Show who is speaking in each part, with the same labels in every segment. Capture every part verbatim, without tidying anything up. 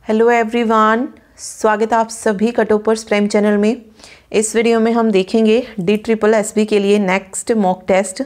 Speaker 1: Hello everyone, स्वागत है आप सभी का टॉपर्स प्राइम चैनल में। इस वीडियो में हम देखेंगे डी ट्रिपल एस बी के लिए नेक्स्ट मॉक टेस्ट,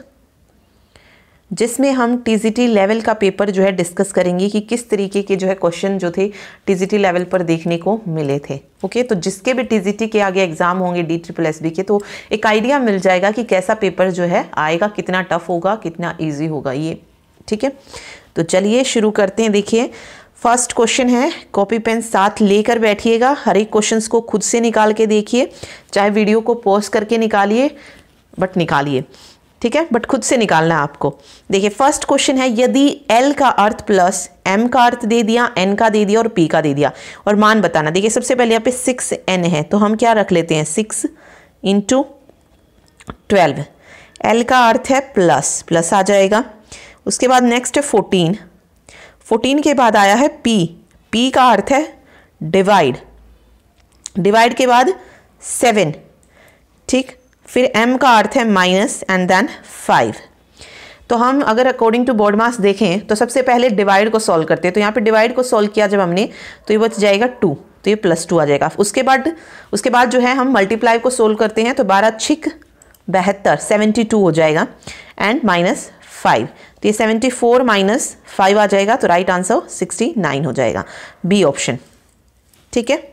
Speaker 1: जिसमें हम टीजीटी लेवल का पेपर जो है डिस्कस करेंगे कि किस तरीके के जो है क्वेश्चन जो थे टीजीटी लेवल पर देखने को मिले थे। ओके, तो जिसके भी टीजीटी के आगे एग्जाम होंगे डी ट्रिपल एस बी के, तो एक आइडिया मिल जाएगा कि कैसा पेपर जो है आएगा, कितना टफ होगा, कितना ईजी होगा ये। ठीक है, तो चलिए शुरू करते हैं। देखिए फर्स्ट क्वेश्चन है, कॉपी पेन साथ लेकर बैठिएगा, हर एक क्वेश्चंस को खुद से निकाल के देखिए, चाहे वीडियो को पॉज करके निकालिए बट निकालिए। ठीक है, बट खुद से निकालना है आपको। देखिए फर्स्ट क्वेश्चन है, यदि L का अर्थ प्लस M का अर्थ दे दिया, N का दे दिया और P का दे दिया और मान बताना। देखिए सबसे पहले यहाँ पे सिक्स एन है, तो हम क्या रख लेते हैं, सिक्स इंटू ट्वेल्व। L का अर्थ है प्लस, प्लस आ जाएगा। उसके बाद नेक्स्ट है फोर्टीन, फोर्टीन के बाद आया है P, P का अर्थ है डिवाइड, डिवाइड के बाद सेवन। ठीक, फिर M का अर्थ है माइनस एंड देन फाइव। तो हम अगर अकॉर्डिंग टू बोर्ड मास देखें तो सबसे पहले डिवाइड को सॉल्व करते हैं। तो यहाँ पे डिवाइड को सॉल्व किया जब हमने, तो ये बच जाएगा टू, तो ये प्लस टू आ जाएगा। उसके बाद उसके बाद जो है हम मल्टीप्लाई को सोल्व करते हैं, तो बारह छिक बहत्तर, सेवेंटी टू हो जाएगा एंड माइनस फाइव, तो ये सेवेंटी फोर माइनस फाइव आ जाएगा, तो राइट आंसर सिक्सटी नाइन हो जाएगा, बी ऑप्शन। ठीक है,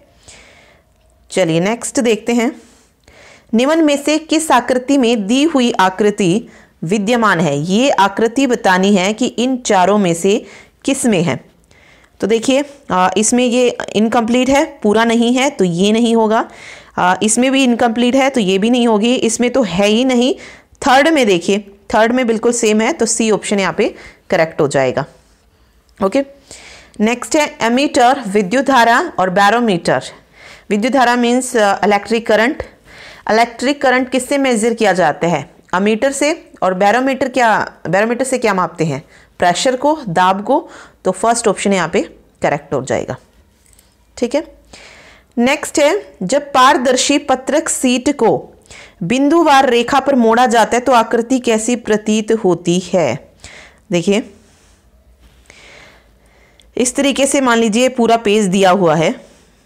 Speaker 1: चलिए नेक्स्ट देखते हैं। निम्न में से किस आकृति में दी हुई आकृति विद्यमान है? ये आकृति बतानी है कि इन चारों में से किस में है। तो देखिए इसमें ये इनकम्प्लीट है, पूरा नहीं है, तो ये नहीं होगा। आ, इसमें भी इनकम्प्लीट है, तो ये भी नहीं होगी। इसमें तो है ही नहीं। थर्ड में देखिए, थर्ड में बिल्कुल सेम है, तो सी ऑप्शन यहाँ पे करेक्ट हो जाएगा। ओके, नेक्स्ट है एमीटर, विद्युत धारा और बैरोमीटर। विद्युत धारा means electric current. Electric current किससे मेजर किया जाता है? अमीटर से। और बैरोमीटर क्या, बैरोमीटर से क्या मापते हैं? प्रेशर को, दाब को। तो फर्स्ट ऑप्शन यहाँ पे करेक्ट हो जाएगा। ठीक है, नेक्स्ट है, जब पारदर्शी पत्रक सीट को बिंदुवार रेखा पर मोड़ा जाता है तो आकृति कैसी प्रतीत होती है? देखिए इस तरीके से मान लीजिए पूरा पेज दिया हुआ है,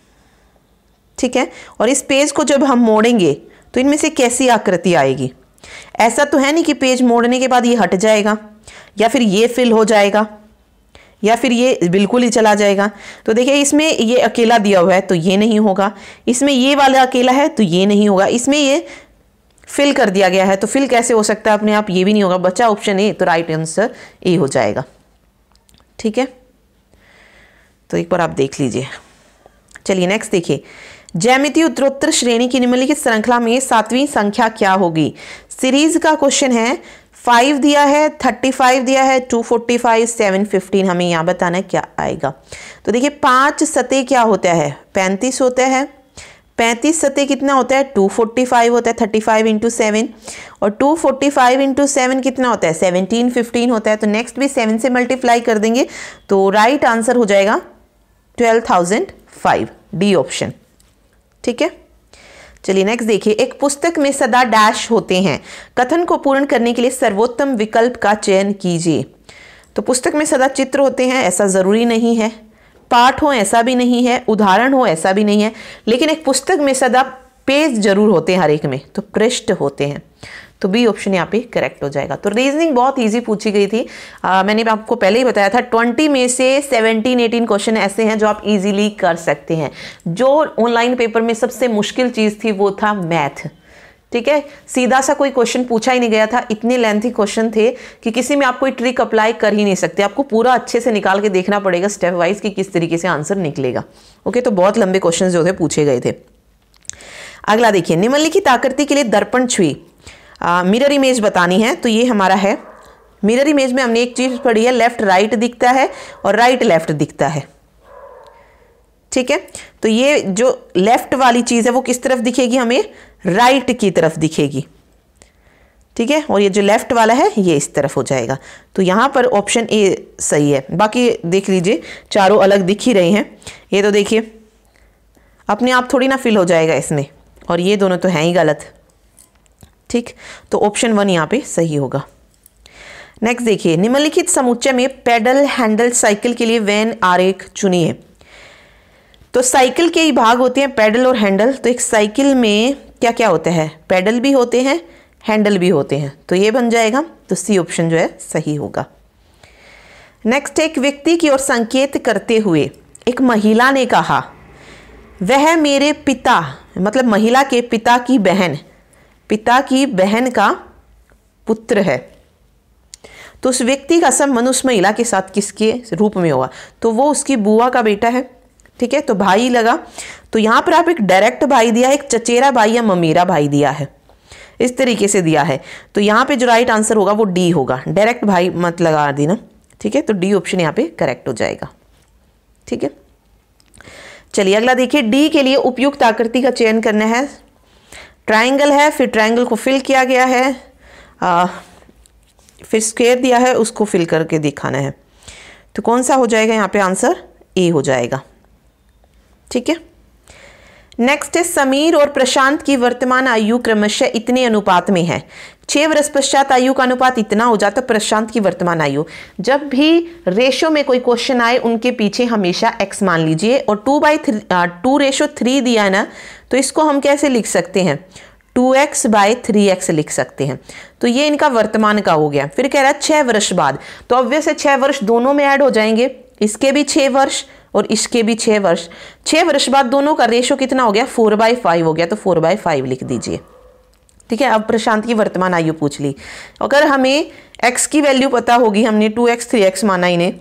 Speaker 1: ठीक है, और इस पेज को जब हम मोड़ेंगे तो इनमें से कैसी आकृति आएगी? ऐसा तो है नहीं कि पेज मोड़ने के बाद ये हट जाएगा, या फिर ये फिल हो जाएगा, या फिर ये बिल्कुल ही चला जाएगा। तो देखिए इसमें ये अकेला दिया हुआ है, तो ये नहीं होगा। इसमें ये वाला अकेला है, तो ये नहीं होगा। इसमें ये फिल कर दिया गया है, तो फिल कैसे हो सकता है अपने आप? ये भी नहीं होगा। बचा ऑप्शन ए, तो राइट आंसर ए हो जाएगा। ठीक है, तो एक बार आप देख लीजिए। चलिए नेक्स्ट देखिए, ज्यामितीय उत्तरोत्तर श्रेणी की निम्नलिखित श्रृंखला में सातवीं संख्या क्या होगी? सीरीज का क्वेश्चन है। फाइव दिया है, थर्टी फाइव दिया है, two forty five, seven fifteen, हमें यहाँ बताना है क्या आएगा। तो देखिए पांच सतह क्या होता है? पैंतीस होता है। पैंतीस सतह कितना होता है? टू फोर्टी फाइव होता है, थर्टी फाइव इंटू सेवन। और two forty five into seven कितना होता है? सेवनटीन फिफ्टीन होता है। तो नेक्स्ट भी सेवन से मल्टीप्लाई कर देंगे, तो राइट आंसर हो जाएगा twelve thousand five, D option. ठीक है, चलिए नेक्स्ट देखिए, एक पुस्तक में सदा डैश होते हैं, कथन को पूर्ण करने के लिए सर्वोत्तम विकल्प का चयन कीजिए। तो पुस्तक में सदा चित्र होते हैं, ऐसा जरूरी नहीं है। पाठ हो ऐसा भी नहीं है, उदाहरण हो ऐसा भी नहीं है, लेकिन एक पुस्तक में सदा पेज जरूर होते हैं, हर एक में तो पृष्ठ होते हैं। तो बी ऑप्शन यहाँ पे करेक्ट हो जाएगा। तो रीजनिंग बहुत इजी पूछी गई थी। आ, मैंने आपको पहले ही बताया था, ट्वेंटी में से सेवनटीन एटीन क्वेश्चन ऐसे हैं जो आप इजीली कर सकते हैं। जो ऑनलाइन पेपर में सबसे मुश्किल चीज़ थी वो था मैथ। ठीक है, सीधा सा कोई क्वेश्चन पूछा ही नहीं गया था, इतने लेंथी क्वेश्चन थे कि किसी में आप कोई ट्रिक अप्लाई कर ही नहीं सकते। आपको पूरा अच्छे से निकाल के देखना पड़ेगा स्टेप वाइज कि किस तरीके से आंसर निकलेगा। ओके, तो बहुत लंबे क्वेश्चन जो थे पूछे गए थे। अगला देखिए, निम्नलिखित आकृति के लिए दर्पण छुई मिरर इमेज बतानी है। तो ये हमारा है मिरर इमेज में हमने एक चीज पढ़ी है, लेफ्ट राइट दिखता है और राइट लेफ्ट दिखता है। ठीक है, तो ये जो लेफ्ट वाली चीज है वो किस तरफ दिखेगी? हमें राइट की तरफ दिखेगी। ठीक है, और ये जो लेफ्ट वाला है ये इस तरफ हो जाएगा। तो यहाँ पर ऑप्शन ए सही है। बाकी देख लीजिए चारों अलग दिख ही रहे हैं। ये तो देखिए अपने आप थोड़ी ना फिल हो जाएगा इसमें, और ये दोनों तो हैं ही गलत। ठीक, तो ऑप्शन वन यहाँ पे सही होगा। नेक्स्ट देखिए, निम्नलिखित समुच्चय में पेडल हैंडल साइकिल के लिए वैन आरेख चुनिए। तो साइकिल के ही भाग होते हैं पैडल और हैंडल। तो एक साइकिल में क्या क्या होता है, पैडल भी होते हैं, हैंडल भी होते हैं, तो ये बन जाएगा। तो सी ऑप्शन जो है सही होगा। नेक्स्ट, एक व्यक्ति की ओर संकेत करते हुए एक महिला ने कहा, वह मेरे पिता, मतलब महिला के पिता की बहन, पिता की बहन का पुत्र है। तो उस व्यक्ति का संबंध उस महिला के साथ किसके रूप में होगा, तो वो उसकी बुआ का बेटा है। ठीक है, तो भाई लगा। तो यहाँ पर आप एक डायरेक्ट भाई दिया है, एक चचेरा भाई या ममेरा भाई दिया है, इस तरीके से दिया है। तो यहाँ पे जो राइट आंसर होगा वो डी होगा, डायरेक्ट भाई मत लगा देना। ठीक है, तो डी ऑप्शन यहाँ पे करेक्ट हो जाएगा। ठीक है, चलिए अगला देखिए। डी के लिए उपयुक्त आकृति का चयन करना है। ट्रायंगल है, फिर ट्रायंगल को फिल किया गया है, आ, फिर स्क्वायर दिया है, उसको फिल करके दिखाना है। तो कौन सा हो जाएगा यहाँ पे आंसर, ए हो जाएगा। ठीक है, नेक्स्ट है, समीर और प्रशांत की वर्तमान आयु क्रमशः इतने अनुपात में है। छह वर्ष पश्चात आयु का अनुपात इतना हो जाता है प्रशांत की वर्तमान आयु। जब भी रेशो में कोई क्वेश्चन आए उनके पीछे हमेशा एक्स मान लीजिए, और two by three two ratio three दिया है ना, तो इसको हम कैसे लिख सकते हैं, two x by three X लिख सकते हैं। तो ये इनका वर्तमान का हो गया। फिर कह रहा है छः वर्ष बाद, तो ऑब्वियस है छः वर्ष दोनों में ऐड हो जाएंगे, इसके भी छः वर्ष और इसके भी छः वर्ष। छः वर्ष बाद दोनों का रेशो कितना हो गया, फोर बाई फाइव हो गया, तो फोर बाई फाइव लिख दीजिए। ठीक है, अब प्रशांत की वर्तमान आयु पूछ ली। अगर हमें x की वैल्यू पता होगी, हमने टू एक्स थ्री एक्स माना इन्हें,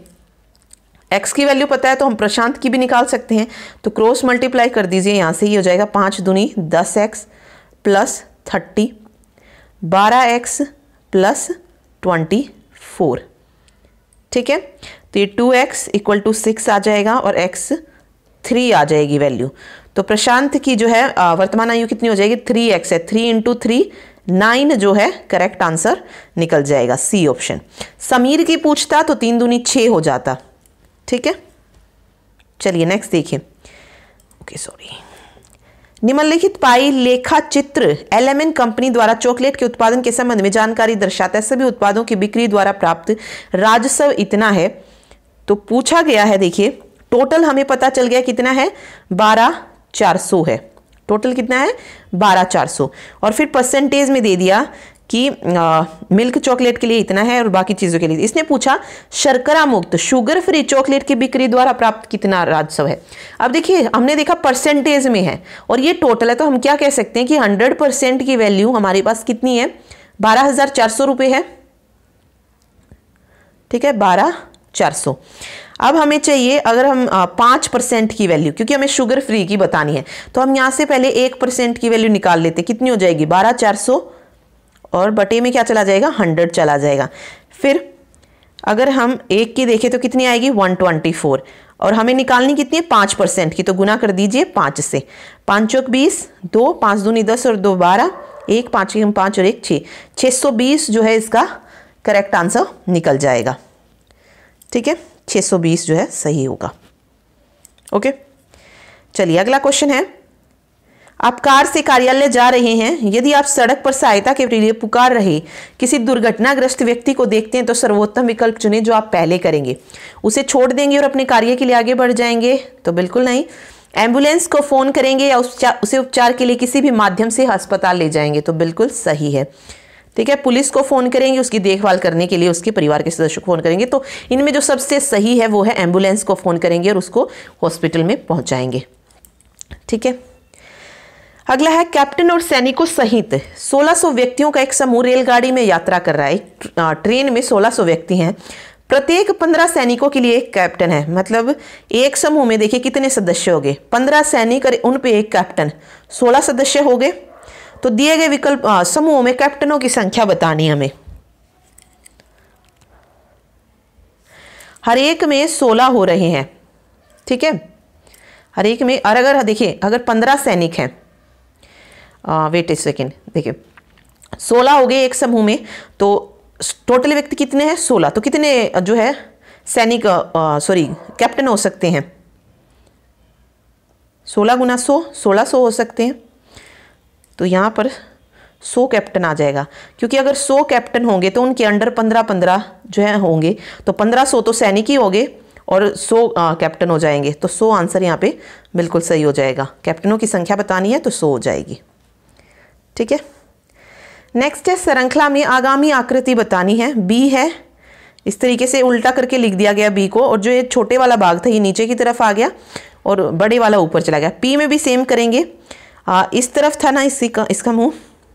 Speaker 1: x की वैल्यू पता है तो हम प्रशांत की भी निकाल सकते हैं। तो क्रॉस मल्टीप्लाई कर दीजिए, यहाँ से ही हो जाएगा पाँच दूनी दस एक्स प्लस थर्टी, बारह एक्स प्लस ट्वेंटी फोर। ठीक है, तो ये two X equal to six आ जाएगा और x थ्री आ जाएगी वैल्यू। तो प्रशांत की जो है वर्तमान आयु कितनी हो जाएगी, थ्री एक्स है, थ्री इंटू थ्री नाइन जो है करेक्ट आंसर निकल जाएगा, सी ऑप्शन। समीर की पूछता तो तीन दूनी छः हो जाता। ठीक है, चलिए नेक्स्ट देखिए। ओके सॉरी, निम्नलिखित पाई लेखा चित्र एल एम एन कंपनी द्वारा चॉकलेट के उत्पादन के संबंध में जानकारी दर्शाता है। सभी उत्पादों की बिक्री द्वारा प्राप्त राजस्व इतना है। तो पूछा गया है, देखिए टोटल हमें पता चल गया कितना है, बारह चार सौ है। टोटल कितना है, बारह चार सौ। और फिर परसेंटेज में दे दिया कि आ, मिल्क चॉकलेट के लिए इतना है और बाकी चीज़ों के लिए। इसने पूछा शर्करा मुक्त शुगर फ्री चॉकलेट की बिक्री द्वारा प्राप्त कितना राजस्व है। अब देखिए हमने देखा परसेंटेज में है और ये टोटल है, तो हम क्या कह सकते हैं कि हंड्रेड परसेंट की वैल्यू हमारे पास कितनी है, बारह हजार चार सौ रुपये है। ठीक है, बारह चार सौ। अब हमें चाहिए, अगर हम पाँच परसेंट की वैल्यू, क्योंकि हमें शुगर फ्री की बतानी है, तो हम यहाँ से पहले एक परसेंट की वैल्यू निकाल लेते। कितनी हो जाएगी, बारह चार सौ और बटे में क्या चला जाएगा, हंड्रेड चला जाएगा। फिर अगर हम एक की देखें तो कितनी आएगी, वन ट्वेंटी फोर। और हमें निकालनी कितनी है, पाँच परसेंट की, तो गुना कर दीजिए पाँच से। पाँच चौक बीस, दो पाँच दूनी दस और दो बारह, एक पाँच की हम पाँच और एक छः, छः सौ बीस जो है इसका करेक्ट आंसर निकल जाएगा। ठीक है, छः सौ बीस जो है सही होगा। ओके, चलिए अगला क्वेश्चन है। आप कार से कार्यालय जा रहे हैं। यदि आप सड़क पर सहायता के लिए पुकार रहे किसी दुर्घटनाग्रस्त व्यक्ति को देखते हैं तो सर्वोत्तम विकल्प चुनें जो आप पहले करेंगे। उसे छोड़ देंगे और अपने कार्य के लिए आगे बढ़ जाएंगे, तो बिल्कुल नहीं। एम्बुलेंस को फोन करेंगे या उसे उपचार के लिए किसी भी माध्यम से अस्पताल ले जाएंगे, तो बिल्कुल सही है। ठीक है, पुलिस को फोन करेंगे उसकी देखभाल करने के लिए, उसके परिवार के सदस्यों को फोन करेंगे। तो इनमें जो सबसे सही है वो है एम्बुलेंस को फोन करेंगे और उसको हॉस्पिटल में पहुंचाएंगे। ठीक है, अगला है कैप्टन और सैनिकों सहित सोलह सौ व्यक्तियों का एक समूह रेलगाड़ी में यात्रा कर रहा है। ट्रेन में सोलह सौ व्यक्ति हैं, प्रत्येक पंद्रह सैनिकों के लिए एक कैप्टन है। मतलब एक समूह में देखिए कितने सदस्य हो गए, पंद्रह सैनिक और उन पे एक कैप्टन, सोलह सदस्य हो गए। तो दिए गए विकल्प समूह में कैप्टनों की संख्या बतानी हमें। हर एक में सोलह हो रहे हैं। ठीक है, हर एक में, और अगर देखिए अगर पंद्रह सैनिक हैं, वेट एक सेकेंड, देखिए सोलह हो गए एक समूह में, तो टोटल व्यक्ति कितने हैं, सोलह। तो कितने जो है सैनिक सॉरी कैप्टन हो सकते हैं, सोलह गुना सौ, सोलह सौ हो सकते हैं। तो यहाँ पर सौ कैप्टन आ जाएगा, क्योंकि अगर सौ कैप्टन होंगे तो उनके अंडर पंद्रह पंद्रह जो है होंगे, तो पंद्रह सौ तो सैनिक ही होंगे और सौ कैप्टन हो जाएंगे, तो सौ आंसर यहाँ पे बिल्कुल सही हो जाएगा। कैप्टनों की संख्या बतानी है तो सौ हो जाएगी। ठीक है, नेक्स्ट है श्रृंखला में आगामी आकृति बतानी है। बी है, इस तरीके से उल्टा करके लिख दिया गया बी को, और जो ये छोटे वाला भाग था ये नीचे की तरफ आ गया और बड़े वाला ऊपर चला गया। पी में भी सेम करेंगे, आ, इस तरफ था ना इसी का इसका मुंह,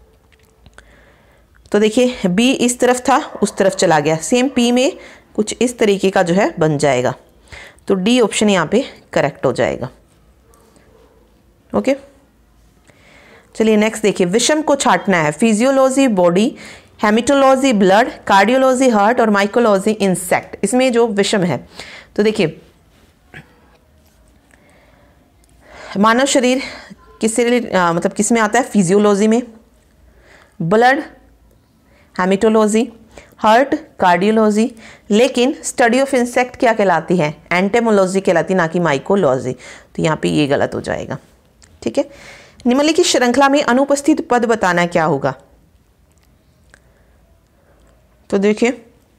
Speaker 1: तो देखिए बी इस तरफ था उस तरफ चला गया, सेम पी में कुछ इस तरीके का जो है बन जाएगा। तो डी ऑप्शन यहाँ पे करेक्ट हो जाएगा। ओके, चलिए नेक्स्ट देखिए, विषम को छांटना है। Physiology body, haematology blood, cardiology heart और माइकोलॉजी इंसेक्ट। इसमें जो विषम है तो देखिए मानव शरीर किससे मतलब किस में आता है, फिजियोलॉजी में, ब्लड हेमेटोलॉजी, हार्ट कार्डियोलॉजी, लेकिन स्टडी ऑफ इंसेक्ट क्या कहलाती है, एंटेमोलॉजी कहलाती, ना कि माइकोलॉजी। तो यहाँ पे ये गलत हो जाएगा। ठीक है, निम्नलिखित श्रृंखला में अनुपस्थित पद बताना क्या होगा। तो देखिए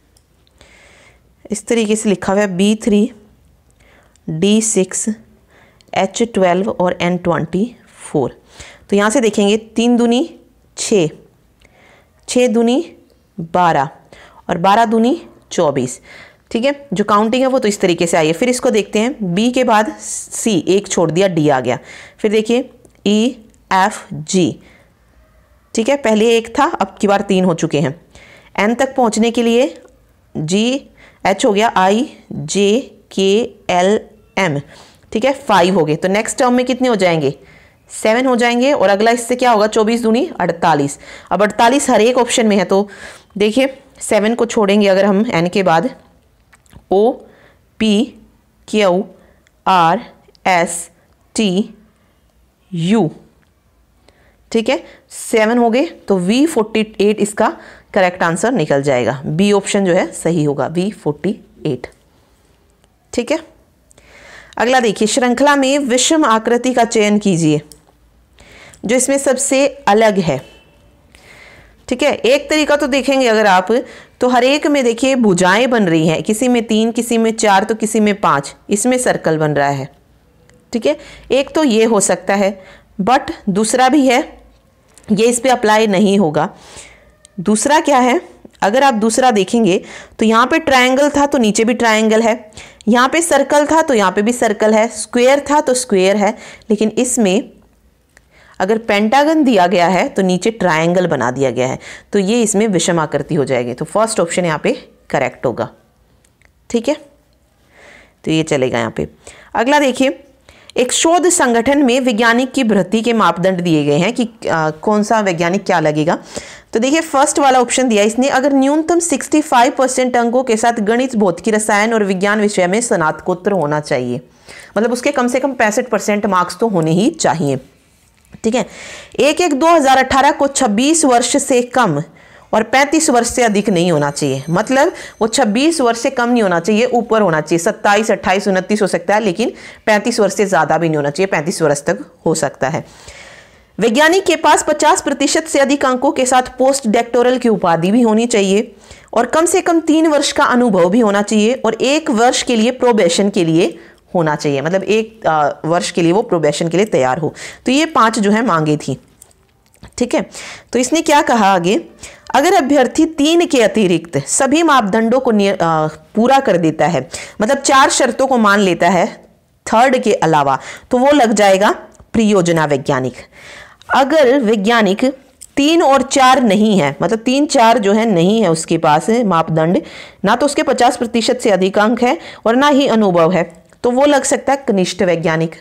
Speaker 1: इस तरीके से लिखा हुआ है B three, D six, H twelve और एन ट्वेंटी फोर। तो यहाँ से देखेंगे तीन दूनी छः, छः दूनी बारह और बारह दूनी चौबीस। ठीक है, जो काउंटिंग है वो तो इस तरीके से आई है। फिर इसको देखते हैं, बी के बाद सी, एक छोड़ दिया, डी आ गया। फिर देखिए ई एफ जी। ठीक है, पहले एक था, अब की बार तीन हो चुके हैं। एन तक पहुंचने के लिए जी एच हो गया, आई जे के एल एम। ठीक है, फाइव हो गए। तो नेक्स्ट टर्म में कितने हो जाएंगे, सेवन हो जाएंगे। और अगला इससे क्या होगा, चौबीस दूनी अड़तालीस। अब अड़तालीस हर एक ऑप्शन में है, तो देखिए सेवन को छोड़ेंगे अगर हम एन के बाद, O P Q R S T U. ठीक है, सेवन हो गए, तो वी फोर्टी एट इसका करेक्ट आंसर निकल जाएगा। बी ऑप्शन जो है सही होगा, वी फोर्टी एट। ठीक है, अगला देखिए, श्रृंखला में विषम आकृति का चयन कीजिए जो इसमें सबसे अलग है। ठीक है, एक तरीका तो देखेंगे अगर आप, तो हर एक में देखिए भुजाएं बन रही हैं, किसी में तीन, किसी में चार, तो किसी में पांच, इसमें सर्कल बन रहा है। ठीक है, एक तो ये हो सकता है, बट दूसरा भी है, ये इस पे अप्लाई नहीं होगा। दूसरा क्या है, अगर आप दूसरा देखेंगे तो यहाँ पे ट्रायंगल था तो नीचे भी ट्रायंगल है, यहाँ पे सर्कल था तो यहाँ पे भी सर्कल है, स्क्वायर था तो स्क्वायर है, लेकिन इसमें अगर पेंटागन दिया गया है तो नीचे ट्रायंगल बना दिया गया है, तो ये इसमें विषम आकृति हो जाएगी। तो फर्स्ट ऑप्शन यहाँ पे करेक्ट होगा। ठीक है, तो ये चलेगा यहाँ पे। अगला देखिए, एक शोध संगठन में वैज्ञानिक की भर्ती के मापदंड दिए गए हैं कि आ, कौन सा वैज्ञानिक क्या लगेगा। तो देखिए फर्स्ट वाला ऑप्शन दिया इसने, अगर न्यूनतम पैंसठ परसेंट अंकों के साथ गणित, भौतिकी, रसायन और विज्ञान विषय में स्नातकोत्तर होना चाहिए, मतलब उसके कम से कम पैंसठ परसेंट मार्क्स तो होने ही चाहिए। ठीक है, एक एक दो हजार अठारह को छब्बीस वर्ष से कम और पैंतीस वर्ष से अधिक नहीं होना चाहिए, मतलब वो छब्बीस वर्ष से कम नहीं होना चाहिए, ऊपर होना चाहिए, सत्ताईस अट्ठाईस उनतीस हो सकता है, लेकिन पैंतीस वर्ष से ज़्यादा भी नहीं होना चाहिए, पैंतीस वर्ष तक हो सकता है। वैज्ञानिक के पास पचास प्रतिशत से अधिक अंकों के साथ पोस्ट डॉक्टोरल की उपाधि भी होनी चाहिए और कम से कम तीन वर्ष का अनुभव भी होना चाहिए और एक वर्ष के लिए प्रोबेशन के लिए होना चाहिए, मतलब एक आ, वर्ष के लिए वो प्रोबेशन के लिए तैयार हो। तो ये पांच जो है मांगे थी। ठीक है, तो इसने क्या कहा आगे, अगर अभ्यर्थी तीन के अतिरिक्त सभी मापदंडों को आ, पूरा कर देता है, मतलब चार शर्तों को मान लेता है थर्ड के अलावा, तो वो लग जाएगा परियोजना वैज्ञानिक। अगर वैज्ञानिक तीन और चार नहीं है, मतलब तीन चार जो है नहीं है उसके पास मापदंड, ना तो उसके पचास प्रतिशत से अधिक अंक है और ना ही अनुभव है, तो वो लग सकता है कनिष्ठ वैज्ञानिक।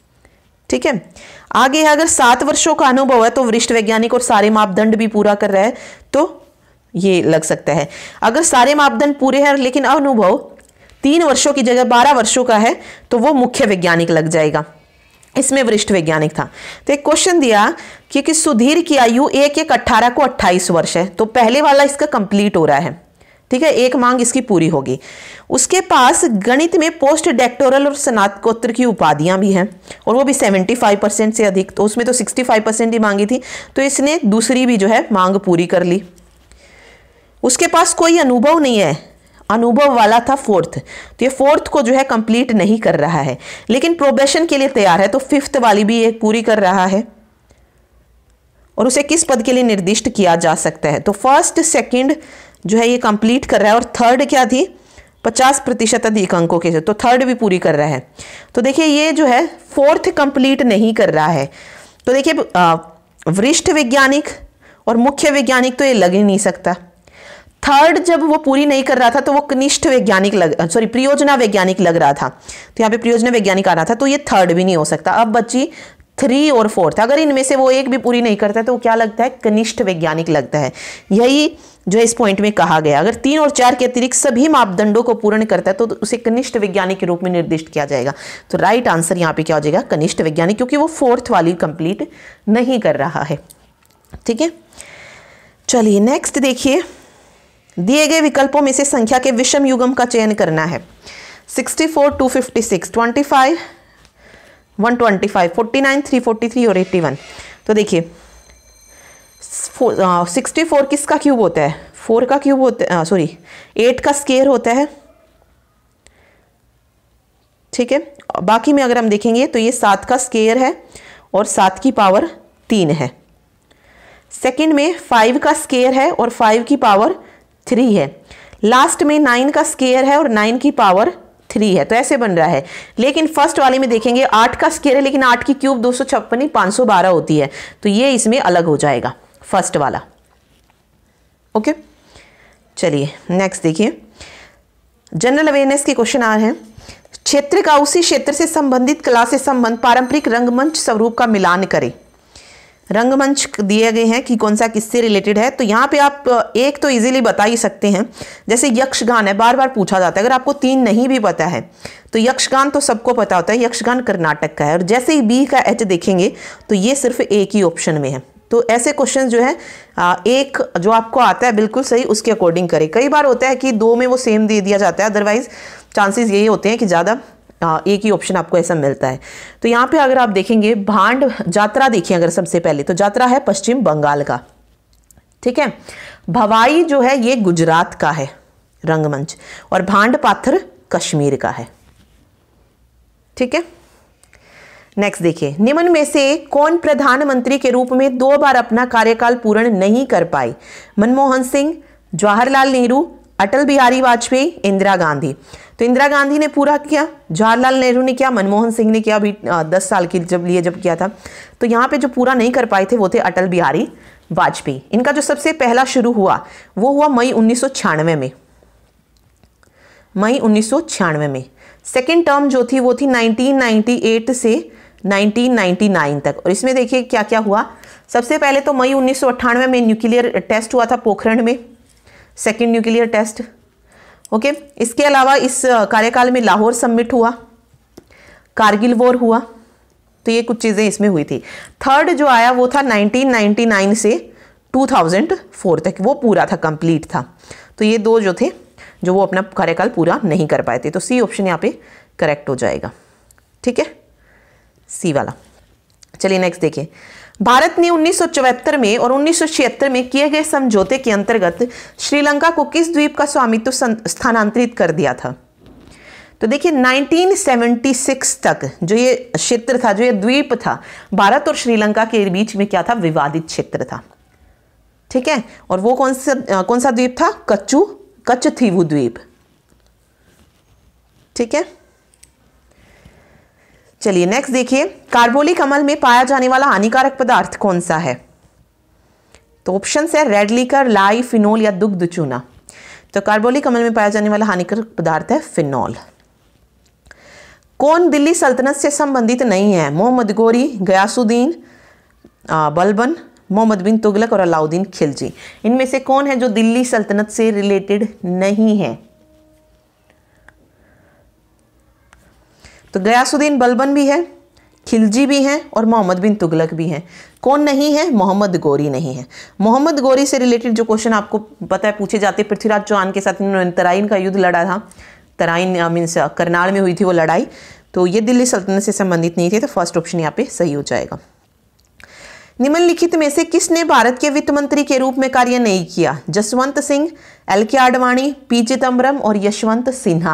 Speaker 1: ठीक है, आगे अगर सात वर्षों का अनुभव है तो वरिष्ठ वैज्ञानिक और सारे मापदंड भी पूरा कर रहा है तो ये लग सकता है। अगर सारे मापदंड पूरे हैं लेकिन अनुभव तीन वर्षों की जगह बारह वर्षों का है तो वो मुख्य वैज्ञानिक लग जाएगा, इसमें वरिष्ठ वैज्ञानिक था। तो एक क्वेश्चन दिया कि, कि सुधीर की आयु एक एक अट्ठारह को अट्ठाईस वर्ष है, तो पहले वाला इसका कंप्लीट हो रहा है। ठीक है, एक मांग इसकी पूरी होगी। उसके पास गणित में पोस्ट डॉक्टोरल और स्नातकोत्तर की उपाधियां भी हैं और वो भी पचहत्तर परसेंट से अधिक, तो उसमें तो पैंसठ परसेंट ही मांगी थी, तो इसने दूसरी भी जो है मांग पूरी कर ली। उसके पास कोई अनुभव नहीं है अनुभव वाला था फोर्थ, तो ये फोर्थ को जो है कंप्लीट नहीं कर रहा है, लेकिन प्रोबेशन के लिए तैयार है, तो फिफ्थ वाली भी एक पूरी कर रहा है। और उसे किस पद के लिए निर्दिष्ट किया जा सकता है, तो फर्स्ट सेकंड जो है ये कंप्लीट कर रहा है, और थर्ड क्या थी, पचास प्रतिशत अधिक अंकों के, तो थर्ड भी पूरी कर रहा है। तो देखिए ये जो है फोर्थ कंप्लीट नहीं कर रहा है, तो देखिए वरिष्ठ वैज्ञानिक और मुख्य वैज्ञानिक तो ये लग ही नहीं सकता। थर्ड जब वो पूरी नहीं कर रहा था तो वो कनिष्ठ वैज्ञानिक लग सॉरी परियोजना वैज्ञानिक लग रहा था, तो यहाँ पे परियोजना वैज्ञानिक आ रहा था, तो ये थर्ड भी नहीं हो सकता। अब बची थ्री और फोर्थ, अगर इनमें से वो एक भी पूरी नहीं करता है तो वो क्या लगता है, कनिष्ठ वैज्ञानिक लगता है। यही जो इस पॉइंट में कहा गया, अगर तीन और चार के अतिरिक्त सभी मापदंडों को पूर्ण करता है तो उसे कनिष्ठ वैज्ञानिक के रूप में निर्दिष्ट किया जाएगा। तो राइट आंसर यहाँ पे क्या हो जाएगा, कनिष्ठ वैज्ञानिक, क्योंकि वो फोर्थ वाली कंप्लीट नहीं कर रहा है। ठीक है, चलिए नेक्स्ट देखिए, दिए गए विकल्पों में से संख्या के विषम युग्म का चयन करना है। Sixty four, two fifty six, twenty five, one twenty five, forty nine, three forty three और एट्टी वन। तो देखिए सिक्सटी फोर किसका क्यूब होता है, फोर का क्यूब होता है, सॉरी एट का स्केयर होता है। ठीक है, बाकी में अगर हम देखेंगे तो ये सात का स्केयर है और सात की पावर तीन है। सेकंड में फाइव का स्केयर है और फाइव की पावर थ्री है। लास्ट में नाइन का स्केयर है और नाइन की पावर थ्री है, तो ऐसे बन रहा है। लेकिन फर्स्ट वाले में देखेंगे आठ का स्केयर है, लेकिन आठ की क्यूब दो सौ छप्पन ही पाँच सौ बारह होती है, तो ये इसमें अलग हो जाएगा फर्स्ट वाला। ओके, चलिए नेक्स्ट देखिए, जनरल अवेयरनेस के क्वेश्चन आ रहे हैं। क्षेत्र का उसी क्षेत्र से संबंधित कला से संबंध पारंपरिक रंगमंच स्वरूप का मिलान करें। रंगमंच दिए गए हैं कि कौन सा किससे रिलेटेड है, तो यहाँ पे आप एक तो इजीली बता ही सकते हैं, जैसे यक्षगान है, बार बार पूछा जाता है। अगर आपको तीन नहीं भी पता है तो यक्षगान तो सबको पता होता है, यक्षगान कर्नाटक का है, और जैसे ही बी का एच देखेंगे तो ये सिर्फ एक ही ऑप्शन में है। तो ऐसे क्वेश्चन जो है एक जो आपको आता है बिल्कुल सही उसके अकॉर्डिंग करें। कई बार होता है कि दो में वो सेम दे दिया जाता है, अदरवाइज चांसेस यही होते हैं कि ज़्यादा एक ही ऑप्शन आपको ऐसा मिलता है। तो यहाँ पे अगर आप देखेंगे भांड जात्रा देखिए, अगर सबसे पहले तो जात्रा है पश्चिम बंगाल का। ठीक है, भवाई जो है ये गुजरात का है रंगमंच, और भांड पाथर कश्मीर का है। ठीक है, नेक्स्ट देखिए, निम्न में से कौन प्रधानमंत्री के रूप में दो बार अपना कार्यकाल पूर्ण नहीं कर पाए? मनमोहन सिंह, जवाहरलाल नेहरू, अटल बिहारी वाजपेयी, इंदिरा गांधी। तो इंदिरा गांधी ने पूरा किया, जवाहरलाल नेहरू ने किया, मनमोहन सिंह ने किया अभी दस साल की जब लिए जब किया था। तो यहाँ पे जो पूरा नहीं कर पाए थे वो थे अटल बिहारी वाजपेयी। इनका जो सबसे पहला शुरू हुआ वो हुआ मई उन्नीस सौ छियानवे में, मई उन्नीस सौ छियानवे में। सेकेंड टर्म जो थी वो थी नाइनटीन नाइनटी एट से नाइनटीन नाइनटी नाइन तक, और इसमें देखिए क्या क्या हुआ। सबसे पहले तो मई उन्नीस सौ अट्ठानवे में न्यूक्लियर टेस्ट हुआ था पोखरण में, सेकेंड न्यूक्लियर टेस्ट। ओके, इसके अलावा इस कार्यकाल में लाहौर समिट हुआ, कारगिल वॉर हुआ, तो ये कुछ चीज़ें इसमें हुई थी। थर्ड जो आया वो था नाइनटीन नाइनटी नाइन से टू थाउजेंड फोर तक, वो पूरा था, कंप्लीट था। तो ये दो जो थे जो वो अपना कार्यकाल पूरा नहीं कर पाए थे, तो सी ऑप्शन यहाँ पे करेक्ट हो जाएगा। ठीक है, सी वाला। चलिए नेक्स्ट देखिए, भारत ने उन्नीस सौ चौहत्तर में और उन्नीस सौ छिहत्तर में किए गए समझौते के अंतर्गत श्रीलंका को किस द्वीप का स्वामित्व स्थानांतरित कर दिया था? तो देखिए नाइनटीन सेवेंटी सिक्स तक जो ये क्षेत्र था, जो ये द्वीप था, भारत और श्रीलंका के बीच में क्या था, विवादित क्षेत्र था। ठीक है, और वो कौन सा कौन सा द्वीप था? कच्चू कच्छथीवु द्वीप। ठीक है, चलिए नेक्स्ट देखिए, कार्बोलिक अम्ल में पाया जाने वाला हानिकारक पदार्थ कौन सा है? तो ऑप्शन है रेड लीकर, लाई, फिनोल या दुग्ध चूना। तो कार्बोलिक अम्ल में पाया जाने वाला हानिकारक पदार्थ है फिनोल। कौन दिल्ली सल्तनत से संबंधित नहीं है? मोहम्मद गोरी, गयासुद्दीन बलबन, मोहम्मद बिन तुगलक और अलाउद्दीन खिलजी। इनमें से कौन है जो दिल्ली सल्तनत से रिलेटेड नहीं है? तो गयासुद्दीन बलबन भी है, खिलजी भी हैं और मोहम्मद बिन तुगलक भी हैं। कौन नहीं है? मोहम्मद गोरी नहीं है। मोहम्मद गोरी से रिलेटेड जो क्वेश्चन आपको पता है पूछे जाते, पृथ्वीराज चौहान के साथ इन्होंने तराइन का युद्ध लड़ा था, तराइन मीन्स करनाल में हुई थी वो लड़ाई, तो ये दिल्ली सल्तनत से संबंधित नहीं थे, तो फर्स्ट ऑप्शन यहाँ पे सही हो जाएगा। निम्नलिखित में से किसने भारत के वित्त मंत्री के रूप में कार्य नहीं किया? जसवंत सिंह, एल के आडवाणी, पी चिदम्बरम और यशवंत सिन्हा।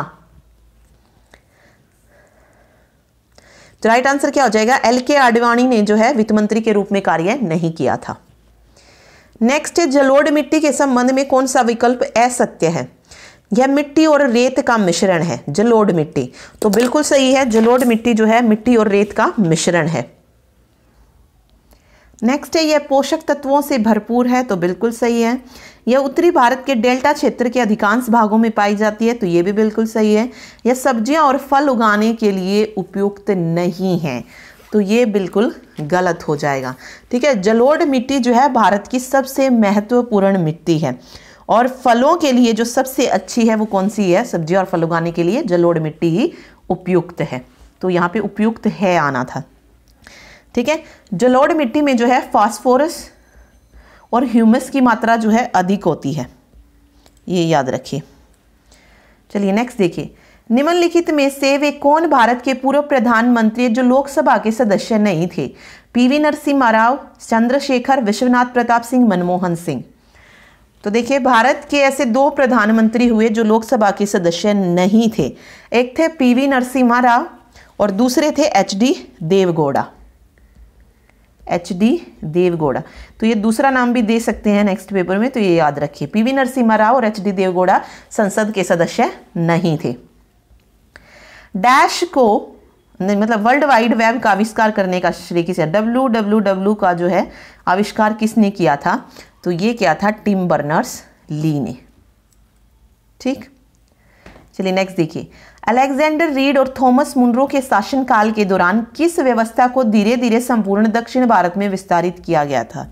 Speaker 1: तो राइट आंसर क्या हो जाएगा? एल के आडवाणी ने जो है वित्त मंत्री के रूप में कार्य नहीं किया था। नेक्स्ट है, जलोढ़ मिट्टी के संबंध में कौन सा विकल्प असत्य है? यह मिट्टी और रेत का मिश्रण है, जलोढ़ मिट्टी। तो बिल्कुल सही है, जलोढ़ मिट्टी जो है मिट्टी और रेत का मिश्रण है। नेक्स्ट है, यह पोषक तत्वों से भरपूर है। तो बिल्कुल सही है। यह उत्तरी भारत के डेल्टा क्षेत्र के अधिकांश भागों में पाई जाती है। तो ये भी बिल्कुल सही है। यह सब्जियां और फल उगाने के लिए उपयुक्त नहीं है। तो ये बिल्कुल गलत हो जाएगा। ठीक है, जलोढ़ मिट्टी जो है भारत की सबसे महत्वपूर्ण मिट्टी है और फलों के लिए जो सबसे अच्छी है वो कौन सी है? सब्जी और फल उगाने के लिए जलोढ़ मिट्टी ही उपयुक्त है। तो यहाँ पे उपयुक्त है आना था। ठीक है, जलोढ़ मिट्टी में जो है फास्फोरस और ह्यूमस की मात्रा जो है अधिक होती है, ये याद रखिए। चलिए नेक्स्ट देखिए, निम्नलिखित में से वे कौन भारत के पूर्व प्रधानमंत्री जो लोकसभा के सदस्य नहीं थे? पीवी नरसिम्हा राव, चंद्रशेखर, विश्वनाथ प्रताप सिंह, मनमोहन सिंह। तो देखिए, भारत के ऐसे दो प्रधानमंत्री हुए जो लोकसभा के सदस्य नहीं थे। एक थे पीवी नरसिम्हा राव और दूसरे थे H D Deve Gowda. H D Deve Gowda, तो ये दूसरा नाम भी दे सकते हैं नेक्स्ट पेपर में, तो ये याद रखिए। पीवी नरसिम्हा राव और एच डी देवगौड़ा संसद के सदस्य नहीं थे। डैश को मतलब वर्ल्ड वाइड वेब का आविष्कार करने का श्रेय किसे? डब्ल्यू डब्ल्यू डब्ल्यू का जो है आविष्कार किसने किया था? तो ये क्या था? टिम बर्नर्स ली ने। ठीक, चलिए नेक्स्ट देखिए, अलेक्जेंडर रीड और थॉमस मुनरो के शासनकाल के दौरान किस व्यवस्था को धीरे धीरे संपूर्ण दक्षिण भारत में विस्तारित किया गया था?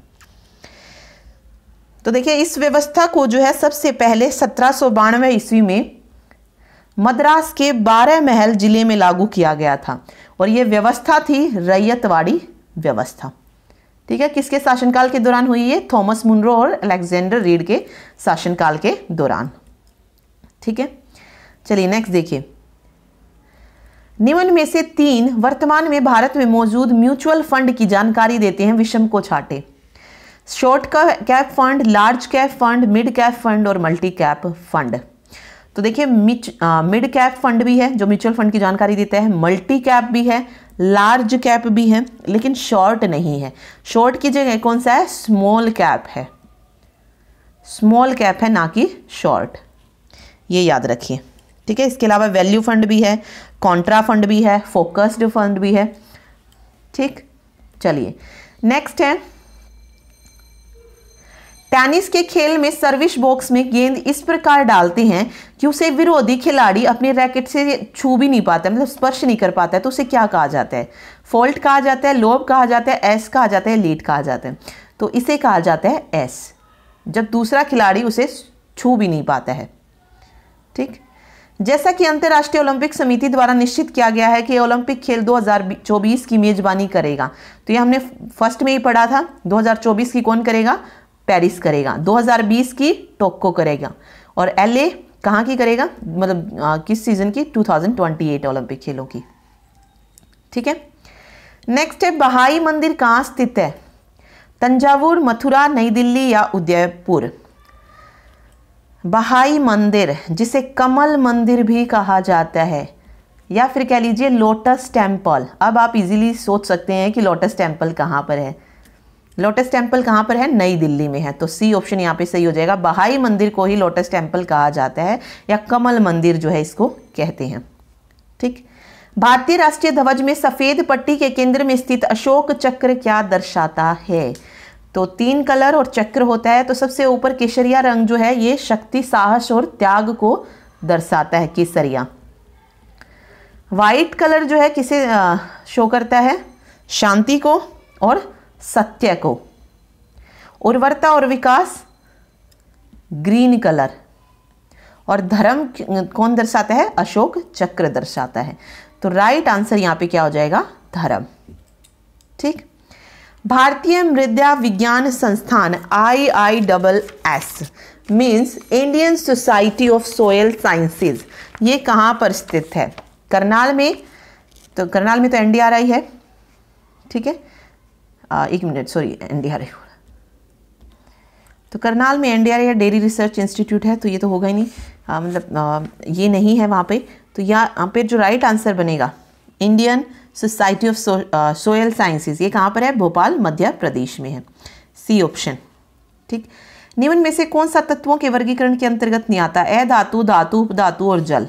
Speaker 1: तो देखिए, इस व्यवस्था को जो है सबसे पहले सत्रह सौ बानवे ईस्वी में मद्रास के बारह महल जिले में लागू किया गया था और यह व्यवस्था थी रैयतवाड़ी व्यवस्था। ठीक है, किसके शासनकाल के दौरान हुई है? थॉमस मुनरो और अलेक्जेंडर रीड के शासनकाल के दौरान। ठीक है, चलिए नेक्स्ट देखिए, निम्न में से तीन वर्तमान में भारत में मौजूद म्यूचुअल फंड की जानकारी देते हैं, विषम को छाटे। Short cap fund, large cap fund, mid cap fund और मल्टी कैप फंड। तो देखिए, मिड कैप फंड भी है जो म्यूचुअल फंड की जानकारी देता है, मल्टी कैप भी है, लार्ज कैप भी है, लेकिन शॉर्ट नहीं है। शॉर्ट की जगह कौन सा है? स्मॉल कैप है। स्मॉल कैप है, ना कि शॉर्ट, ये याद रखिए। ठीक है, इसके अलावा वैल्यू फंड भी है, कॉन्ट्रा फंड भी है, फोकस्ड फंड भी है। ठीक, चलिए नेक्स्ट है, टेनिस के खेल में सर्विस बॉक्स में गेंद इस प्रकार डालते हैं कि उसे विरोधी खिलाड़ी अपने रैकेट से छू भी नहीं पाता, मतलब स्पर्श नहीं कर पाता है, तो उसे क्या कहा जाता है? फॉल्ट कहा जाता है, लोब कहा जाता है, एस कहा जाता है, लीड कहा जाता है। तो इसे कहा जाता है एस, जब दूसरा खिलाड़ी उसे छू भी नहीं पाता है। ठीक, जैसा कि अंतर्राष्ट्रीय ओलंपिक समिति द्वारा निश्चित किया गया है कि ओलंपिक खेल दो हज़ार चौबीस की मेजबानी करेगा, तो ये हमने फर्स्ट में ही पढ़ा था। दो हज़ार चौबीस की कौन करेगा? पेरिस करेगा। दो हज़ार बीस की टोक्यो करेगा और एलए कहाँ की करेगा? मतलब आ, किस सीजन की? दो हज़ार अट्ठाईस ओलंपिक खेलों की। ठीक है, नेक्स्ट है, बहाई मंदिर कहाँ स्थित है? तंजावुर, मथुरा, नई दिल्ली या उदयपुर? बहाई मंदिर, जिसे कमल मंदिर भी कहा जाता है, या फिर कह लीजिए लोटस टेम्पल। अब आप इजीली सोच सकते हैं कि लोटस टेम्पल कहाँ पर है। लोटस टेम्पल कहाँ पर है? नई दिल्ली में है। तो सी ऑप्शन यहाँ पे सही हो जाएगा। बहाई मंदिर को ही लोटस टेम्पल कहा जाता है या कमल मंदिर जो है इसको कहते हैं। ठीक, भारतीय राष्ट्रीय ध्वज में सफेद पट्टी के केंद्र में स्थित अशोक चक्र क्या दर्शाता है? तो तीन कलर और चक्र होता है। तो सबसे ऊपर केसरिया रंग जो है ये शक्ति, साहस और त्याग को दर्शाता है, केसरिया। वाइट कलर जो है किसे शो करता है? शांति को और सत्य को। उर्वरता और विकास ग्रीन कलर, और धर्म कौन दर्शाता है? अशोक चक्र दर्शाता है। तो राइट आंसर यहां पे क्या हो जाएगा? धर्म। ठीक, भारतीय मृदा विज्ञान संस्थान I I double S means Indian society of soil sciences, ये कहाँ पर स्थित है? करनाल में। तो करनाल में तो एन डी आर आई है। ठीक है, एक मिनट सॉरी एनडीआर तो करनाल में एनडीआर या डेयरी रिसर्च इंस्टीट्यूट है, तो ये तो होगा ही नहीं, आ, मतलब आ, ये नहीं है वहाँ पे। तो यहाँ पे जो राइट आंसर बनेगा Indian society of soil sciences, ये कहाँ पर है? भोपाल मध्य प्रदेश में है, सी ऑप्शन। ठीक, निम्न में से कौन सा तत्वों के वर्गीकरण के अंतर्गत नहीं आता? ए धातु, धातु, उपधातु और जल।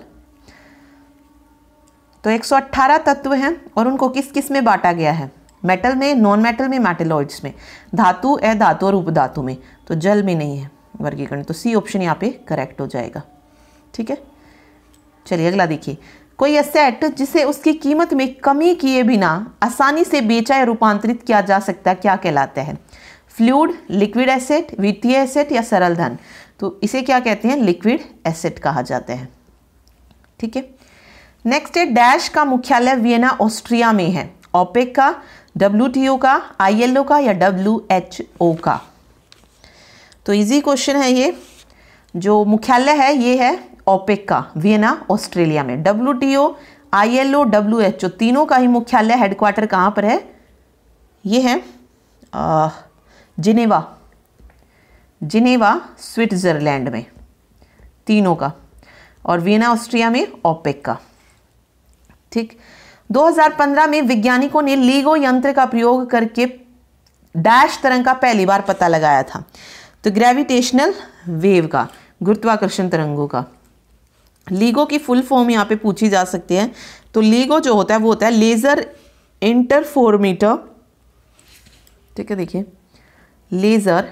Speaker 1: तो एक सौ अठारह तत्व हैं और उनको किस किस में बांटा गया है? मेटल में, नॉन मेटल में, मेटलॉइड्स में, धातु, ए धातु और उपधातु में। तो जल में नहीं है वर्गीकरण, तो सी ऑप्शन यहाँ पे करेक्ट हो जाएगा। ठीक है, चलिए अगला देखिए। कोई एसेट जिसे उसकी कीमत में कमी किए बिना आसानी से बेचा या रूपांतरित किया जा सकता है क्या कहलाता है? फ्लूइड, लिक्विड एसेट, वित्तीय एसेट या सरल धन। तो इसे क्या कहते हैं? लिक्विड एसेट कहा जाता है। ठीक है, नेक्स्ट है डैश का मुख्यालय वियना ऑस्ट्रिया में है? ओपेक का, डब्ल्यूटीओ का, आईएलओ का या डब्ल्यूएचओ का? तो इजी क्वेश्चन है ये। जो मुख्यालय है ये है ओपेक का, वियना ऑस्ट्रेलिया में। डब्ल्यूटीओ, आईएलओ, डब्ल्यूएचओ तीनों का ही मुख्यालय हेडक्वार्टर कहाँ पर है? ये है आ, जिनेवा, जिनेवा स्विट्जरलैंड में, तीनों का, और वियना ऑस्ट्रिया में ओपेक का। ठीक, दो हज़ार पंद्रह में वैज्ञानिकों ने लीगो यंत्र का प्रयोग करके डैश तरंग का पहली बार पता लगाया था? तो ग्रेविटेशनल वेव का, गुरुत्वाकर्षण तरंगों का। लीगो की फुल फॉर्म यहाँ पे पूछी जा सकती है। तो लीगो जो होता है वो होता है लेजर इंटरफोरोमीटर। ठीक है, देखिए laser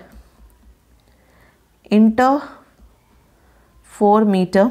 Speaker 1: interferometer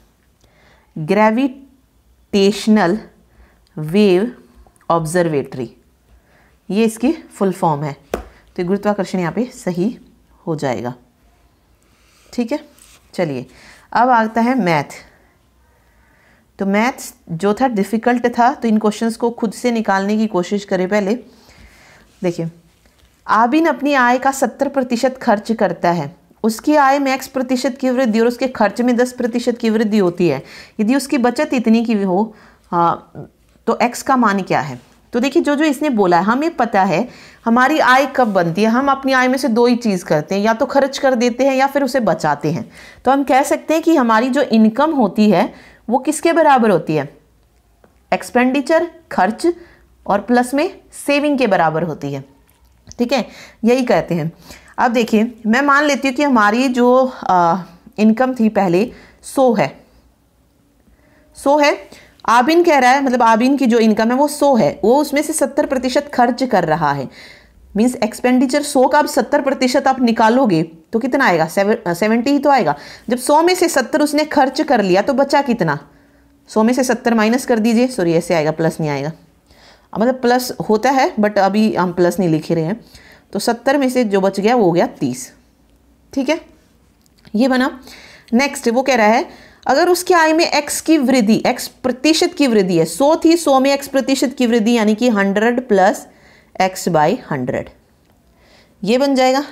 Speaker 1: gravitational wave observatory, ये इसकी फुल फॉर्म है। तो गुरुत्वाकर्षण यहाँ पे सही हो जाएगा। ठीक है, चलिए अब आता है मैथ। तो मैथ जो था डिफ़िकल्ट था, तो इन क्वेश्चंस को खुद से निकालने की कोशिश करें। पहले देखिए, आबिन अपनी आय का सत्तर प्रतिशत खर्च करता है, उसकी आय में एक्स प्रतिशत की वृद्धि और उसके खर्च में दस प्रतिशत की वृद्धि होती है। यदि उसकी बचत इतनी की हो हाँ, तो एक्स का मान क्या है? तो देखिए जो जो इसने बोला है, हमें पता है हमारी आय कब बनती है। हम अपनी आय में से दो ही चीज़ करते हैं, या तो खर्च कर देते हैं या फिर उसे बचाते हैं। तो हम कह सकते हैं कि हमारी जो इनकम होती है वो किसके बराबर होती है? एक्सपेंडिचर, खर्च, और प्लस में सेविंग के बराबर होती है। ठीक है, यही कहते हैं। अब देखिए, मैं मान लेती हूँ कि हमारी जो आ, इनकम थी पहले सौ है, सौ है। आबिन कह रहा है, मतलब आबिन की जो इनकम है वो सौ है, वो उसमें से सत्तर प्रतिशत खर्च कर रहा है। मीन्स एक्सपेंडिचर सौ का अब सत्तर प्रतिशत आप निकालोगे तो कितना आएगा? सेवेंटी ही तो आएगा। जब सौ में से सत्तर उसने खर्च कर लिया तो बचा कितना? सौ में से सत्तर माइनस कर दीजिए, सॉरी ऐसे आएगा, प्लस नहीं आएगा, मतलब प्लस होता है बट अभी हम प्लस नहीं लिख रहे हैं। तो सत्तर में से जो बच गया वो हो गया तीस। ठीक है, ये बना। नेक्स्ट वो कह रहा है अगर उसकी आय में x की वृद्धि, x प्रतिशत की वृद्धि है, सौ थी, सौ में x प्रतिशत की वृद्धि यानी कि hundred plus x by hundred, ये बन जाएगा।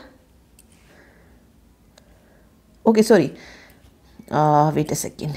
Speaker 1: Okay sorry, wait a second.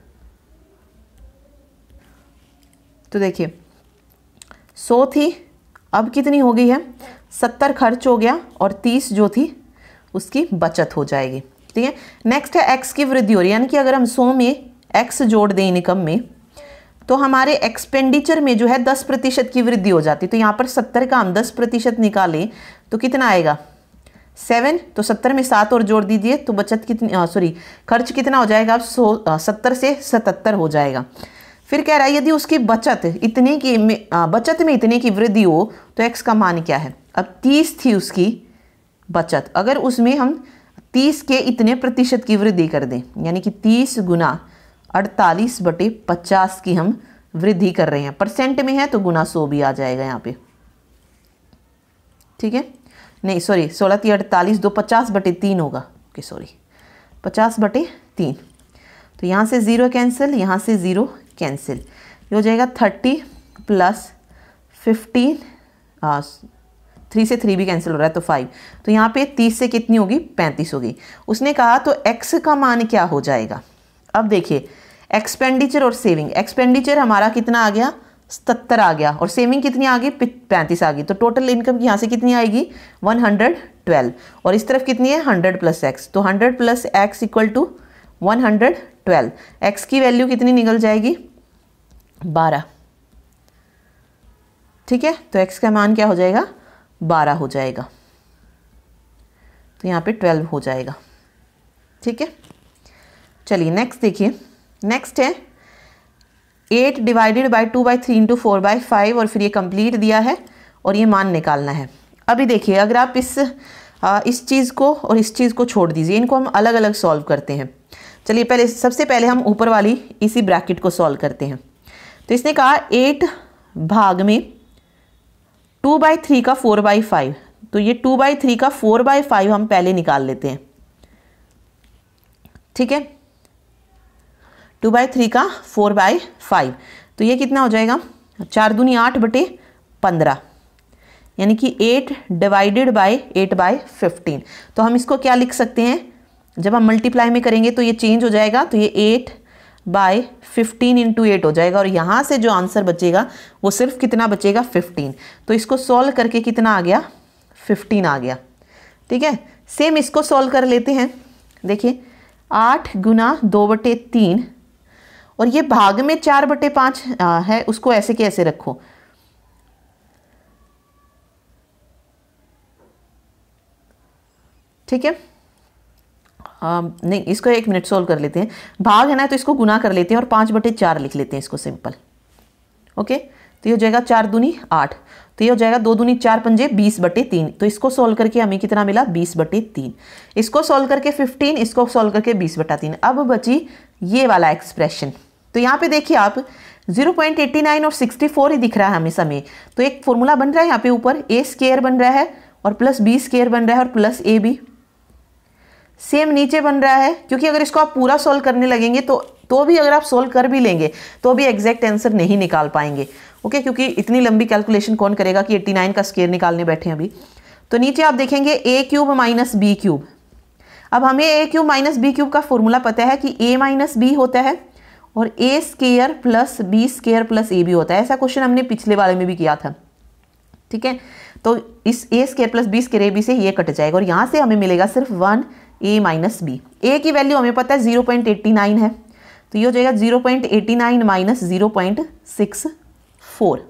Speaker 1: तो देखिए सौ थी, अब कितनी हो गई है? सत्तर खर्च हो गया और तीस जो थी उसकी बचत हो जाएगी। ठीक है, नेक्स्ट है एक्स की वृद्धि हो रही है, यानी कि अगर हम सौ में एक्स जोड़ दें इनकम में तो हमारे एक्सपेंडिचर में जो है दस प्रतिशत की वृद्धि हो जाती है। तो यहाँ पर सत्तर का हम दस प्रतिशत निकालें तो कितना आएगा? सेवन। तो सत्तर में सात और जोड़ दीजिए तो बचत कितनी, सॉरी खर्च कितना हो जाएगा? अब सौ सत्तर से सतहत्तर हो जाएगा। फिर कह रहा है यदि उसकी बचत इतने की आ, बचत में इतने की वृद्धि हो तो एक्स का मान क्या है? अब तीस थी उसकी बचत, अगर उसमें हम तीस के इतने प्रतिशत की वृद्धि कर दें, यानी कि तीस गुना अड़तालीस बटे पचास की हम वृद्धि कर रहे हैं, परसेंट में है तो गुना सौ भी आ जाएगा यहाँ पे। ठीक है, नहीं सॉरी सोलह तीन अड़तालीस, दो पचास बटे तीन होगा। ओके सॉरी, पचास बटे तीन। तो यहाँ से ज़ीरो कैंसिल, यहाँ से ज़ीरो कैंसिल, ये हो जाएगा थर्टी प्लस फिफ्टीन, थ्री से थ्री भी कैंसिल हो रहा है तो फाइव। तो यहाँ पे तीस से कितनी होगी? पैंतीस होगी। उसने कहा तो एक्स का मान क्या हो जाएगा? अब देखिए एक्सपेंडिचर और सेविंग, एक्सपेंडिचर हमारा कितना आ गया? सत्तर आ गया और सेविंग कितनी आ गई, पैंतीस आ गई। तो टोटल इनकम यहाँ से कितनी आएगी, वन हंड्रेड ट्वेल्व, और इस तरफ कितनी है, हंड्रेड प्लस एक्स। तो hundred plus x equal to one hundred twelve. X की वैल्यू कितनी निकल जाएगी, बारह। ठीक है, तो एक्स का मान क्या हो जाएगा, बारह हो जाएगा। तो यहाँ पे ट्वेल्व हो जाएगा। ठीक है, चलिए नेक्स्ट देखिए। नेक्स्ट है eight divided by two by three into four by five, और फिर ये कंप्लीट दिया है और ये मान निकालना है। अभी देखिए, अगर आप इस आ, इस चीज़ को और इस चीज़ को छोड़ दीजिए, इनको हम अलग अलग सॉल्व करते हैं। चलिए पहले सबसे पहले हम ऊपर वाली इसी ब्रैकेट को सॉल्व करते हैं। तो इसने कहा एट भाग में टू बाई थ्री का फोर बाई फाइव, तो ये टू बाई थ्री का फोर बाई फाइव हम पहले निकाल लेते हैं। ठीक है, टू बाई थ्री का फोर बाई फाइव, तो ये कितना हो जाएगा, चार दूनी आठ बटे पंद्रह, यानी कि eight divided by eight by fifteen. तो हम इसको क्या लिख सकते हैं, जब हम मल्टीप्लाई में करेंगे तो ये चेंज हो जाएगा, तो ये eight by fifteen into eight हो जाएगा, और यहाँ से जो आंसर बचेगा वो सिर्फ कितना बचेगा, फिफ्टीन। तो इसको सॉल्व करके कितना आ गया, फिफ्टीन आ गया। ठीक है, सेम इसको सॉल्व कर लेते हैं। देखिए आठ गुना दो बटे तीन, और ये भाग में चार बटे पाँच है, उसको ऐसे के ऐसे रखो। ठीक है, आ, नहीं इसको एक मिनट सोल्व कर लेते हैं। भाग है ना, तो इसको गुना कर लेते हैं और पाँच बटे चार लिख लेते हैं इसको सिंपल। ओके, तो ये हो जाएगा चार दूनी आठ, तो ये हो जाएगा दो दूनी चार पंजे बीस बटे तीन। तो इसको सॉल्व करके हमें कितना मिला, बीस बटे तीन। इसको सॉल्व करके फिफ्टीन, इसको सॉल्व करके बीस बटा तीन। अब बची ये वाला एक्सप्रेशन। तो यहाँ पे देखिए आप ज़ीरो पॉइंट एटी नाइन और सिक्सटी फोर ही दिख रहा है हमें समय। तो एक फॉर्मूला बन रहा है यहाँ पे, ऊपर ए स्केयर बन रहा है और प्लस बी स्केयर बन रहा है और प्लस ए बी। सेम नीचे बन रहा है, क्योंकि अगर इसको आप पूरा सॉल्व करने लगेंगे तो तो भी अगर आप सॉल्व कर भी लेंगे तो भी एग्जैक्ट आंसर नहीं निकाल पाएंगे। ओके, क्योंकि इतनी लंबी कैलकुलेशन कौन करेगा कि एटी नाइन का स्केयर निकालने बैठे हैं अभी। तो नीचे आप देखेंगे a cube minus b cube. अब हमें a cube minus b cube का फॉर्मूला पता है कि ए माइनस बी होता है और a square plus b square plus a b होता है। ऐसा क्वेश्चन हमने पिछले वाले में भी किया था। ठीक है, तो इस a square plus b square a b से ये कट जाएगा और यहाँ से हमें मिलेगा सिर्फ one a minus b. A की वैल्यू हमें पता है ज़ीरो पॉइंट एटी नाइन है, तो ये हो जाएगा zero point eighty nine minus zero point six four.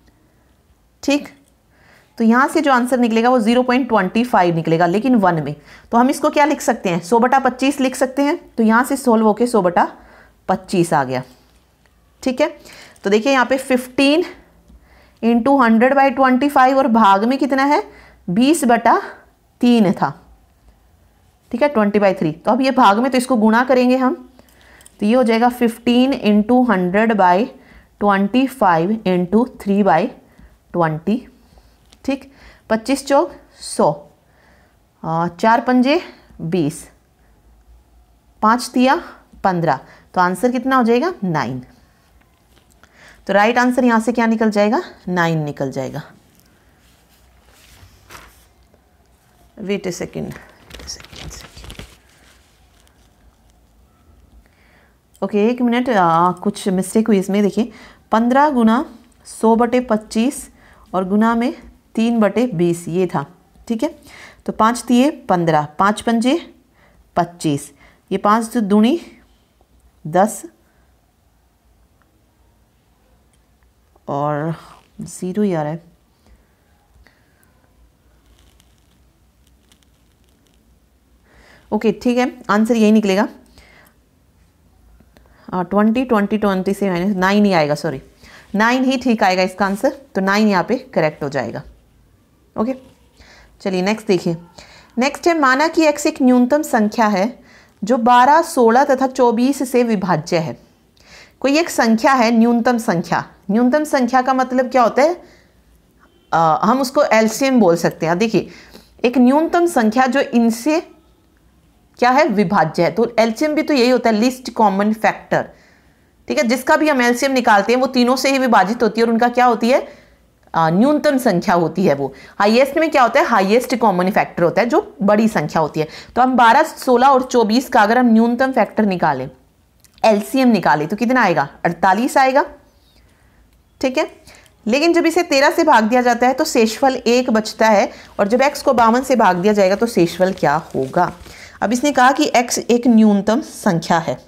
Speaker 1: ठीक, तो यहाँ से जो आंसर निकलेगा वो ज़ीरो पॉइंट टू फाइव निकलेगा, लेकिन वन में। तो हम इसको क्या लिख सकते हैं, सौ बटा पच्चीस लिख सकते हैं। तो यहाँ से सोल्व होके सौ बटा पच्चीस आ गया। ठीक है, तो देखिए यहाँ पे fifteen into hundred by twenty five और भाग में कितना है, बीस बटा तीन था। ठीक है, ट्वेंटी बाई थ्री। तो अब ये भाग में, तो इसको गुणा करेंगे हम, तो ये हो जाएगा fifteen into hundred by twenty five into three by twenty. ठीक, पच्चीस चौक सौ, चार पंजे बीस, पाँच तिया पंद्रह। तो आंसर कितना हो जाएगा, नाइन। तो राइट आंसर यहां से क्या निकल जाएगा, नाइन निकल जाएगा। वेट ए सेकेंड, ओके एक मिनट, कुछ मिस्टेक हुई इसमें। देखिए पंद्रह गुना सौ बटे पच्चीस और गुना में तीन बटे बीस ये था। ठीक है, तो पाँच तिये पंद्रह, पाँच पंजे पच्चीस, ये पाँच दूनी दस और ज़ीरो ही आ रहा है। ओके ठीक है, आंसर यही निकलेगा। ट्वेंटी ट्वेंटी ट्वेंटी से माइनस नाइन ही आएगा, सॉरी नाइन ही ठीक आएगा इसका आंसर। तो नाइन यहाँ पे करेक्ट हो जाएगा। ओके चलिए नेक्स्ट देखिए। नेक्स्ट है, माना कि एक्स एक न्यूनतम संख्या है जो बारह, सोलह तथा चौबीस से विभाज्य है। कोई एक संख्या है न्यूनतम संख्या। न्यूनतम संख्या का मतलब क्या होता है, आ, हम उसको एलसीएम बोल सकते हैं। देखिए एक न्यूनतम संख्या जो इनसे क्या है, विभाज्य है। तो एलसीएम भी तो यही होता है, लिस्ट कॉमन फैक्टर। ठीक है, जिसका भी हम एलसीएम निकालते हैं वो तीनों से ही विभाजित होती है और उनका क्या होती है, न्यूनतम संख्या होती है। वो हाईएस्ट में क्या होता है, हाईएस्ट कॉमन फैक्टर होता है जो बड़ी संख्या होती है। तो हम बारह, सोलह और चौबीस का अगर हम न्यूनतम फैक्टर निकालें, एलसीएम निकालें, तो कितना आएगा, अड़तालीस आएगा। ठीक है। लेकिन जब इसे तेरह से भाग दिया जाता है तो शेषफल एक बचता है, और जब x को बावन से भाग दिया जाएगा तो शेषफल क्या होगा। अब इसने कहा कि x एक न्यूनतम संख्या है,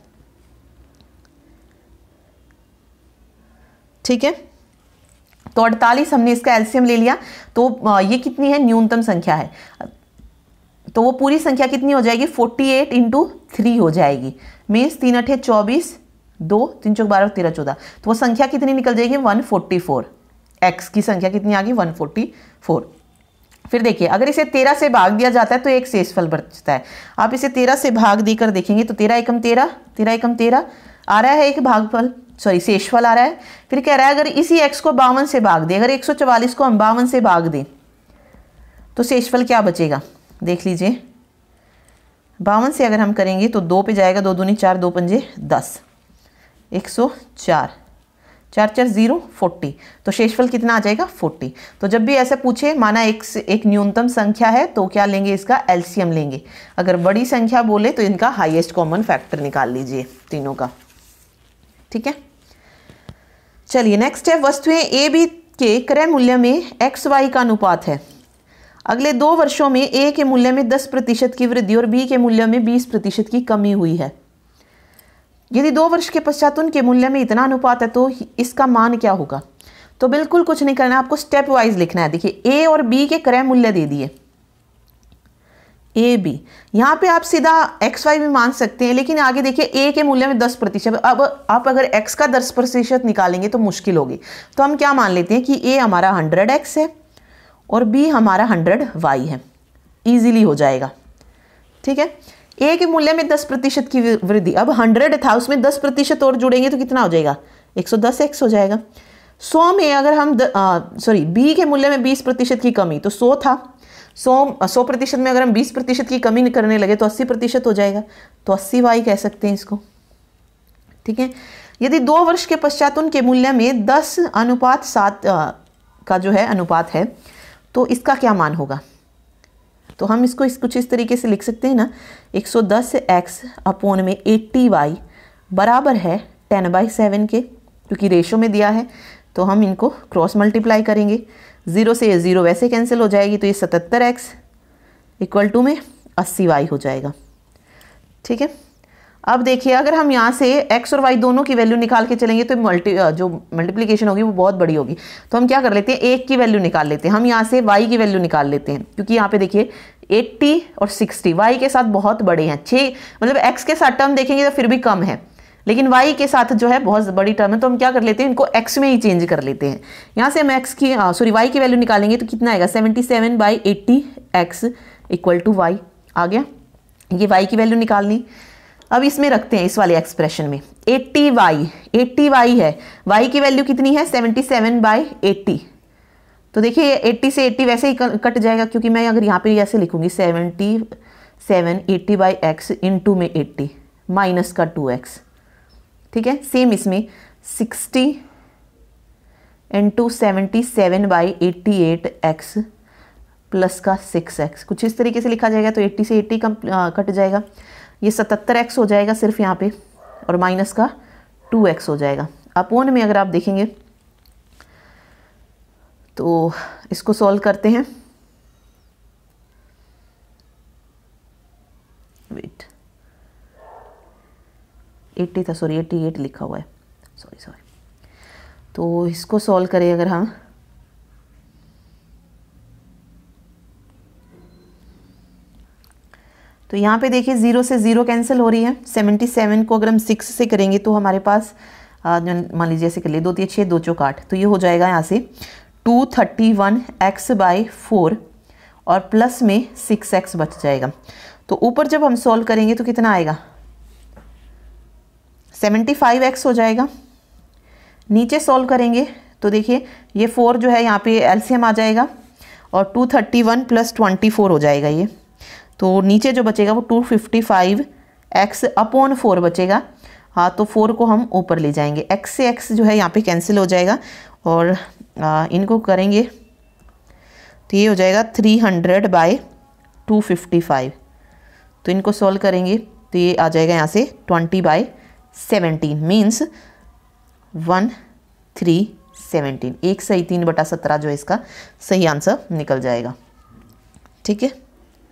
Speaker 1: ठीक है। तो अड़तालीस हमने इसका एलसीएम ले लिया, तो ये कितनी है, न्यूनतम संख्या है, तो वो पूरी संख्या कितनी हो जाएगी, अड़तालीस इंटू थ्री हो जाएगी। मीन्स तीन अठे चौबीस, दो तीन चौक बारह, तेरह चौदह, तो वो संख्या कितनी निकल जाएगी, एक सौ चौवालीस। x की संख्या कितनी आ गई, एक सौ चौवालीस। फिर देखिए अगर इसे तेरह से भाग दिया जाता है तो एक शेषफल बचता है। आप इसे तेरह से भाग देकर देखेंगे तो तेरह एकम तेरह, तेरह एकम तेरह आ रहा है एक भागफल, सॉरी शेषफल आ रहा है। फिर कह रहा है अगर इसी x को बावन से भाग दे, अगर एक सौ चवालीस को हम बावन से भाग दें तो शेषफल क्या बचेगा, देख लीजिए। बावन से अगर हम करेंगे तो दो पे जाएगा, दो दूनी चार, दो पंजे दस, एक सौ चार, चार चार जीरो, फोर्टी, तो शेषफल कितना आ जाएगा, फोर्टी। तो जब भी ऐसे पूछे, माना एक एक न्यूनतम संख्या है तो क्या लेंगे, इसका एलसीएम लेंगे। अगर बड़ी संख्या बोले तो इनका हाईएस्ट कॉमन फैक्टर निकाल लीजिए तीनों का, ठीक है। चलिए नेक्स्ट है, वस्तुएं ए बी के क्रय मूल्य में एक्स वाई का अनुपात है। अगले दो वर्षों में ए के मूल्य में दस प्रतिशत की वृद्धि और बी के मूल्य में बीस प्रतिशत की कमी हुई है। यदि दो वर्ष के पश्चात उनके मूल्य में इतना अनुपात है तो इसका मान क्या होगा। तो बिल्कुल कुछ नहीं करना, आपको स्टेप वाइज लिखना है। देखिए ए और बी के क्रय मूल्य दे दिए, ए बी, यहाँ पे आप सीधा एक्स वाई भी मान सकते हैं, लेकिन आगे देखिए ए के मूल्य में दस प्रतिशत। अब आप अगर एक्स का दस प्रतिशत निकालेंगे तो मुश्किल होगी, तो हम क्या मान लेते हैं कि ए हमारा हंड्रेड एक्स है और बी हमारा हंड्रेड वाई है, इजीली हो जाएगा, ठीक है। ए के मूल्य में दस प्रतिशत की वृद्धि, अब हंड्रेड था उसमें दस प्रतिशत और जुड़ेंगे तो कितना हो जाएगा, एक सौ दस एक्स हो जाएगा। सौ में अगर हम सॉरी बी के मूल्य में बीस प्रतिशत की कमी, तो सौ था, सौ सौ प्रतिशत में अगर हम बीस प्रतिशत की कमी करने लगे तो अस्सी प्रतिशत हो जाएगा, तो अस्सी वाई कह सकते हैं इसको, ठीक है। यदि दो वर्ष के पश्चात उनके मूल्य में दस अनुपात सात का जो है अनुपात है तो इसका क्या मान होगा। तो हम इसको इस कुछ इस तरीके से लिख सकते हैं ना, एक सौ दस एक्स अपोन में अस्सी वाई बराबर है टेन बाई सेवन के, क्योंकि रेशो में दिया है तो हम इनको क्रॉस मल्टीप्लाई करेंगे। ज़ीरो से ये ज़ीरो वैसे कैंसिल हो जाएगी, तो ये सतहत्तर एक्स इक्वल टू में अस्सी वाई हो जाएगा, ठीक है। अब देखिए अगर हम यहाँ से x और y दोनों की वैल्यू निकाल के चलेंगे तो मल्टी जो मल्टीप्लिकेशन होगी वो बहुत बड़ी होगी, तो हम क्या कर लेते हैं, एक की वैल्यू निकाल लेते हैं। हम यहाँ से y की वैल्यू निकाल लेते हैं, क्योंकि यहाँ पे देखिए अस्सी और साठ y के साथ बहुत बड़े हैं, छः मतलब x के साथ टर्म देखेंगे तो फिर भी कम है, लेकिन y के साथ जो है बहुत बड़ी टर्म है, तो हम क्या कर लेते हैं, इनको x में ही चेंज कर लेते हैं। यहाँ से हम x की सॉरी y की वैल्यू निकालेंगे तो कितना आएगा, seventy seven by eighty x equal to y आ गया। ये y की वैल्यू निकालनी, अब इसमें रखते हैं इस वाले एक्सप्रेशन में अस्सी वाई, अस्सी वाई है, y की वैल्यू कितनी है सेवेंटी सेवन बाई एट्टी, तो देखिए अस्सी से अस्सी वैसे ही कट जाएगा, क्योंकि मैं अगर यहाँ पे ऐसे लिखूंगी seventy seven eighty by x into में अस्सी माइनस का टू एक्स, ठीक है। सेम इसमें sixty into seventy seven by eighty eight x plus का सिक्स एक्स, कुछ इस तरीके से लिखा जाएगा, तो अस्सी से अस्सी कम कट जाएगा, ये सतहत्तर एक्स हो जाएगा सिर्फ यहाँ पे, और माइनस का टू एक्स हो जाएगा। अपोन में अगर आप देखेंगे तो इसको सॉल्व करते हैं, वेट अस्सी था सॉरी अट्ठासी लिखा हुआ है, सॉरी सॉरी तो इसको सॉल्व करें अगर हम, तो यहाँ पे देखिए ज़ीरो से ज़ीरो कैंसिल हो रही है, सेवेंटी सेवन को अगर हम सिक्स से करेंगे तो हमारे पास मान लीजिए ऐसे कर लिए, दो तीन छः दो चौक आठ, तो ये हो जाएगा यहाँ से two thirty one x by four और प्लस में सिक्स एक्स बच जाएगा। तो ऊपर जब हम सॉल्व करेंगे तो कितना आएगा, सेवेंटी फाइव एक्स हो जाएगा। नीचे सॉल्व करेंगे तो देखिए ये फोर जो है यहाँ पे एलसीएम आ जाएगा, और two thirty one plus twenty four हो जाएगा ये, तो नीचे जो बचेगा वो two fifty five x upon four बचेगा। हाँ तो फोर को हम ऊपर ले जाएंगे, x से x जो है यहाँ पे कैंसिल हो जाएगा, और आ, इनको करेंगे तो ये हो जाएगा three hundred by two fifty five, तो इनको सॉल्व करेंगे तो ये आ जाएगा यहाँ से twenty by seventeen means one three seventeen. एक सही तीन बटा सत्रह जो है इसका सही आंसर निकल जाएगा। ठीक है,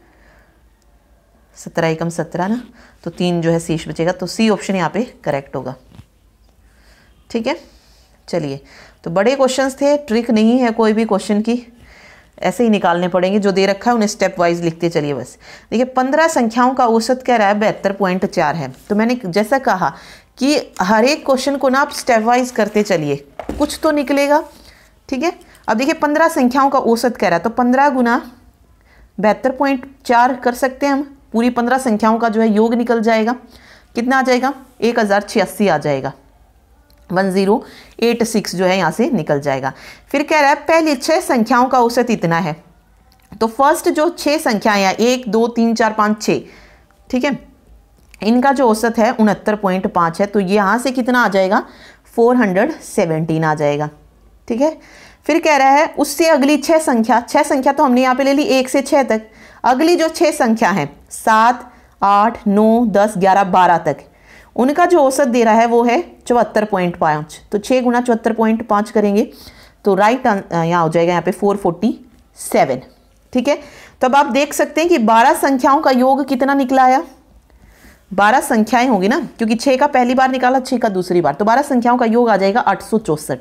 Speaker 1: सत्रह एकम सत्रह ना, तो तीन जो है शेष बचेगा, तो सी ऑप्शन यहाँ पे करेक्ट होगा। ठीक है, चलिए, तो बड़े क्वेश्चंस थे, ट्रिक नहीं है कोई भी क्वेश्चन की, ऐसे ही निकालने पड़ेंगे, जो दे रखा है उन्हें स्टेप वाइज लिखते चलिए बस। देखिए पंद्रह संख्याओं का औसत कह रहा है बहत्तर पॉइंट चार है, तो मैंने जैसा कहा कि हर एक क्वेश्चन को ना आप स्टेप वाइज करते चलिए, कुछ तो निकलेगा। ठीक है, अब देखिए पंद्रह संख्याओं का औसत कह रहा है, तो पंद्रह गुना बहत्तर पॉइंट चार कर सकते हैं हम, पूरी पंद्रह संख्याओं का जो है योग निकल जाएगा। कितना आ जाएगा? एक हज़ार छियासी आ जाएगा, वन ज़ीरो एट सिक्स जो है यहाँ से निकल जाएगा। फिर कह रहा है पहली छः संख्याओं का औसत इतना है, तो फर्स्ट जो छः संख्याएं हैं, एक दो तीन चार पाँच छः, ठीक है, इनका जो औसत है उनहत्तर पॉइंट पाँच है, तो ये यहाँ से कितना आ जाएगा? फोर हंड्रेड सेवेंटीन आ जाएगा। ठीक है, फिर कह रहा है उससे अगली छः संख्या, छः संख्या तो हमने यहाँ पे ले ली एक से छः तक, अगली जो छः संख्या है सात आठ नौ दस ग्यारह बारह तक, उनका जो औसत दे रहा है वो है चौहत्तर पॉइंट पाँच, तो छः गुना चौहत्तर पॉइंट पाँच करेंगे तो राइट यहाँ हो जाएगा यहाँ पे फोर फोर्टी सेवन। ठीक है, तो अब आप देख सकते हैं कि बारह संख्याओं का योग कितना निकला आया? बारह संख्याएं होगी ना, क्योंकि छः का पहली बार निकाला, छः का दूसरी बार, तो बारह संख्याओं का योग आ जाएगा आठ सौ चौसठ।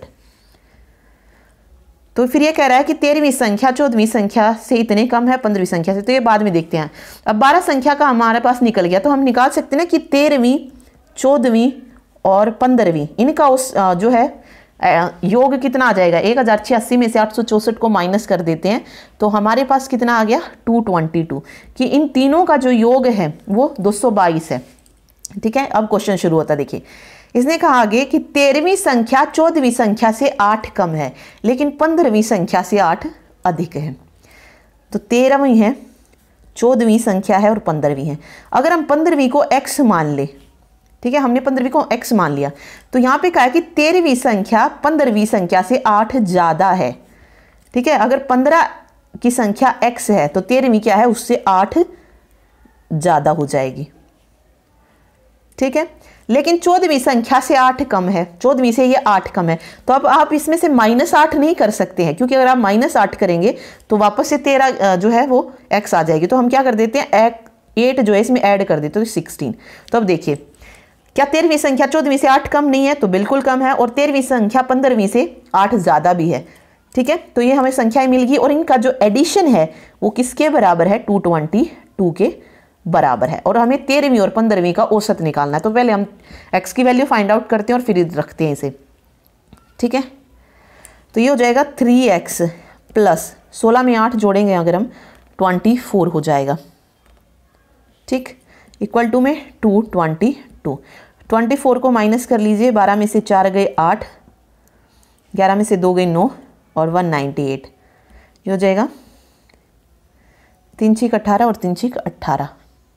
Speaker 1: तो फिर ये कह रहा है कि तेरहवीं संख्या चौदहवीं संख्या से इतने कम है पंद्रहवीं संख्या से, तो ये बाद में देखते हैं। अब बारह संख्या का हमारे पास निकल गया, तो हम निकाल सकते हैं ना कि तेरहवीं चौदहवीं और पंद्रहवीं, इनका उस जो है योग कितना आ जाएगा? एक हज़ार छियासी में से आठ सौ चौसठ को माइनस कर देते हैं, तो हमारे पास कितना आ गया? टू ट्वेंटी टू, कि इन तीनों का जो योग है वो दो सौ बाईस है। ठीक है, अब क्वेश्चन शुरू होता है। देखिए इसने कहा आगे कि तेरहवीं संख्या चौदहवीं संख्या से आठ कम है, लेकिन पंद्रहवीं संख्या से आठ अधिक है। तो तेरहवीं है, चौदहवीं संख्या है और पंद्रहवीं है। अगर हम पंद्रहवीं को एक्स मान ले, ठीक है, हमने पंद्रहवीं को एक्स मान लिया, तो यहाँ पे कहा है कि तेरहवीं संख्या पंद्रहवीं संख्या से आठ ज़्यादा है। ठीक है, अगर पंद्रह की संख्या एक्स है तो तेरहवीं क्या है? उससे आठ ज़्यादा हो जाएगी। ठीक है, लेकिन चौदहवीं संख्या से आठ कम है, चौदहवीं से ये आठ कम है, तो अब आप इसमें से माइनस आठ नहीं कर सकते हैं, क्योंकि अगर आप माइनस आठ करेंगे तो वापस से तेरह जो है वो एक्स आ जाएगी। तो हम क्या कर देते हैं? एट जो है इसमें ऐड कर देते हैं, तो सिक्सटीन। तो अब देखिए क्या तेरहवीं संख्या चौदहवीं से आठ कम नहीं है? तो बिल्कुल कम है, और तेरहवीं संख्या पंद्रहवीं से आठ ज़्यादा भी है। ठीक है, तो ये हमें संख्याएं मिल गई, और इनका जो एडिशन है वो किसके बराबर है? टू ट्वेंटी टू के बराबर है, और हमें तेरहवीं और पंद्रहवीं का औसत निकालना है। तो पहले हम x की वैल्यू फाइंड आउट करते हैं और फिर रखते हैं इसे। ठीक है, तो ये हो जाएगा थ्री एक्स प्लस सोलह में आठ जोड़ेंगे अगर हम, ट्वेंटी फोर हो जाएगा। ठीक, इक्वल टू में two twenty two, twenty four को माइनस कर लीजिए, बारह में से चार गए आठ, ग्यारह में से दो गए नौ, और वन नाइन्टी एट, ये हो जाएगा तीन छीक अट्ठारह और तीन छीक अट्ठारह।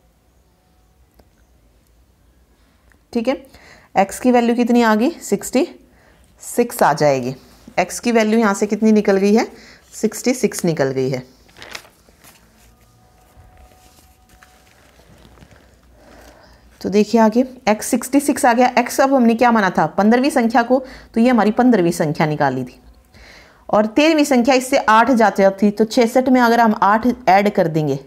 Speaker 1: ठीक है, x की वैल्यू कितनी आ गई? सिक्सटी सिक्स आ जाएगी। x की वैल्यू यहाँ से कितनी निकल गई है? सिक्सटी सिक्स निकल गई है। तो देखिए आगे x सिक्सटी सिक्स आ गया। x अब हमने क्या माना था? पंद्रहवीं संख्या को, तो ये हमारी पंद्रहवीं संख्या निकाली थी, और तेरहवीं संख्या इससे आठ जाती थी, तो छियासठ में अगर हम आठ ऐड कर देंगे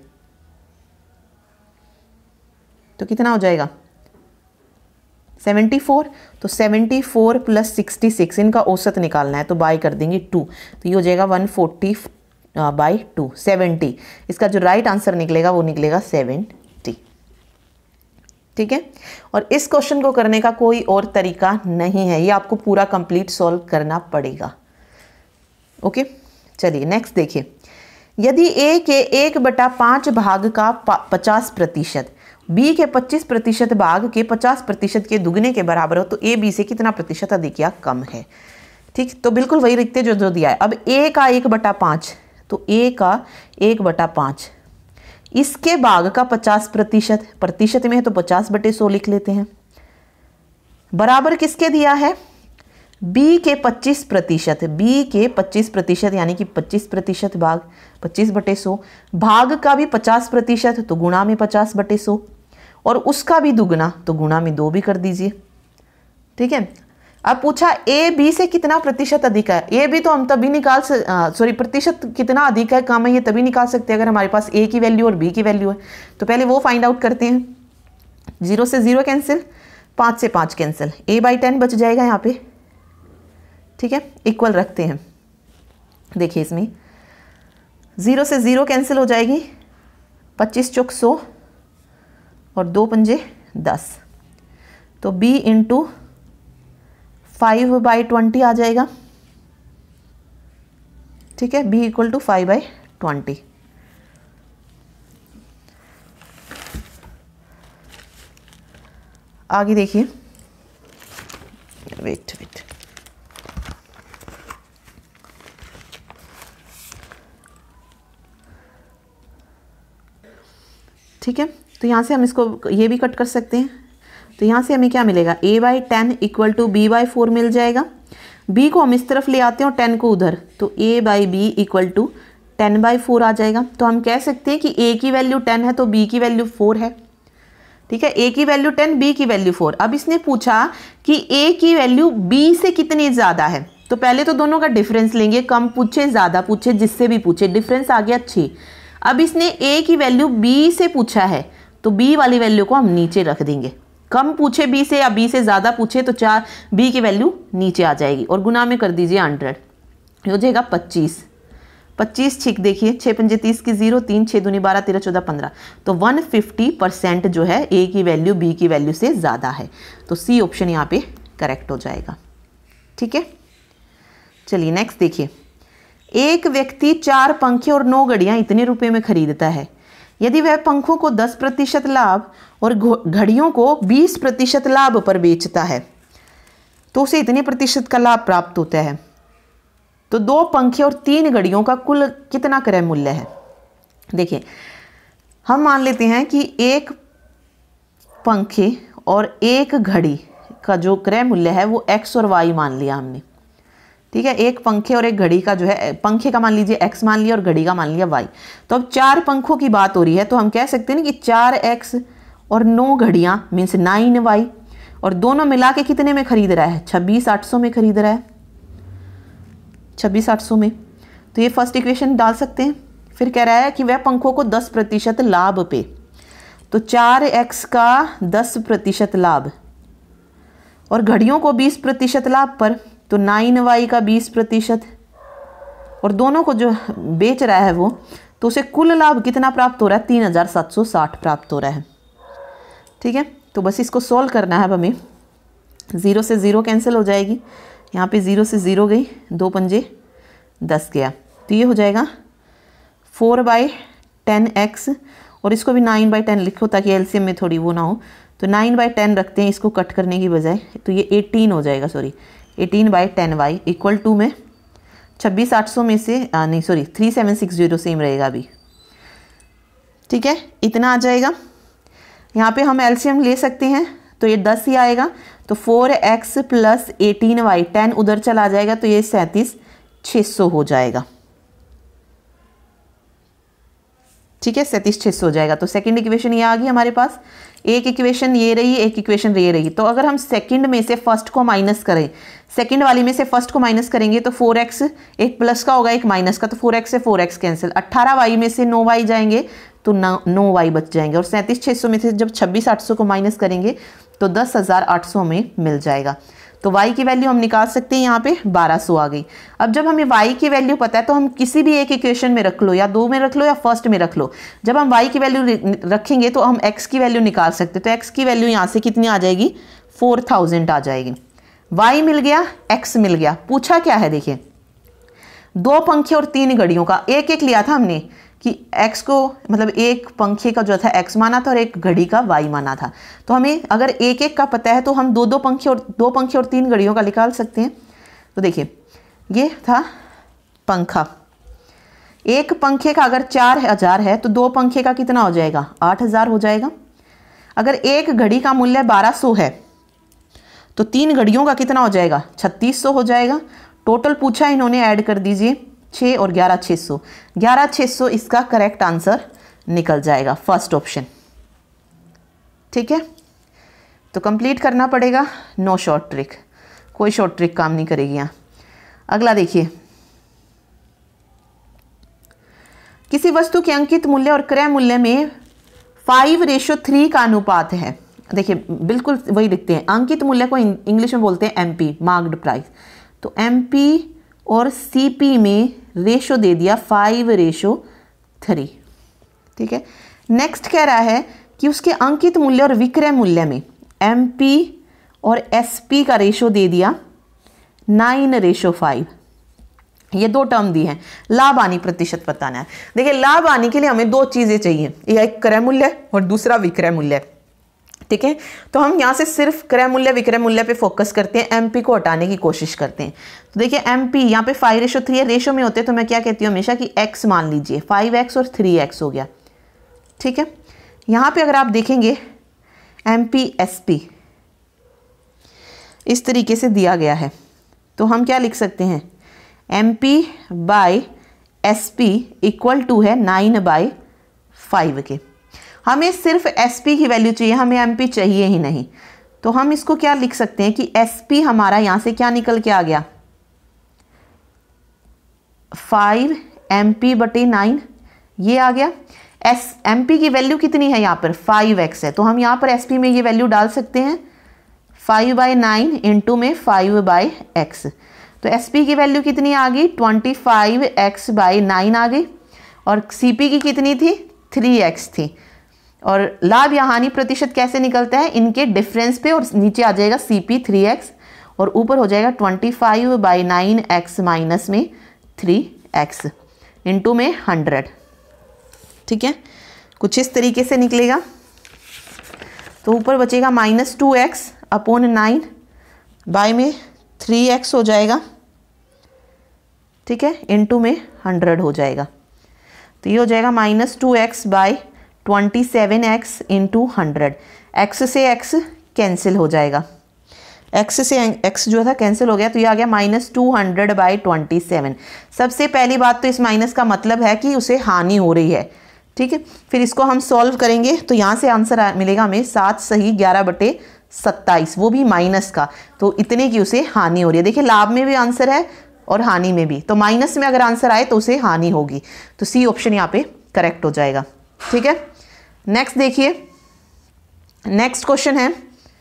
Speaker 1: तो कितना हो जाएगा? Seventy four. तो seventy four plus sixty six, इनका औसत निकालना है, तो बाई कर देंगे टू, तो ये हो जाएगा one forty by two, seventy. इसका जो राइट आंसर निकलेगा वो निकलेगा सेवेंटी। ठीक है, और इस क्वेश्चन को करने का कोई और तरीका नहीं है, ये आपको पूरा कंप्लीट सॉल्व करना पड़ेगा। ओके, चलिए नेक्स्ट देखिए। यदि ए के एक बटा पाँच भाग का पचास प्रतिशत बी के पच्चीस प्रतिशत भाग के पचास प्रतिशत के दुगने के बराबर हो, तो ए बी से कितना प्रतिशत अधिक या कम है? ठीक, तो बिल्कुल वही लिखते जो जो दिया है। अब ए का एक बटा पाँच, तो ए का एक बटा पाँच, इसके भाग का पचास प्रतिशत, प्रतिशत में है तो पचास बटे सौ लिख लेते हैं, बराबर किसके दिया है? बी के पच्चीस प्रतिशत, बी के पच्चीस प्रतिशत यानी कि पच्चीस प्रतिशत भाग पच्चीस बटे सौ, भाग का भी पचास प्रतिशत तो गुणा में पचास बटे सौ, और उसका भी दुगना तो गुणा में दो भी कर दीजिए। ठीक है, अब पूछा ए बी से कितना प्रतिशत अधिक है। ए बी तो हम तभी निकाल सॉरी प्रतिशत कितना अधिक है कम है ये तभी निकाल सकते हैं अगर हमारे पास ए की वैल्यू और बी की वैल्यू है। तो पहले वो फाइंड आउट करते हैं। जीरो से जीरो कैंसिल, पाँच से पाँच कैंसिल, ए बाई टेन बच जाएगा यहाँ पे। ठीक है, इक्वल रखते हैं। देखिए इसमें ज़ीरो से ज़ीरो कैंसिल हो जाएगी, पच्चीस चौक सौ और दो पंजे दस, तो b into five by twenty आ जाएगा। ठीक है, b equal to five by twenty. आगे देखिए, वेट वेट ठीक है, तो यहाँ से हम इसको ये भी कट कर सकते हैं। तो यहाँ से हमें क्या मिलेगा, a by ten equal to b by four मिल जाएगा। b को हम इस तरफ ले आते हैं और टेन को उधर, तो a by b equal to ten by four आ जाएगा। तो हम कह सकते हैं कि a की वैल्यू टेन है तो b की वैल्यू फोर है। ठीक है, a की वैल्यू टेन, b की वैल्यू फोर। अब इसने पूछा कि a की वैल्यू b से कितनी ज़्यादा है, तो पहले तो दोनों का डिफरेंस लेंगे, कम पूछे ज़्यादा पूछे जिससे भी पूछे, डिफरेंस आ गया छः। अब इसने a की वैल्यू b से पूछा है तो b वाली वैल्यू को हम नीचे रख देंगे। कम पूछे b से या b से ज़्यादा पूछे तो चार b की वैल्यू नीचे आ जाएगी और गुना में कर दीजिए हंड्रेड, हो जाएगा पच्चीस। पच्चीस छिक देखिए, छः पंजे तीस की जीरो, तीन छः दूनी बारह, तेरह चौदह पंद्रह, तो वन फिफ्टी परसेंट जो है a की वैल्यू b की वैल्यू से ज़्यादा है। तो सी ऑप्शन यहाँ पे करेक्ट हो जाएगा। ठीक है, चलिए नेक्स्ट देखिए। एक व्यक्ति चार पंखे और नौ घड़ियां इतने रुपए में खरीदता है। यदि वह पंखों को दस प्रतिशत लाभ और घड़ियों को बीस प्रतिशत लाभ पर बेचता है तो उसे इतने प्रतिशत का लाभ प्राप्त होता है। तो दो पंखे और तीन घड़ियों का कुल कितना क्रय मूल्य है। देखिए, हम मान लेते हैं कि एक पंखे और एक घड़ी का जो क्रय मूल्य है वो एक्स और वाई मान लिया हमने। ठीक है, एक पंखे और एक घड़ी का जो है, पंखे का मान लीजिए एक्स मान लिया और घड़ी का मान लिया वाई। तो अब चार पंखों की बात हो रही है तो हम कह सकते हैं ना कि चार एक्स और नौ घड़ियां मीन्स नाइन वाई, और दोनों मिला के कितने में खरीद रहा है, छब्बीस आठ सौ में खरीद रहा है, छब्बीस आठ सौ में। तो ये फर्स्ट इक्वेशन डाल सकते हैं। फिर कह रहा है कि वह पंखों को दस प्रतिशत लाभ पे, तो चार एक्स का दस प्रतिशत लाभ और घड़ियों को बीस प्रतिशत लाभ पर, तो नाइन वाई का बीस प्रतिशत, और दोनों को जो बेच रहा है वो, तो उसे कुल लाभ कितना प्राप्त हो रहा है, तीन हज़ार सात सौ साठ प्राप्त हो रहा है। ठीक है, तो बस इसको सॉल्व करना है अब हमें। ज़ीरो से ज़ीरो कैंसिल हो जाएगी, यहाँ पे ज़ीरो से ज़ीरो गई, दो पंजे दस गया, तो ये हो जाएगा फोर बाई टेन एक्स, और इसको भी नाइन बाई टेन लिखो ताकि एलसीएम में थोड़ी वो ना हो। तो नाइन बाई टेन रखते हैं इसको कट करने की बजाय, तो ये एटीन हो जाएगा, sorry eighteen by ten y equal to में छब्बीस आठ सौ में से आ, नहीं sorry three seven six zero same रहेगा अभी। ठीक है, इतना आ जाएगा। यहाँ पे हम एलसीएम ले सकते हैं तो ये दस ही आएगा, तो four x plus eighteen y, ten उधर चला जाएगा तो ये सैंतीस छः सौ हो जाएगा। ठीक है, सैंतीस छः सौ हो जाएगा। तो सेकंड इक्वेशन ये आ गई हमारे पास। एक इक्वेशन ये रही, एक इक्वेशन ये रही। तो अगर हम सेकंड में से फर्स्ट को माइनस करें, सेकंड वाली में से फर्स्ट को माइनस करेंगे तो फोर एक्स, एक प्लस का होगा एक माइनस का, तो फोर एक्स से फोर एक्स कैंसिल, अट्ठारह वाई में से नौ वाई जाएंगे तो नौ वाई बच जाएंगे, और सैंतीस छः सौ में से जब छब्बीस आठ सौ को माइनस करेंगे तो दस हज़ार आठ सौ में मिल जाएगा। तो y की वैल्यू हम निकाल सकते हैं, यहाँ पे बारह सौ आ गई। अब जब हमें y की वैल्यू पता है तो हम किसी भी एक इक्वेशन में रख लो, या दो में रख लो या फर्स्ट में रख लो, जब हम y की वैल्यू रखेंगे तो हम x की वैल्यू निकाल सकते हैं। तो x की वैल्यू यहाँ से कितनी आ जाएगी, फोर थाउजेंड आ जाएगी। y मिल गया, x मिल गया। पूछा क्या है, देखिए दो पंखे और तीन घड़ियों का एक एक लिया था हमने कि x को मतलब एक पंखे का जो था x माना था और एक घड़ी का y माना था। तो हमें अगर एक एक का पता है तो हम दो दो पंखे और दो पंखे और तीन घड़ियों का निकाल सकते हैं। तो देखिए ये था पंखा, एक पंखे का अगर चार हजार है तो दो पंखे का कितना हो जाएगा, आठ हजार हो जाएगा। अगर एक घड़ी का मूल्य बारह सौ है तो तीन घड़ियों का कितना हो जाएगा, छत्तीस सौ हो जाएगा। टोटल पूछा इन्होंने, ऐड कर दीजिए छः और ग्यारह छः सौ, ग्यारह छः सौ इसका करेक्ट आंसर निकल जाएगा, फर्स्ट ऑप्शन। ठीक है, तो कंप्लीट करना पड़ेगा, नो शॉर्ट ट्रिक। कोई शॉर्ट ट्रिक काम नहीं करेगी यहाँ। अगला देखिए, किसी वस्तु के अंकित मूल्य और क्रय मूल्य में फाइव रेशो थ्री का अनुपात है। देखिए बिल्कुल वही लिखते हैं, अंकित मूल्य को इंग्लिश में बोलते हैं एमपी, मार्क्ड प्राइस। तो एमपी और सीपी में रेशो दे दिया फाइव रेशो थ्री। ठीक है, नेक्स्ट कह रहा है कि उसके अंकित मूल्य और विक्रय मूल्य में एमपी और एसपी का रेशो दे दिया नाइन रेशो फाइव। ये दो टर्म दी हैं, लाभ हानि प्रतिशत बताना है। देखिए लाभ हानि के लिए हमें दो चीजें चाहिए, एक क्रय मूल्य और दूसरा विक्रय मूल्य। ठीक है, तो हम यहाँ से सिर्फ क्रय मूल्य विक्रय मूल्य पे फोकस करते हैं, एमपी को हटाने की कोशिश करते हैं। तो देखिए एमपी यहाँ पे फाइव रेशो थ्री है, रेशो में होते हैं तो मैं क्या कहती हूँ हमेशा कि एक्स मान लीजिए, फाइव एक्स और थ्री एक्स हो गया। ठीक है, यहाँ पे अगर आप देखेंगे एमपी एसपी इस तरीके से दिया गया है, तो हम क्या लिख सकते हैं, M P by S P equal to है नाइन बाई फाइव के। हमें सिर्फ एस पी की वैल्यू चाहिए, हमें एम पी चाहिए ही नहीं। तो हम इसको क्या लिख सकते हैं कि एस पी हमारा यहाँ से क्या निकल के आ गया, फाइव एम पी बटे नाइन, ये आ गया। एस एम पी की वैल्यू कितनी है यहाँ पर, फाइव एक्स है, तो हम यहाँ पर एस पी में ये वैल्यू डाल सकते हैं, फाइव बाई नाइन इंटू में फाइव बाई एक्स। तो एस पी की वैल्यू कितनी आ गई, twenty five x by nine आ गई, और सी पी की कितनी थी, थ्री एक्स थी। और लाभ या हानि प्रतिशत कैसे निकलता है, इनके डिफरेंस पे, और नीचे आ जाएगा सी पी थ्री एक्स और ऊपर हो जाएगा twenty five by nine x minus में थ्री एक्स इंटू में हंड्रेड। ठीक है, कुछ इस तरीके से निकलेगा। तो ऊपर बचेगा minus two x upon nine, by में थ्री एक्स हो जाएगा। ठीक है, इंटू में हंड्रेड हो जाएगा। तो ये हो जाएगा minus two x by twenty seven x into hundred. X से एक्स कैंसिल हो जाएगा, एक्स से एक्स जो था कैंसिल हो गया, तो ये आ गया minus two hundred by twenty seven. सबसे पहली बात तो इस माइनस का मतलब है कि उसे हानि हो रही है। ठीक है, फिर इसको हम सॉल्व करेंगे तो यहाँ से आंसर मिलेगा हमें सात सही ग्यारह बटे सत्ताईस, वो भी माइनस का, तो इतने की उसे हानि हो रही है। देखिए लाभ में भी आंसर है और हानि में भी, तो माइनस में अगर आंसर आए तो उसे हानि होगी, तो सी ऑप्शन यहाँ पे करेक्ट हो जाएगा। ठीक है, नेक्स्ट देखिए, नेक्स्ट क्वेश्चन है,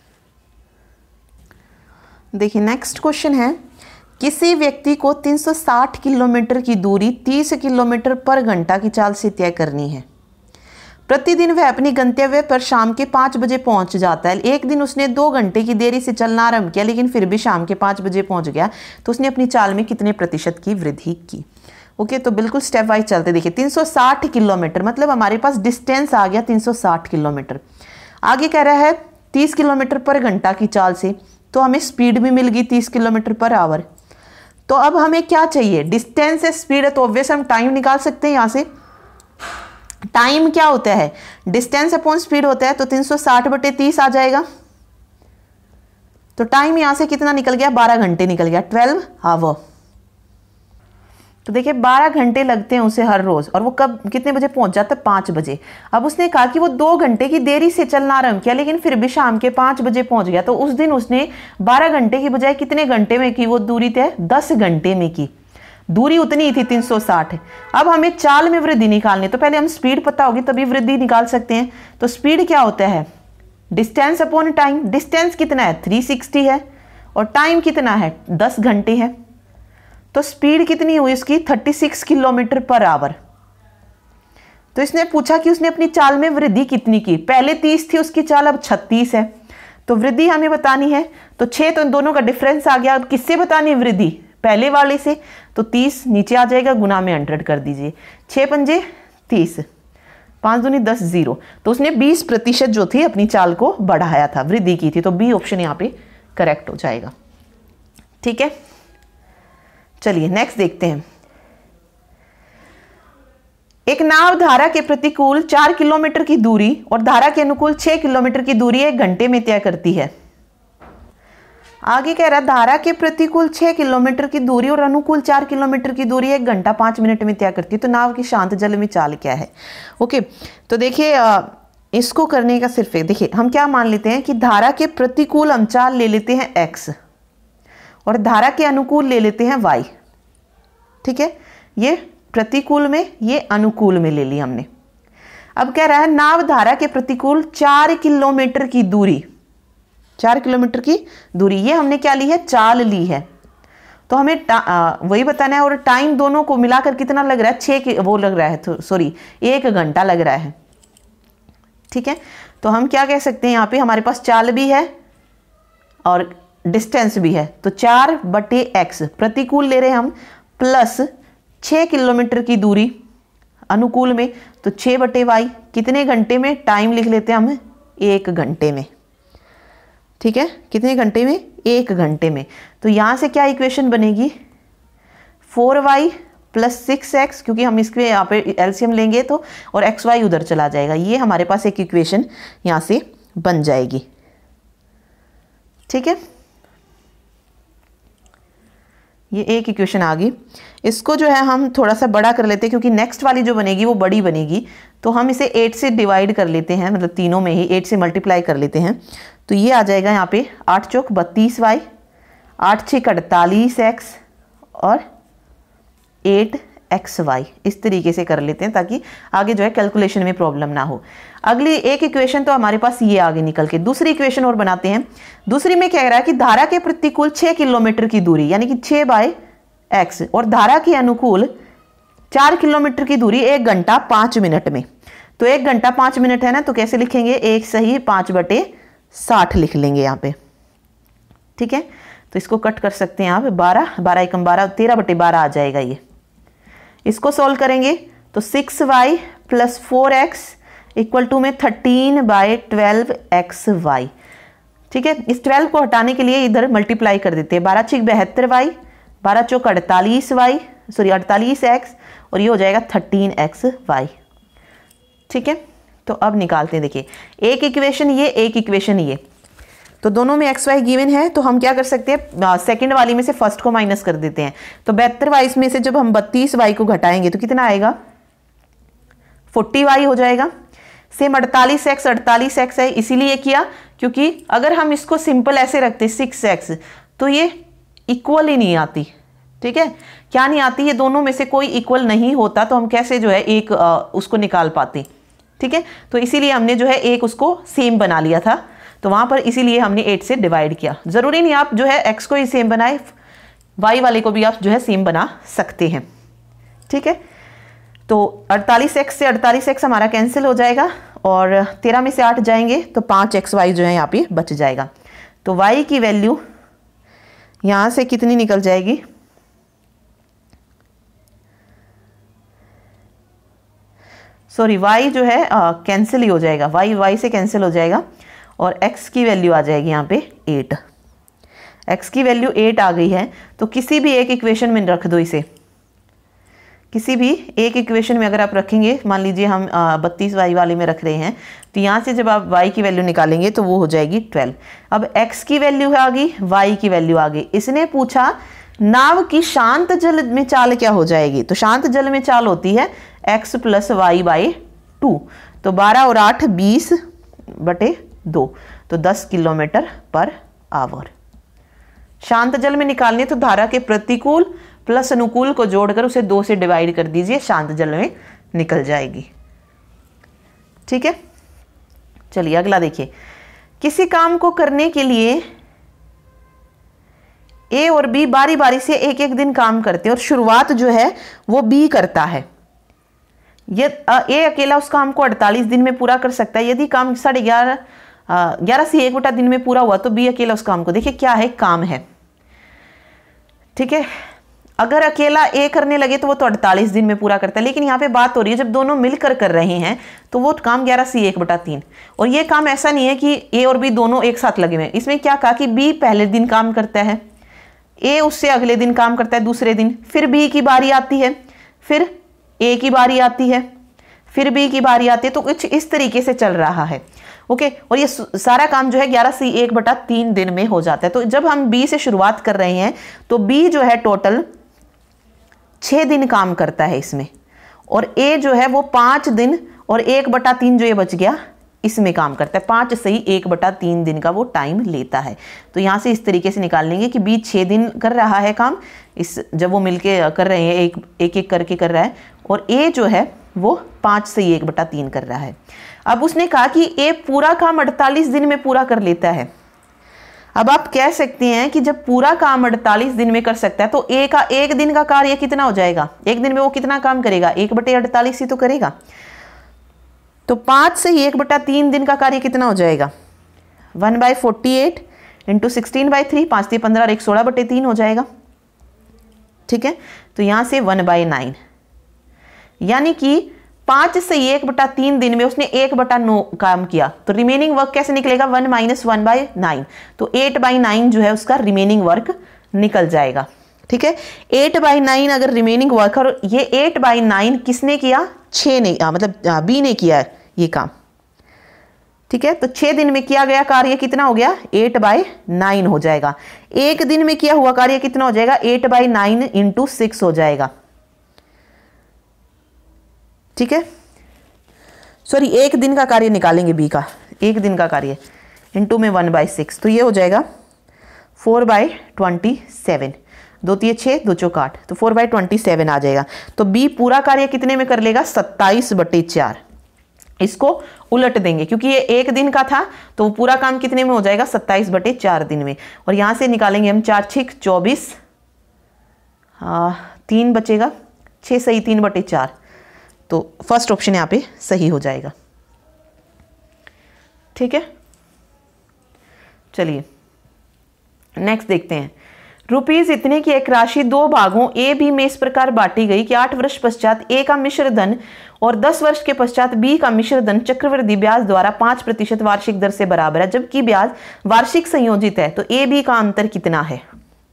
Speaker 1: देखिए नेक्स्ट क्वेश्चन है, किसी व्यक्ति को तीन सौ साठ किलोमीटर की दूरी तीस किलोमीटर पर घंटा की चाल से तय करनी है। प्रतिदिन वह अपनी गंतव्य पर शाम के पाँच बजे पहुंच जाता है। एक दिन उसने दो घंटे की देरी से चलना आरंभ किया, लेकिन फिर भी शाम के पाँच बजे पहुंच गया, तो उसने अपनी चाल में कितने प्रतिशत की वृद्धि की। ओके, तो बिल्कुल स्टेप वाइज चलते। देखिए तीन सौ साठ किलोमीटर मतलब हमारे पास डिस्टेंस आ गया तीन सौ साठ किलोमीटर। आगे कह रहा है तीस किलोमीटर पर घंटा की चाल से, तो हमें स्पीड भी मिल गई तीस किलोमीटर पर आवर। तो अब हमें क्या चाहिए, डिस्टेंस है, स्पीड है, तो ऑब्वियस हम टाइम निकाल सकते हैं यहाँ से। टाइम क्या होता है, डिस्टेंस अपॉन स्पीड होता है, तो तीन सौ साठ बटे तीस आ जाएगा। तो टाइम यहां से कितना निकल गया, बारह घंटे निकल गया, ट्वेल्व आवर। तो देखिए बारह घंटे लगते हैं उसे हर रोज, और वो कब कितने बजे पहुंच जाता है, पाँच बजे। अब उसने कहा कि वो दो घंटे की देरी से चलना आरंभ किया, लेकिन फिर भी शाम के पाँच बजे पहुंच गया, तो उस दिन उसने बारह घंटे की बजाय कितने घंटे में की वो दूरी तय, दस घंटे में की। दूरी उतनी ही थी तीन सौ साठ। अब हमें चाल में वृद्धि निकालनी, तो पहले हम स्पीड पता होगी तभी वृद्धि निकाल सकते हैं। तो स्पीड क्या होता है, डिस्टेंस अपॉन टाइम। डिस्टेंस कितना है, तीन सौ साठ है, और टाइम कितना है, दस घंटे है। तो स्पीड कितनी हुई उसकी, छत्तीस किलोमीटर पर आवर। तो इसने पूछा कि उसने अपनी चाल में वृद्धि कितनी की। पहले तीस थी उसकी चाल, अब छत्तीस है, तो वृद्धि हमें बतानी है। तो छः तो इन दोनों का डिफरेंस आ गया। अब किससे बतानी है वृद्धि, पहले वाले से। तो तीस नीचे आ जाएगा, गुना में हंड्रेड कर दीजिए, छः पंजे तीस, पाँच दूनी दस, जीरो। तो उसने बीस प्रतिशत जो थी अपनी चाल को बढ़ाया था, वृद्धि की थी। तो बी ऑप्शन यहाँ पे करेक्ट हो जाएगा। ठीक है, चलिए नेक्स्ट देखते हैं। एक नाव धारा के प्रतिकूल चार किलोमीटर की दूरी और धारा के अनुकूल छह किलोमीटर की दूरी एक घंटे में तय करती है। आगे कह रहा है धारा के प्रतिकूल छह किलोमीटर की दूरी और अनुकूल चार किलोमीटर की दूरी एक घंटा पांच मिनट में तय करती है। तो नाव की शांत जल में चाल क्या है। ओके, तो देखिए इसको करने का सिर्फ एक, देखिए हम क्या मान लेते हैं कि धारा के प्रतिकूल हम चाल ले लेते हैं एक्स, और धारा के अनुकूल ले लेते हैं y। ठीक है, ये प्रतिकूल में, ये अनुकूल में ले ली हमने। अब कह रहा है नाव धारा के प्रतिकूल चार किलोमीटर की दूरी, चार किलोमीटर की दूरी, ये हमने क्या ली है, चाल ली है। तो हमें आ, वही बताना है। और टाइम दोनों को मिलाकर कितना लग रहा है, छः वो लग रहा है, सॉरी एक घंटा लग रहा है। ठीक है, तो हम क्या कह सकते हैं, यहाँ पे हमारे पास चाल भी है और डिस्टेंस भी है। तो चार बटे एक्स प्रतिकूल ले रहे हैं हम, प्लस छः किलोमीटर की दूरी अनुकूल में, तो छः बटे वाई, कितने घंटे में, टाइम लिख लेते हैं हम एक घंटे में। ठीक है, कितने घंटे में, एक घंटे में। तो यहाँ से क्या इक्वेशन बनेगी, four y plus six x, क्योंकि हम इसके यहाँ पे एलसीएम लेंगे तो, और एक्स वाई उधर चला जाएगा। ये हमारे पास एक इक्वेशन यहाँ से बन जाएगी। ठीक है, ये एक इक्वेशन आ गई। इसको जो है हम थोड़ा सा बड़ा कर लेते हैं, क्योंकि नेक्स्ट वाली जो बनेगी वो बड़ी बनेगी। तो हम इसे एट से डिवाइड कर लेते हैं, मतलब तीनों में ही एट से मल्टीप्लाई कर लेते हैं। तो ये आ जाएगा यहाँ पे आठ चौक बत्तीस वाई, आठ छः अड़तालीस एक्स और एट एक्स वाई। इस तरीके से कर लेते हैं ताकि आगे जो है कैलकुलेशन में प्रॉब्लम ना हो। अगली एक इक्वेशन तो हमारे पास ये आगे निकल के, दूसरी इक्वेशन और बनाते हैं। दूसरी में क्या कह रहा है कि धारा के प्रतिकूल छः किलोमीटर की दूरी, यानी कि छः बाय एक्स, और धारा के अनुकूल चार किलोमीटर की दूरी एक घंटा पाँच मिनट में। तो एक घंटा पाँच मिनट है ना, तो कैसे लिखेंगे, एक सही पाँच बटे साठ लिख लेंगे यहाँ पे। ठीक है, तो इसको कट कर सकते हैं आप, बारह बारह एकम बारह, तेरह बटे बारह आ जाएगा ये। इसको सॉल्व करेंगे तो six y plus four x equal to में thirteen by twelve x y. ठीक है, इस ट्वेल्व को हटाने के लिए इधर मल्टीप्लाई कर देते हैं, बारह छिक बहत्तर वाई, बारह चौक अड़तालीस वाई, सॉरी अड़तालीस एक्स, और ये हो जाएगा थर्टीन एक्स वाई। ठीक है, तो अब निकालते हैं। देखिए एक इक्वेशन ये, एक इक्वेशन ये, तो दोनों में एक्स वाई गिवन है। तो हम क्या कर सकते हैं, सेकंड वाली में से फर्स्ट को माइनस कर देते हैं। तो बहत्तर वाई में से जब हम बत्तीस वाई को घटाएंगे तो कितना आएगा, फोर्टी वाई हो जाएगा। सेम अड़तालीस एक्स, अड़तालीस एक्स है इसीलिए किया, क्योंकि अगर हम इसको सिंपल ऐसे रखते सिक्स एक्स तो ये इक्वल ही नहीं आती। ठीक है, क्या नहीं आती, ये दोनों में से कोई इक्वल नहीं होता, तो हम कैसे जो है एक आ, उसको निकाल पाते। ठीक है, तो इसीलिए हमने जो है एक उसको सेम बना लिया था, तो वहां पर इसीलिए हमने एट से डिवाइड किया। जरूरी नहीं आप जो है एक्स को ही सेम बनाए, वाई वाले को भी आप जो है सेम बना सकते हैं। ठीक है, तो अड़तालीस एक्स से अड़तालीस एक्स हमारा कैंसिल हो जाएगा, और तेरह में से आठ जाएंगे तो पाँच एक्स वाई जो है यहाँ पे बच जाएगा। तो वाई की वैल्यू यहाँ से कितनी निकल जाएगी, सॉरी वाई जो है कैंसिल ही हो जाएगा, वाई वाई से कैंसिल हो जाएगा, और x की वैल्यू आ जाएगी यहाँ पे एट। x की वैल्यू एट आ गई है, तो किसी भी एक इक्वेशन में रख दो इसे, किसी भी एक इक्वेशन में अगर आप रखेंगे, मान लीजिए हम बत्तीस वाई वाले में रख रहे हैं, तो यहाँ से जब आप y की वैल्यू निकालेंगे तो वो हो जाएगी ट्वेल्व। अब x की वैल्यू आ गई, y की वैल्यू आ गई। इसने पूछा नाव की शांत जल में चाल क्या हो जाएगी, तो शांत जल में चाल होती है x plus y by two, तो बारह और आठ बीस बटे दो, तो दस किलोमीटर पर आवर। शांत जल में निकालनी तो धारा के प्रतिकूल प्लस अनुकूल को जोड़कर उसे दो से डिवाइड कर दीजिए, शांत जल में निकल जाएगी। ठीक है, चलिए अगला देखिए। किसी काम को करने के लिए ए और बी बारी बारी से एक एक दिन काम करते हैं, और शुरुआत जो है वो बी करता है। ये ए अकेला उस काम को अड़तालीस दिन में पूरा कर सकता है। यदि काम साढ़े ग्यारह ग्यारह से एक बटा दिन में पूरा हुआ तो बी अकेला उस काम को, देखिए क्या है, काम है। ठीक है, अगर अकेला ए करने लगे तो वो तो अड़तालीस दिन में पूरा करता है, लेकिन यहाँ पे बात हो रही है जब दोनों मिलकर कर रहे हैं तो वो काम ग्यारह से एक बटा तीन। और ये काम ऐसा नहीं है कि ए और बी दोनों एक साथ लगे हुए हैं। इसमें क्या कहा कि बी पहले दिन काम करता है, ए उससे अगले दिन काम करता है दूसरे दिन, फिर बी की बारी आती है, फिर ए की बारी आती है, फिर बी की बारी आती है। तो कुछ इस तरीके से चल रहा है। ओके, और ये सारा काम जो है ग्यारह से एक बटा तीन दिन में हो जाता है। तो जब हम बी से शुरुआत कर रहे हैं तो बी जो है टोटल छः दिन काम करता है इसमें, और ए जो है वो पाँच दिन, और एक बटा तीन जो ये बच गया इसमें काम करता है। पाँच सही एक बटा तीन दिन का वो टाइम लेता है। तो यहाँ से इस तरीके से निकाल लेंगे कि बी छः दिन कर रहा है काम, इस जब वो मिलके कर रहे हैं, एक एक एक करके कर रहा है, और ए जो है वो पाँच सही एक बटा तीन कर रहा है। अब उसने कहा कि ए पूरा काम अड़तालीस दिन में पूरा कर लेता है। अब आप कह सकते हैं कि जब पूरा काम अड़तालीस दिन में कर सकता है तो ए का एक दिन का कार्य कितना हो जाएगा, एक दिन में वो कितना काम करेगा, एक बटे अड़तालीस ही तो करेगा। तो पाँच से एक बटा तीन दिन का कार्य कितना हो जाएगा, one by forty eight into sixteen by three, पाँच तीन पंद्रह और एक सोलह बटे तीन हो जाएगा। ठीक है, तो यहाँ से वन बाई नाइन, यानी कि पाँच से एक बटा तीन दिन में उसने एक बटा नौ काम किया। तो रिमेनिंग वर्क कैसे निकलेगा, one minus one by nine, तो एट बाई नाइन जो है उसका रिमेनिंग वर्क निकल जाएगा। ठीक है, एट बाई नाइन अगर रिमेनिंग वर्क, और ये एट बाई नाइन किसने किया, छः ने, आ, मतलब बी ने किया है ये काम। ठीक है, तो छः दिन में किया गया कार्य कितना हो गया, एट बाई नाइन हो जाएगा। एक दिन में किया हुआ कार्य कितना हो जाएगा, eight by nine into six हो जाएगा। ठीक है, सॉरी एक दिन का कार्य निकालेंगे बी का, एक दिन का कार्य इंटू में वन बाई सिक्स, तो ये हो जाएगा फोर बाई ट्वेंटी सेवन, दो तीन छः, दो चौक आठ, तो फोर बाई ट्वेंटी सेवन आ जाएगा। तो बी पूरा कार्य कितने में कर लेगा, सत्ताईस बटे चार। इसको उलट देंगे क्योंकि ये एक दिन का था, तो पूरा काम कितने में हो जाएगा, सत्ताईस बटे चार दिन में। और यहाँ से निकालेंगे हम चार छिक चौबीस, तीन बचेगा, छः सही तीन बटे चार, तो फर्स्ट ऑप्शन यहाँ पे सही हो जाएगा। ठीक है, चलिए नेक्स्ट देखते हैं। रुपीज इतने की एक राशि दो भागों ए बी में इस प्रकार बांटी गई कि आठ वर्ष पश्चात ए का मिश्र धन और दस वर्ष के पश्चात बी का मिश्र धन चक्रवृद्धि ब्याज द्वारा पांच प्रतिशत वार्षिक दर से बराबर है, जबकि ब्याज वार्षिक संयोजित है। तो ए बी का अंतर कितना है,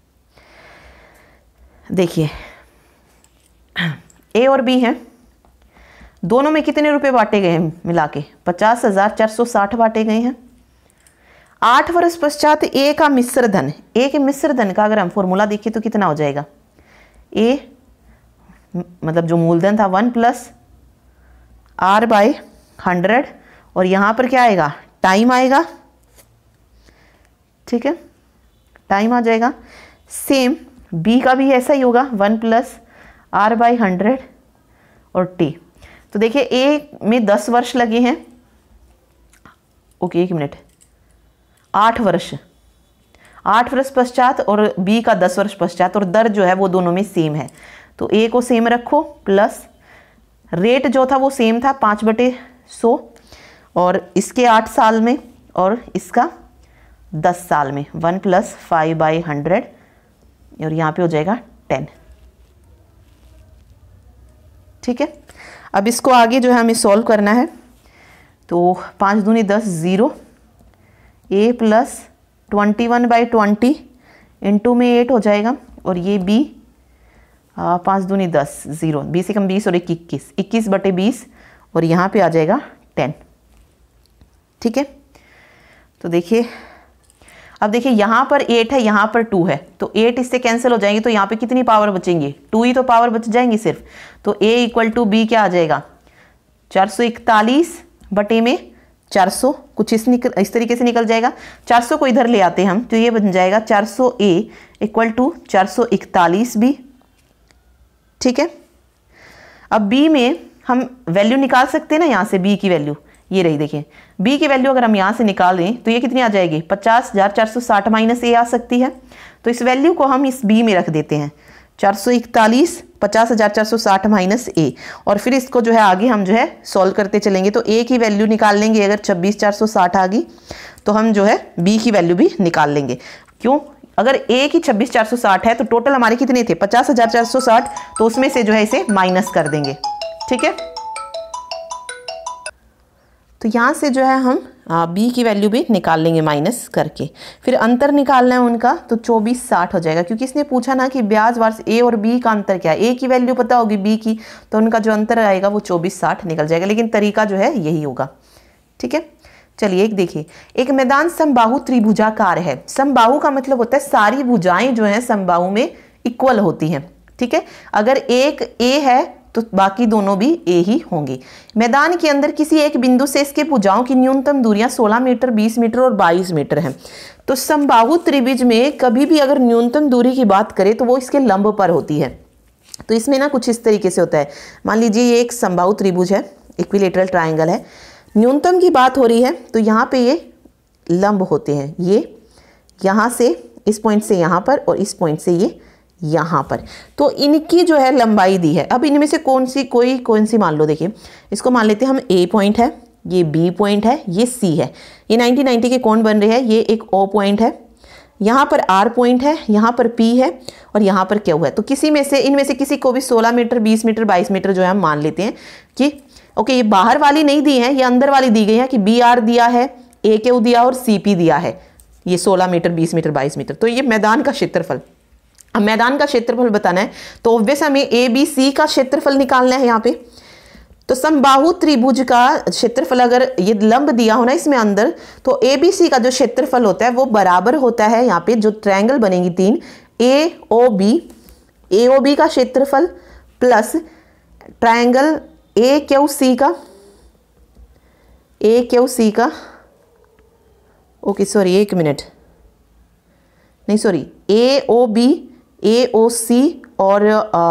Speaker 1: देखिए ए और बी है, दोनों में कितने रुपए बांटे गए हैं मिला के, पचास हजार चार सौ साठ बांटे गए हैं। आठ वर्ष पश्चात ए का मिश्र धन, ए के मिश्र धन का अगर हम फॉर्मूला देखिए तो कितना हो जाएगा, ए मतलब जो मूलधन था one plus R by hundred, और यहाँ पर क्या आएगा, टाइम आएगा। ठीक है, टाइम आ जाएगा। सेम बी का भी ऐसा ही होगा, one plus R by hundred और टी। तो देखिए ए में दस वर्ष लगे हैं, ओके एक मिनट, आठ वर्ष, आठ वर्ष पश्चात, और बी का दस वर्ष पश्चात, और दर जो है वो दोनों में सेम है। तो ए को सेम रखो, प्लस रेट जो था वो सेम था पाँच बटे सौ, और इसके आठ साल में और इसका दस साल में, one plus five by hundred, और यहाँ पे हो जाएगा टेन। ठीक है, अब इसको आगे जो है हमें सॉल्व करना है। तो पाँच दूनी दस, zero, a plus twenty one by twenty into में एट हो जाएगा, और ये बी पाँच दूनी दस, ज़ीरो, बीस से कम बीस और एक इक्कीस, इक्कीस बटे बीस, और यहाँ पे आ जाएगा टेन। ठीक है, तो देखिए अब देखिए यहाँ पर एट है, यहाँ पर टू है, तो एट इससे कैंसिल हो जाएंगे, तो यहाँ पे कितनी पावर बचेंगी, टू ही तो पावर बच जाएंगी सिर्फ। तो ए इक्वल टू बी क्या आ जाएगा, चार सौ इकतालीस बटे में चार सौ, कुछ इस निकल इस तरीके से निकल जाएगा। चार सौ को इधर ले आते हैं हम, तो ये बन जाएगा चार सौ ए इक्वल टू चार सौ इकतालीस बी। ठीक है, अब बी में हम वैल्यू निकाल सकते हैं ना, यहाँ से बी की वैल्यू ये रही, देखिए बी की वैल्यू अगर हम यहाँ से निकाल दें तो ये कितनी आ जाएगी, पचास हजार चार सौ साठ माइनस ए आ सकती है। तो इस वैल्यू को हम इस बी में रख देते हैं, चार सौ इकतालीस, पचास हजार चार सौ साठ माइनस ए, और फिर इसको जो है आगे हम जो है सॉल्व करते चलेंगे। तो ए की वैल्यू निकाल लेंगे, अगर छब्बीस चार सौ साठ आ गई तो हम जो है बी की वैल्यू भी निकाल लेंगे। क्यों, अगर ए की छब्बीस चार सौ साठ है तो टोटल हमारे कितने थे, पचास हजार चार सौ साठ, तो उसमें से जो है इसे माइनस कर देंगे। ठीक है, तो यहाँ से जो है हम बी की वैल्यू भी निकाल लेंगे माइनस करके। फिर अंतर निकालना है उनका, तो चौबीस साठ हो जाएगा, क्योंकि इसने पूछा ना कि ब्याज वार्ष ए और बी का अंतर क्या है। ए की वैल्यू पता होगी बी की, तो उनका जो अंतर आएगा वो चौबीस साठ निकल जाएगा, लेकिन तरीका जो है यही होगा। ठीक है, चलिए एक देखिए, एक मैदान समबाहु त्रिभुजाकार है। समबाहु का मतलब होता है सारी भुजाएं जो हैं समबाहु में इक्वल होती हैं। ठीक है, अगर एक ए है तो बाकी दोनों भी ए ही होंगे। मैदान के अंदर किसी एक बिंदु से इसके भुजाओं की न्यूनतम दूरियां सोलह मीटर, बीस मीटर और बाईस मीटर हैं। तो समबाहु त्रिभुज में कभी भी अगर न्यूनतम दूरी की बात करें तो वो इसके लंब पर होती है। तो इसमें ना कुछ इस तरीके से होता है, मान लीजिए ये एक समबाहु त्रिभुज है, इक्विलेटरल ट्रायंगल है, न्यूनतम की बात हो रही है तो यहाँ पे ये लंब होते हैं, ये यहाँ से इस पॉइंट से यहाँ पर और इस पॉइंट से ये यहाँ पर, तो इनकी जो है लंबाई दी है। अब इनमें से कौन सी कोई कौन सी मान लो, देखिए इसको मान लेते हैं हम ए पॉइंट है, ये बी पॉइंट है, ये सी है, ये नाइन्टी नाइन्टी के कोण बन रहे हैं, ये एक ओ पॉइंट है, यहाँ पर आर पॉइंट है, यहाँ पर पी है और यहाँ पर क्यू है। तो किसी में से इनमें से किसी को भी सोलह मीटर, बीस मीटर, बाईस मीटर जो है हम मान लेते हैं कि ओके ये बाहर वाली नहीं दी है, ये अंदर वाली दी गई है कि बी आर दिया है, ए क्यू दिया और सी पी दिया है, ये सोलह मीटर, बीस मीटर, बाईस मीटर। तो ये मैदान का क्षेत्रफल। अब मैदान का क्षेत्रफल बताना है तो ऑब्वियस हमें ए बी सी का क्षेत्रफल निकालना है यहाँ पे। तो समबाहु त्रिभुज का क्षेत्रफल अगर ये लंब दिया हो ना इसमें अंदर, तो ए बी सी का जो क्षेत्रफल होता है वो बराबर होता है, यहाँ पे जो ट्रायंगल बनेगी तीन, ए O B, A O B का क्षेत्रफल plus triangle A Q C का, ए क्यू सी का, ओके सॉरी एक मिनट, नहीं sorry, A O B, A O C और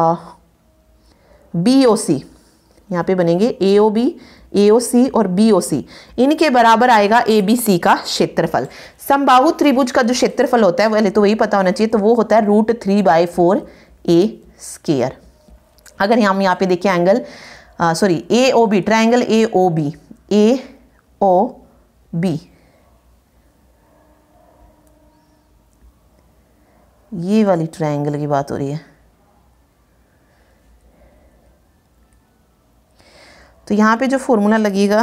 Speaker 1: बी ओ सी, यहाँ पे बनेंगे ए O B, A O C और बी ओ सी, इनके बराबर आएगा ए बी सी का क्षेत्रफल। समबाहु त्रिभुज का जो क्षेत्रफल होता है पहले तो वही पता होना चाहिए, तो वो होता है root three by four a square. अगर हम यहाँ पे देखें angle sorry A O B, triangle A O B, A O B, ये वाली ट्रायंगल की बात हो रही है, तो यहाँ पे जो फॉर्मूला लगेगा,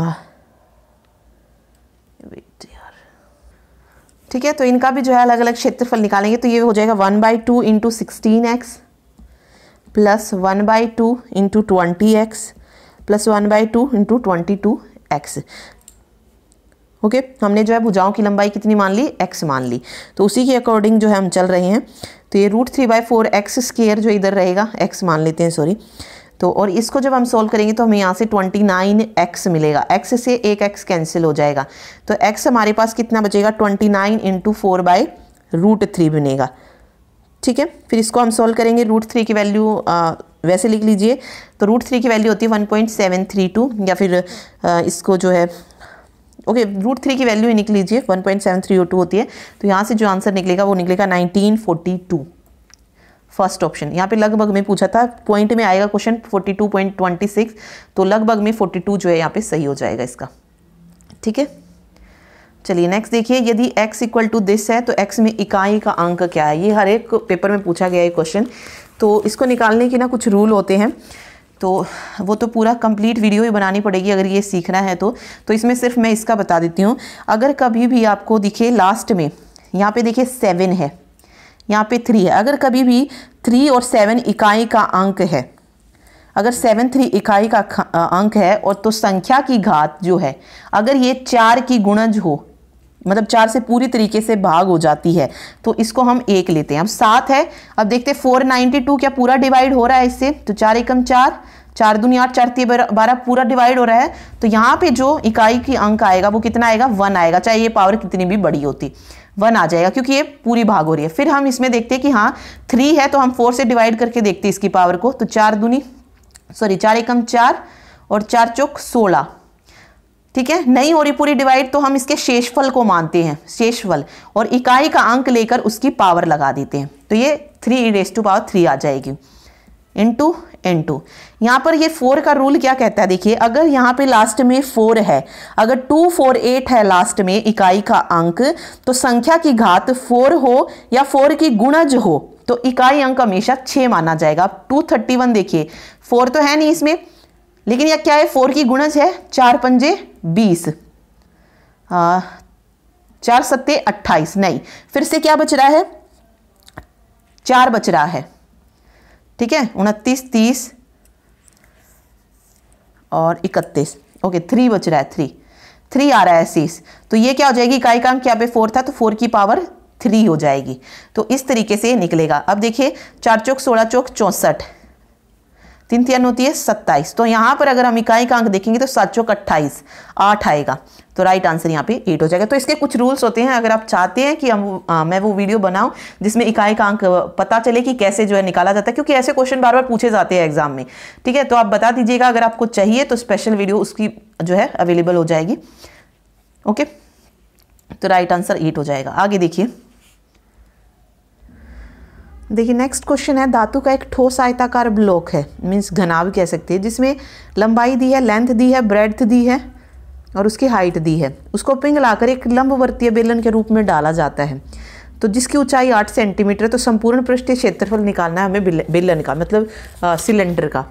Speaker 1: वेट यार, ठीक है, तो इनका भी जो है अलग अलग क्षेत्रफल निकालेंगे। तो ये हो जाएगा one by two into sixteen x plus one by two into twenty x plus one by two into twenty two x. Okay, हमने जो है भुजाओं की लंबाई कितनी मान ली, एक्स मान ली, तो उसी के अकॉर्डिंग जो है हम चल रहे हैं। तो ये root three by four x square जो इधर रहेगा, एक्स मान लेते हैं सॉरी, तो और इसको जब हम सोल्व करेंगे तो हमें यहाँ से ट्वेंटी नाइन एक्स मिलेगा, एक्स से एक एक्स कैंसिल हो जाएगा, तो एक्स हमारे पास कितना बचेगा, twenty nine into four by root three बनेगा। ठीक है, फिर इसको हम सोल्व करेंगे, रूट थ्री की वैल्यू वैसे लिख लीजिए, तो रूट थ्री की वैल्यू होती है one point seven three two, या फिर आ, इसको जो है ओके रूट थ्री की वैल्यू ही निकल लीजिए, one point seven three two होती है, तो यहाँ से जो आंसर निकलेगा वो निकलेगा nineteen forty two, first option. यहाँ पे लगभग में पूछा था, पॉइंट में आएगा question forty two point two six, तो लगभग में फोर्टी टू जो है यहाँ पे सही हो जाएगा इसका। ठीक है, चलिए नेक्स्ट देखिए, यदि x इक्वल टू दिस है तो x में इकाई का अंक क्या है। ये हर एक पेपर में पूछा गया है क्वेश्चन, तो इसको निकालने के ना कुछ रूल होते हैं, तो वो तो पूरा कंप्लीट वीडियो ही बनानी पड़ेगी अगर ये सीखना है तो तो इसमें सिर्फ मैं इसका बता देती हूँ। अगर कभी भी आपको दिखे लास्ट में यहाँ पे देखिए सेवन है, यहाँ पे थ्री है, अगर कभी भी थ्री और सेवन इकाई का अंक है, अगर सेवन थ्री इकाई का अंक है और तो संख्या की घात जो है अगर ये चार की गुणज हो, मतलब चार से पूरी तरीके से भाग हो जाती है, तो इसको हम एक लेते हैं। अब सात है, अब देखते हैं फोर नाइन्टी टू क्या पूरा डिवाइड हो रहा है इससे, तो चार एकम चार, चार दूनी आठ, चार तीन बारह, पूरा डिवाइड हो रहा है, तो यहाँ पे जो इकाई की अंक आएगा वो कितना आएगा, वन आएगा, चाहे ये पावर कितनी भी बड़ी होती, वन आ जाएगा क्योंकि ये पूरी भाग हो रही है। फिर हम इसमें देखते हैं कि हाँ थ्री है तो हम फोर से डिवाइड करके देखते हैं इसकी पावर को, तो चार दूनी सॉरी चार एकम चार और चार चौक सोलह, ठीक है, नहीं हो रही पूरी डिवाइड तो हम इसके शेषफल को मानते हैं, शेषफल, और इकाई का अंक लेकर उसकी पावर लगा देते हैं, तो ये three raise to power three आ जाएगी इंटू एन टू। यहाँ पर ये फोर का रूल क्या कहता है, देखिए अगर यहाँ पे लास्ट में फोर है, अगर टू फोर एट है लास्ट में इकाई का अंक, तो संख्या की घात फोर हो या फोर की गुणज हो तो इकाई अंक हमेशा छः माना जाएगा। टू थर्टी वन देखिए, फोर तो है नहीं इसमें, लेकिन यह क्या है, फोर की गुणज है, चार पंजे बीस, चार सत्ते अट्ठाईस, नहीं, फिर से क्या बच रहा है, चार बच रहा है, ठीक है, उनतीस, तीस और इकतीस, ओके थ्री बच रहा है, थ्री थ्री आ रहा है शेष, तो ये क्या हो जाएगी, इकाई का अंक क्या पे फोर था तो फोर की पावर थ्री हो जाएगी, तो इस तरीके से निकलेगा। अब देखिए चार चौक सोलह चौक चौंसठ, तीन तीन होती है सत्ताईस। तो यहाँ पर अगर हम इकाई का अंक देखेंगे तो सात चौक अट्ठाईस, आठ आएगा। तो राइट आंसर यहाँ पे एट हो जाएगा। तो इसके कुछ रूल्स होते हैं, अगर आप चाहते हैं कि हम आ, मैं वो वीडियो बनाऊं जिसमें इकाई का अंक पता चले कि कैसे जो है निकाला जाता है, क्योंकि ऐसे क्वेश्चन बार बार पूछे जाते हैं एग्जाम में। ठीक है, तो आप बता दीजिएगा, अगर आपको चाहिए तो स्पेशल वीडियो उसकी जो है अवेलेबल हो जाएगी। ओके, तो राइट आंसर एट हो जाएगा। आगे देखिए, देखिए नेक्स्ट क्वेश्चन है, धातु का एक ठोस आयताकार ब्लॉक है, मीन्स घनाभ कह सकते हैं, जिसमें लंबाई दी है, लेंथ दी है, ब्रेड्थ दी है और उसकी हाइट दी है। उसको पिघलाकर एक लंबवर्तीय बेलन के रूप में डाला जाता है, तो जिसकी ऊंचाई आठ सेंटीमीटर। तो संपूर्ण पृष्ठीय क्षेत्रफल निकालना है हमें बेलन का, मतलब सिलेंडर का।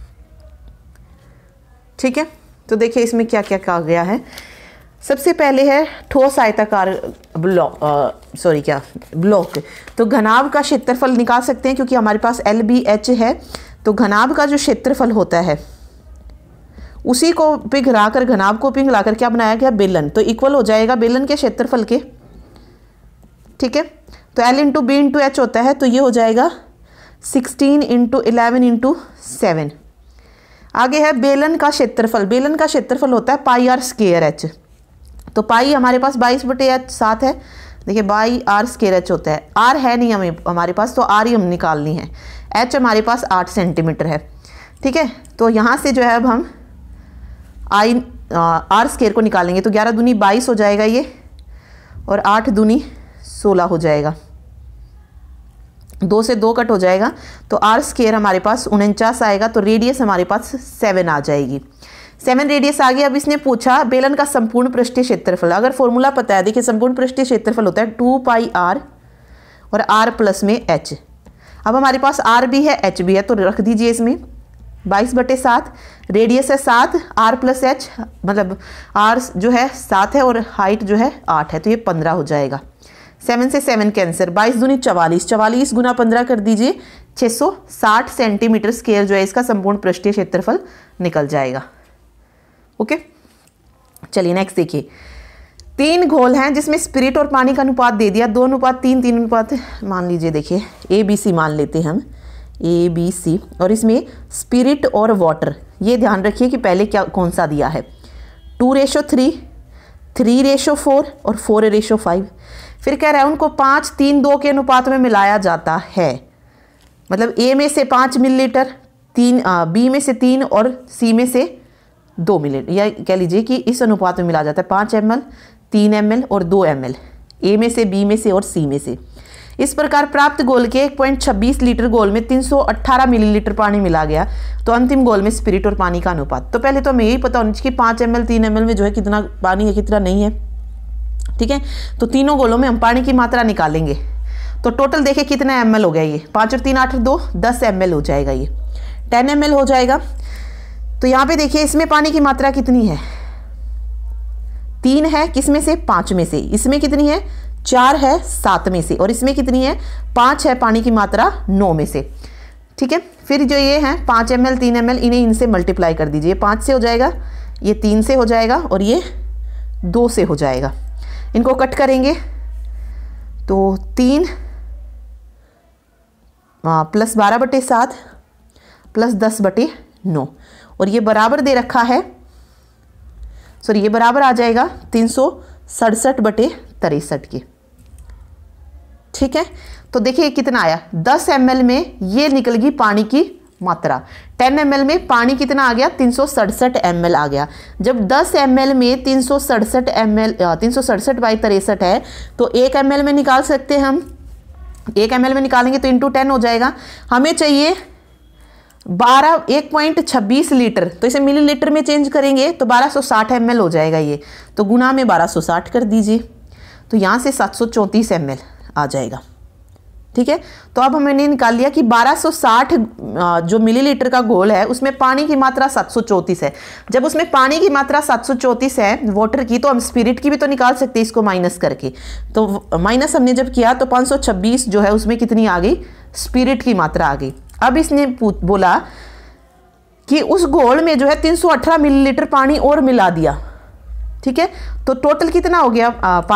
Speaker 1: ठीक है, तो देखिए इसमें क्या क्या कहा गया है। सबसे पहले है ठोस आयताकार ब्लॉक, सॉरी क्या ब्लॉक। तो घनाभ का क्षेत्रफल निकाल सकते हैं, क्योंकि हमारे पास एल बी एच है। तो घनाभ का जो क्षेत्रफल होता है उसी को पिघलाकर, घनाभ को पिघलाकर क्या बनाया गया, बेलन। तो इक्वल हो जाएगा बेलन के क्षेत्रफल के। ठीक है, तो l into b into h होता है, तो ये हो जाएगा sixteen into eleven into seven. आगे है बेलन का क्षेत्रफल। बेलन का क्षेत्रफल होता है पाई आर स्केयर एच। तो पाई हमारे पास बाईस बटे एच सात है। देखिए बाई आर स्केयर एच होता है, आर है नहीं हमें हमारे पास, तो आर ही हम निकालनी है। एच हमारे पास आठ सेंटीमीटर है। ठीक है, तो यहाँ से जो है अब हम आई आर स्केयर को निकालेंगे। तो ग्यारह दूनी बाईस हो जाएगा ये, और आठ दूनी सोलह हो जाएगा। दो से दो कट हो जाएगा, तो आर स्केयर हमारे पास उनचास आएगा। तो रेडियस हमारे पास सेवन आ जाएगी। सेवन रेडियस आ गई। अब इसने पूछा बेलन का संपूर्ण पृष्ठीय क्षेत्रफल। अगर फॉर्मूला पता है, देखिए संपूर्ण पृष्ठीय क्षेत्रफल होता है टू पाई आर और आर प्लस में एच। अब हमारे पास आर भी है एच भी है, तो रख दीजिए इसमें बाईस बटे सात। रेडियस है सात, आर प्लस एच मतलब आर जो है सात है और हाइट जो है आठ है, तो ये पंद्रह हो जाएगा। सेवन से सेवन कैंसर, बाईस दूनी चवालीस, चवालीस गुना पंद्रह कर दीजिए, छः सौ साठ सेंटीमीटर स्क्वायर जो है इसका संपूर्ण पृष्ठीय क्षेत्रफल निकल जाएगा। ओके, चलिए नेक्स्ट देखिए। तीन घोल हैं जिसमें स्पिरिट और पानी का अनुपात दे दिया, दो अनुपात तीन, तीन अनुपात मान लीजिए, देखिए ए बी सी मान लेते हैं हम, ए बी सी। और इसमें स्पिरिट और वाटर, ये ध्यान रखिए कि पहले क्या कौन सा दिया है, two ratio three, three ratio four और फोर रेशो फाइव। फिर कह रहा है उनको पाँच तीन दो के अनुपात में मिलाया जाता है, मतलब ए में से पाँच मिलीलीटर, तीन बी में से तीन और सी में से दो मिलीलीटर, या कह लीजिए कि इस अनुपात में मिला जाता है पाँच एम एल, तीन एम एल और दो एम एल, ए में से, बी में से और सी में से। इस प्रकार प्राप्त घोल के एक पॉइंट छब्बीस लीटर घोल में तीन सौ अठारह मिलीलीटर पानी मिला गया। तो अंतिम घोल में स्पिरिट और पानी का अनुपात। तो पहले तो हमें यही पता होना चाहिए कि पाँच एम एल, तीन एम एल में जो है कितना पानी है कितना नहीं है। ठीक है, तो तीनों घोलों में हम पानी की मात्रा निकालेंगे। तो टोटल देखिए कितना एम एल हो गया, ये पाँच और तीन आठ और दो दस एम एल हो जाएगा, ये टेन एम एल हो जाएगा। तो यहाँ पे देखिए इसमें पानी की मात्रा कितनी है, तीन है, किसमें से, पाँच में से। इसमें कितनी है, चार है, सात में से। और इसमें कितनी है, पाँच है पानी की मात्रा, नौ में से। ठीक है, फिर जो ये हैं पाँच एम एल, तीन एम एल, इन्हें इनसे मल्टीप्लाई कर दीजिए। पाँच से हो जाएगा, ये तीन से हो जाएगा और ये दो से हो जाएगा। इनको कट करेंगे तो तीन प्लस बारह बटे सात प्लस दस बटे नौ, और ये बराबर दे रखा है, सॉरी ये बराबर आ जाएगा तीन सौ सड़सठ बटे तिरसठ के। ठीक है, तो देखिए कितना आया, दस एम एल में ये निकल गई पानी की मात्रा, टेन एम एल में पानी कितना आ गया, तीन सौ सड़सठ एम एल आ गया। जब दस एम एल में तीन सौ सड़सठ एम एल तीन सौ सड़सठ बाई तिरसठ है, तो एक एम एल में निकाल सकते हैं हम, एक एम एल में निकालेंगे तो इंटू टेन हो जाएगा। हमें चाहिए बारह एक पॉइंट छब्बीस लीटर, तो इसे मिलीलीटर में चेंज करेंगे तो बारह सौ साठ एम एल हो जाएगा ये, तो गुना में बारह सौ साठ कर दीजिए, तो यहाँ से सात सौ चौंतीस एम एल आ जाएगा। ठीक है, तो अब हमने निकाल लिया कि बारह सौ साठ जो मिलीलीटर का घोल है उसमें पानी की मात्रा सात सौ चौंतीस है। जब उसमें पानी की मात्रा सात सौ चौंतीस है वाटर की, तो हम स्पिरिट की भी तो निकाल सकते हैं इसको माइनस करके। तो माइनस हमने जब किया तो पाँच सौ छब्बीस जो है उसमें कितनी आ गई, स्पिरिट की मात्रा आ गई। अब इसने बोला कि उस घोल में जो है तीन सौ अठारह मिलीलीटर पानी और मिला दिया। ठीक है, तो टोटल कितना हो गया आ, पानी,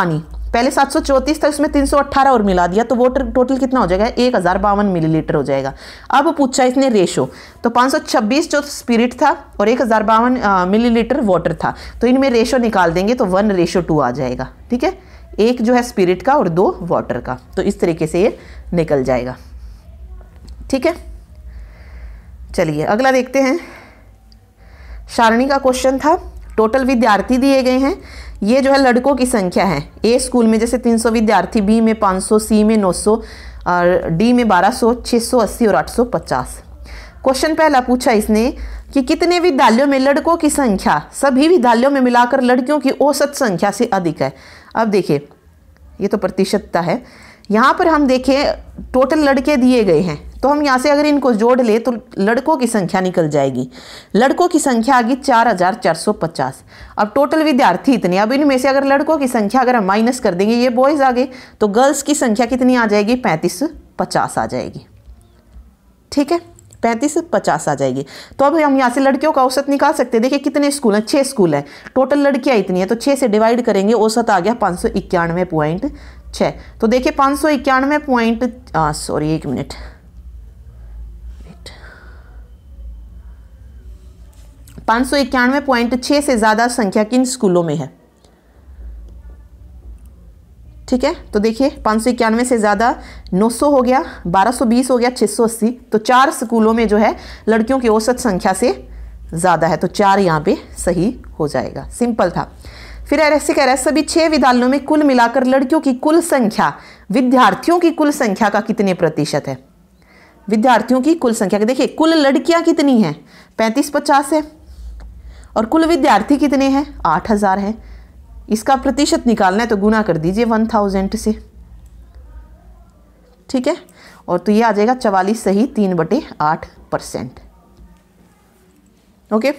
Speaker 1: पहले सात सौ चौंतीस था, उसमें तीन सौ अट्ठारह और मिला दिया तो वाटर टोटल कितना हो जाएगा, एक हज़ार बावन मिलीलीटर हो जाएगा। अब पूछा इसने रेशो, तो पाँच सौ छब्बीस जो स्पिरिट था और एक हज़ार बावन मिलीलीटर वाटर था, तो इनमें रेशो निकाल देंगे तो वन रेशो टू आ जाएगा। ठीक है, एक जो है स्पिरिट का और दो वाटर का, तो इस तरीके से ये निकल जाएगा। ठीक है, चलिए अगला देखते हैं। सारणी का क्वेश्चन था, टोटल विद्यार्थी दिए गए हैं, ये जो है लड़कों की संख्या है। ए स्कूल में जैसे तीन सौ विद्यार्थी, बी में पाँच सौ, सी में नौ सौ और डी में बारह सौ, छह सौ अस्सी और आठ सौ पचास। क्वेश्चन पहला पूछा इसने कि कितने विद्यालयों में लड़कों की संख्या सभी विद्यालयों में मिलाकर लड़कियों की औसत संख्या से अधिक है। अब देखिए ये तो प्रतिशतता है, यहाँ पर हम देखें टोटल लड़के दिए गए हैं, तो हम यहाँ से अगर इनको जोड़ ले तो लड़कों की संख्या निकल जाएगी। लड़कों की संख्या आ गई चार हजार चार सौ पचास। अब टोटल विद्यार्थी इतने, अब इनमें से अगर लड़कों की संख्या अगर हम माइनस कर देंगे, ये बॉयज़ आ गए, तो गर्ल्स की संख्या कितनी आ जाएगी, पैंतीस पचास आ जाएगी। ठीक है, पैंतीस पचास आ जाएगी। तो अब हम यहाँ से लड़कियों का औसत निकाल सकते हैं। देखिए कितने स्कूल हैं, छः स्कूल हैं, टोटल लड़कियाँ इतनी है, तो छः से डिवाइड करेंगे, औसत आ गया पाँच सौ इक्यानवे पॉइंट छः। तो देखिए पाँच सौ इक्यानवे पॉइंट सॉरी एक मिनट पाँच सौ इक्यानवे पॉइंट छः से ज़्यादा संख्या किन स्कूलों में है। ठीक है, तो देखिए पाँच सौ इक्यानवे से ज़्यादा नौ सौ हो गया, बारह सौ बीस हो गया, छः सौ अस्सी, तो चार स्कूलों में जो है लड़कियों की औसत संख्या से ज़्यादा है, तो चार यहाँ पे सही हो जाएगा। सिंपल था। फिर ऐसे कह रहा है सभी छः विद्यालयों में कुल मिलाकर लड़कियों की कुल संख्या विद्यार्थियों की कुल संख्या का कितने प्रतिशत है। विद्यार्थियों की कुल संख्या, देखिए कुल लड़कियाँ कितनी हैं, पैंतीस पचास है, और कुल विद्यार्थी कितने हैं, आठ हज़ार हैं। इसका प्रतिशत निकालना है तो गुना कर दीजिए वन थाउजेंड से। ठीक है, और तो ये आ जाएगा चवालीस सही तीन बटे आठ परसेंट। ओके,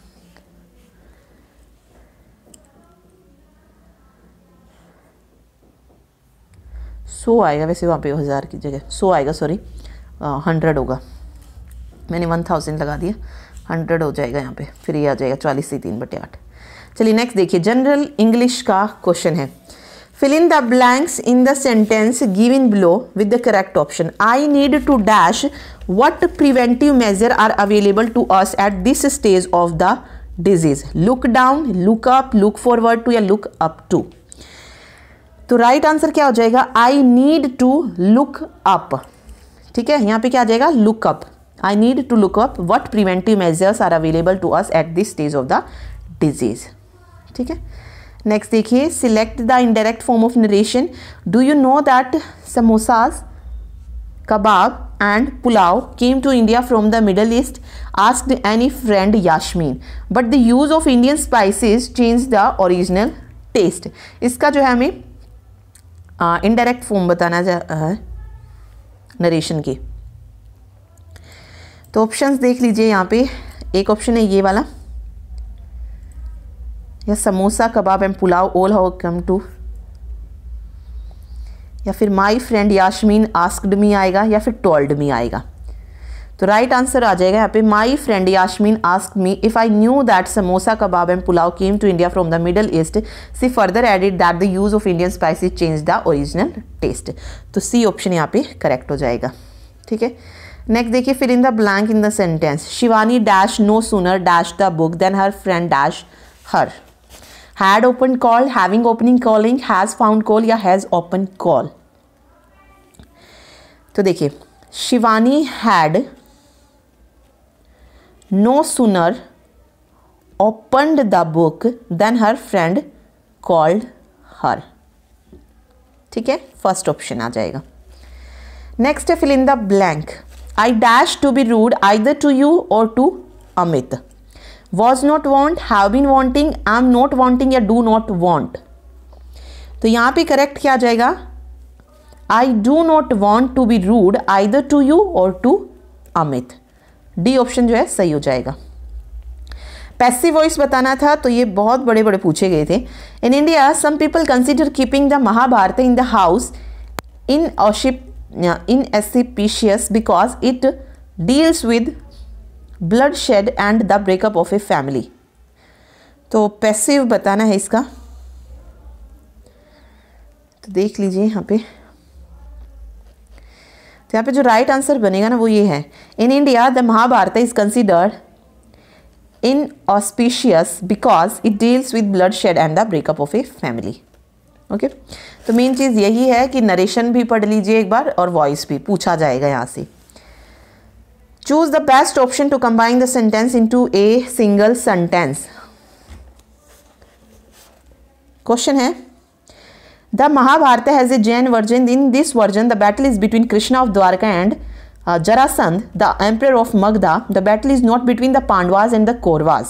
Speaker 1: सौ आएगा वैसे, वहाँ पे हज़ार की जगह सौ आएगा, सॉरी हंड्रेड होगा, मैंने वन थाउजेंड लगा दिया, हंड्रेड हो जाएगा यहाँ पे, फिर ये आ जाएगा चालीस से तीन बटे आठ। चलिए नेक्स्ट देखिए, जनरल इंग्लिश का क्वेश्चन है। Fill in the blanks in the sentence given below with the correct option. I need to dash what preventive measure are available to us at this stage of the disease. Look down, look up, look forward to या look up to. तो right right answer क्या हो जाएगा, I need to look up. ठीक है, यहाँ पे क्या आ जाएगा, look up. I need to look up what preventive measures are available to us at this stage of the disease. ठीक है, नेक्स्ट देखिए, select the indirect form of narration. Do you know that samosas, kebab and pulao came to India from the Middle East? Asked any friend Yasmin. But the use of Indian spices changed the original taste. इसका जो है हमें indirect form बताना है narration की। तो options देख लीजिए यहाँ पे, एक ऑप्शन है ये वाला, या samosa kebab and pulao all how come to, या फिर my friend Yasmin asked me आएगा, या फिर टोल्ड मी आएगा। तो राइट right आंसर आ जाएगा यहाँ पे, my friend Yasmin asked me if I knew that samosa kebab and pulao came to India from the Middle East, she further added that the use of Indian spices change the original taste. तो C option यहाँ पे correct हो जाएगा। ठीक है, next देखिए, fill in the blank in the sentence. Shivani dash no sooner dash the book than her friend dash her. Had open call, having opening calling, has found call या has open call. तो देखिए, Shivani had no sooner opened the book than her friend called her. ठीक है, first option आ जाएगा। Next है fill in the blank. I dash to be rude either to you or to Amit. Was not want, have been wanting, I am not wanting या do not want. तो यहाँ पे correct क्या आ जाएगा, I do not want to be rude either to you or to Amit. D option जो है सही हो जाएगा। पैसिव वॉइस बताना था, तो ये बहुत बड़े बड़े पूछे गए थे। In India some people consider keeping the Mahabharata in the house inauspicious inauspicious because it deals with blood shed and the breakup of a family. तो पैसिव बताना है इसका। तो देख लीजिए यहाँ पे, तो यहाँ पे जो राइट आंसर बनेगा ना वो ये है, in India the Mahabharata is considered inauspicious because it deals with blood shed and the breakup of a family. Okay, तो मेन चीज़ यही है कि नरेशन भी पढ़ लीजिए एक बार और वॉइस भी पूछा जाएगा यहाँ से। Choose the best option to combine the sentence into a single sentence. Question है, the Mahabharata has a Jain version. In this version the battle is between Krishna of Dwarka and Jarasandha the emperor of Magadha. The battle is not between the Pandavas and the Kauravas.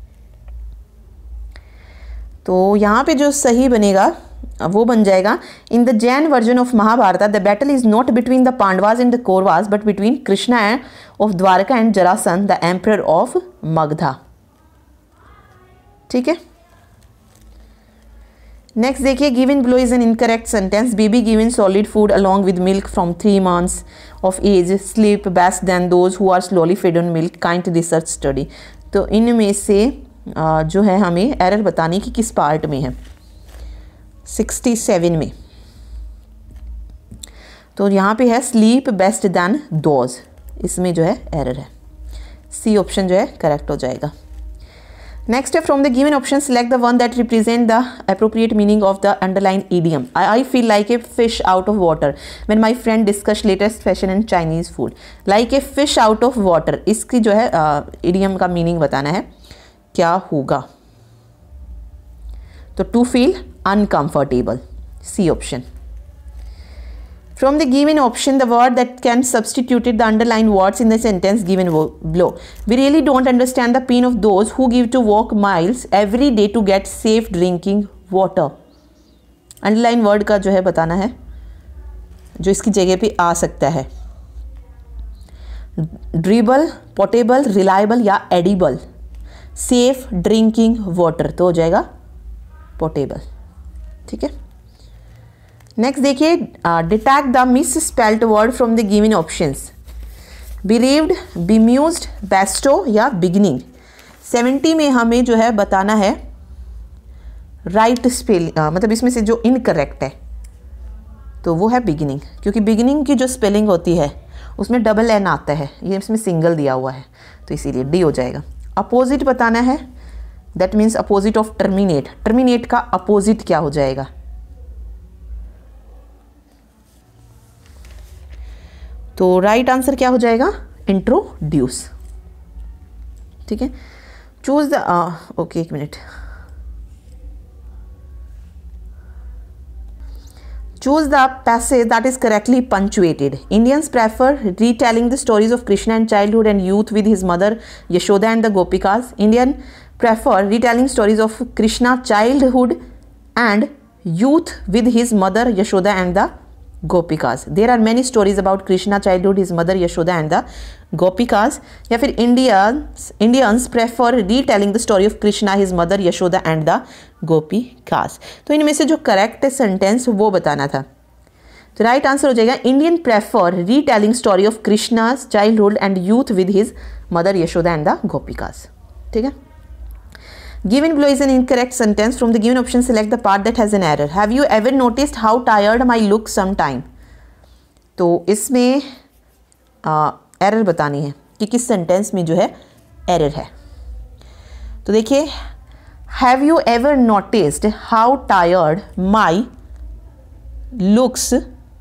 Speaker 1: तो यहाँ पे जो सही बनेगा वो बन जाएगा, in the Jain version of Mahabharata the battle is not between the Pandavas and the Kauravas but between Krishna of Dwarka and Jarasandha the emperor of Magadha. ठीक है, नेक्स्ट देखिए, given below is an incorrect sentence. Baby given solid food along with milk from three months of age sleep best than those who are slowly fed on milk, kind research study. तो इनमें से uh, जो है हमें error बताने की किस part में है, सिक्सटी सेवन में। तो यहाँ पे है स्लीप बेस्ट देन दोज, इसमें जो है एरर है, सी ऑप्शन जो है करेक्ट हो जाएगा। नेक्स्ट है, from the given option select the one that represent the appropriate meaning of the underline idiom. I feel like a fish out of water when my friend discuss latest fashion and Chinese food. Like a fish out of water, इसकी जो है idiom uh, का meaning बताना है क्या होगा। तो to feel uncomfortable, C option. From the given option, the word that can substitute the underlined words in the sentence given below. We really don't understand the pain of those who give to walk miles every day to get safe drinking water. Underline word का जो है बताना है, जो इसकी जगह पे आ सकता है। ड्रिबल, पोर्टेबल, रिलायबल या एडिबल। सेफ ड्रिंकिंग वाटर तो हो जाएगा पोर्टेबल। ठीक है, नेक्स्ट देखिए, detect the misspelled word from the given options. Believed, bemused, bestow या बिगिनिंग। सेवेंटी में हमें जो है बताना है राइट स्पेलिंग, मतलब इसमें से जो इनकरेक्ट है तो वो है बिगिनिंग, क्योंकि बिगिनिंग की जो स्पेलिंग होती है उसमें डबल एन आता है, ये इसमें सिंगल दिया हुआ है तो इसीलिए डी हो जाएगा। अपोजिट बताना है, that means opposite of terminate. Terminate का अपोजिट क्या हो जाएगा, तो राइट आंसर क्या हो जाएगा, इंट्रोड्यूस। ठीक है, चूज द ओके एक मिनट choose the passage that is correctly punctuated. Indians prefer retelling the stories of Krishna and childhood and youth with his mother Yashoda and the Gopikas. Indian prefer retelling stories of Krishna childhood and youth with his mother Yashoda and the Gopikas. There are many stories about Krishna childhood, his mother Yashoda and the Gopikas. या फिर Indians Indians prefer retelling the story of Krishna, his mother Yashoda and the Gopikas. तो इनमें से जो correct sentence वो बताना था, तो राइट आंसर हो जाएगा Indian prefer retelling story of Krishna's childhood and youth with his mother Yashoda and the gopikas. ठीक है, given below is an incorrect sentence. From the given option select the part that has an error. Have you ever noticed how tired my look sometime? तो इसमें error बतानी है कि किस sentence में जो है एरर है। तो देखिए, have you ever noticed how tired my looks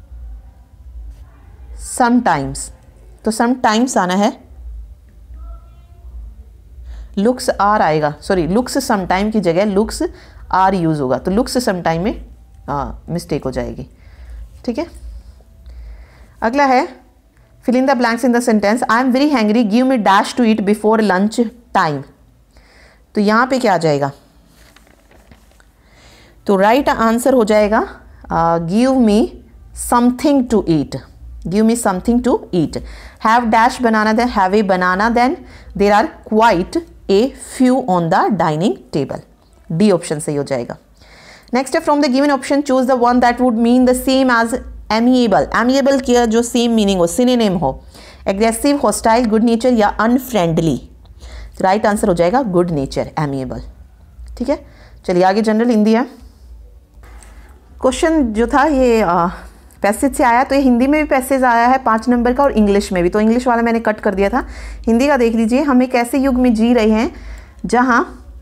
Speaker 1: sometimes, तो समटाइम्स आना है, लुक्स आर आएगा, सॉरी लुक्स समटाइम की जगह लुक्स आर यूज होगा, तो लुक्स समटाइम में मिस्टेक हो जाएगी। ठीक है, अगला है fill in the blanks in the sentence. I am very hungry, give me dash to eat before lunch time. तो यहाँ पे क्या आ जाएगा, तो राइट right आंसर हो जाएगा give me something to eat, give me something to eat. Have dash banana, then have a banana, then there are quite a few on the dining table. D option सही हो जाएगा। Next है from the given option choose the one that would mean the same as amiable. Amiable की जो same meaning हो, synonym हो, aggressive, hostile, good nature या unfriendly. तो राइट आंसर हो जाएगा गुड नेचर, एमिएबल। ठीक है, चलिए आगे जनरल हिंदी है। क्वेश्चन जो था ये पैसेज से आया, तो ये हिंदी में भी पैसेज आया है पाँच नंबर का और इंग्लिश में भी, तो इंग्लिश वाला मैंने कट कर दिया था, हिंदी का देख लीजिए। हम एक ऐसे युग में जी रहे हैं जहाँ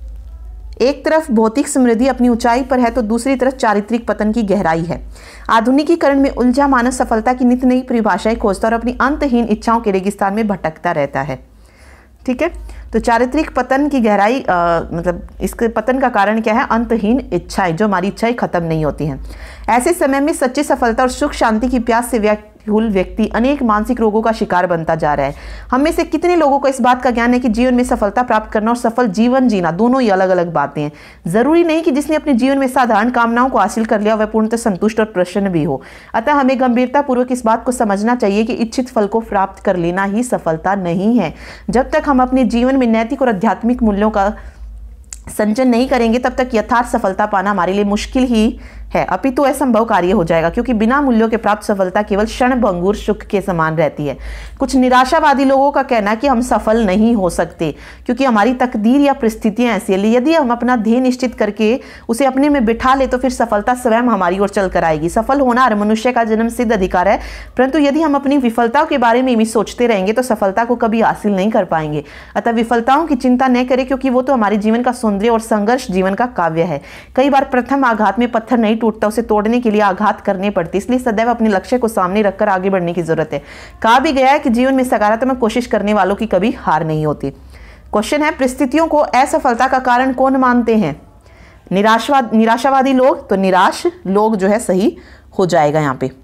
Speaker 1: एक तरफ भौतिक समृद्धि अपनी ऊंचाई पर है तो दूसरी तरफ चारित्रिक पतन की गहराई है। आधुनिकीकरण में उलझा मानव सफलता की नित नई परिभाषाएं खोजता और अपनी अंतहीन इच्छाओं के रेगिस्तान में भटकता रहता है। ठीक है, तो चारित्रिक पतन की गहराई आ, मतलब इसके पतन का कारण क्या है? अंतहीन इच्छाएं, जो हमारी इच्छाएं खत्म नहीं होती हैं। ऐसे समय में सच्ची सफलता और सुख शांति की प्यास से व्याकुल व्यक्ति अनेक मानसिक रोगों का शिकार बनता जा रहा है। हम में से कितने लोगों को इस बात का ज्ञान है कि जीवन में सफलता प्राप्त करना और सफल जीवन जीना दोनों ही अलग अलग बातें हैं। जरूरी नहीं कि जिसने अपने जीवन में साधारण कामनाओं को हासिल कर लिया वह पूर्णतः संतुष्ट और प्रसन्न भी हो। अतः हमें गंभीरता पूर्वक इस बात को समझना चाहिए कि इच्छित फल को प्राप्त कर लेना ही सफलता नहीं है। जब तक हम अपने जीवन में नैतिक और आध्यात्मिक मूल्यों का संचयन नहीं करेंगे तब तक यथार्थ सफलता पाना हमारे लिए मुश्किल ही है, अपितु असंभव कार्य हो जाएगा, क्योंकि बिना मूल्यों के प्राप्त सफलता केवल क्षण भंगुर सुख के समान रहती है। कुछ निराशावादी लोगों का कहना है कि हम सफल नहीं हो सकते क्योंकि हमारी तकदीर या परिस्थितियां ऐसी है। यदि हम अपना ध्येय निश्चित करके उसे अपने में बिठा ले तो फिर सफलता स्वयं हमारी ओर चल कर आएगी। सफल होना हर मनुष्य का जन्म सिद्ध अधिकार है, परंतु यदि हम अपनी विफलताओं के बारे में ही सोचते रहेंगे तो सफलता को कभी हासिल नहीं कर पाएंगे। अतः विफलताओं की चिंता न करें, क्योंकि वो तो हमारे जीवन का सौंदर्य और संघर्ष जीवन का काव्य है। कई बार प्रथम आघात में पत्थर नहीं टूटता, उसे तोड़ने के लिए आघात करने पड़ती, इसलिए सदैव अपने लक्ष्य को सामने रखकर आगे बढ़ने की जरूरत है। कहा भी गया है कि जीवन में सकारात्मक कोशिश करने वालों की कभी हार नहीं होती। क्वेश्चन है, परिस्थितियों को असफलता का कारण कौन मानते हैं? निराशवाद निराशावादी लोग, तो निराश लोग जो है सही हो जाएगा यहाँ पे।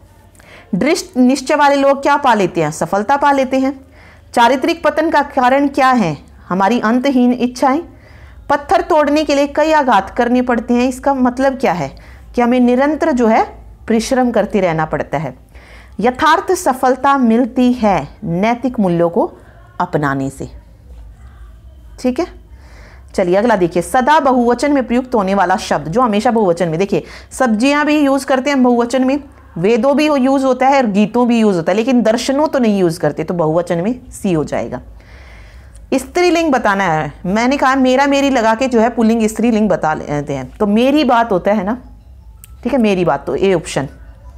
Speaker 1: दृष्ट निश्चय वाले लोग क्या पा लेते हैं? सफलता पा लेते हैं। चारित्रिक पतन का कारण क्या है? हमारी अंतहीन इच्छाएं। पत्थर तोड़ने के लिए कई आघात करने पड़ते हैं, इसका मतलब क्या है कि हमें निरंतर जो है परिश्रम करते रहना पड़ता है। यथार्थ सफलता मिलती है नैतिक मूल्यों को अपनाने से। ठीक है, चलिए अगला देखिए, सदा बहुवचन में प्रयुक्त होने वाला शब्द, जो हमेशा बहुवचन में, देखिए सब्जियां भी यूज करते हैं बहुवचन में, वेदों भी यूज होता है और गीतों भी यूज होता है, लेकिन दर्शनों तो नहीं यूज करते, तो बहुवचन में सी हो जाएगा। स्त्रीलिंग बताना है, मैंने कहा मेरा मेरी लगा के जो है पुल्लिंग स्त्रीलिंग बता लेते हैं, तो मेरी बात होता है ना, ठीक है, मेरी बात, तो ए ऑप्शन।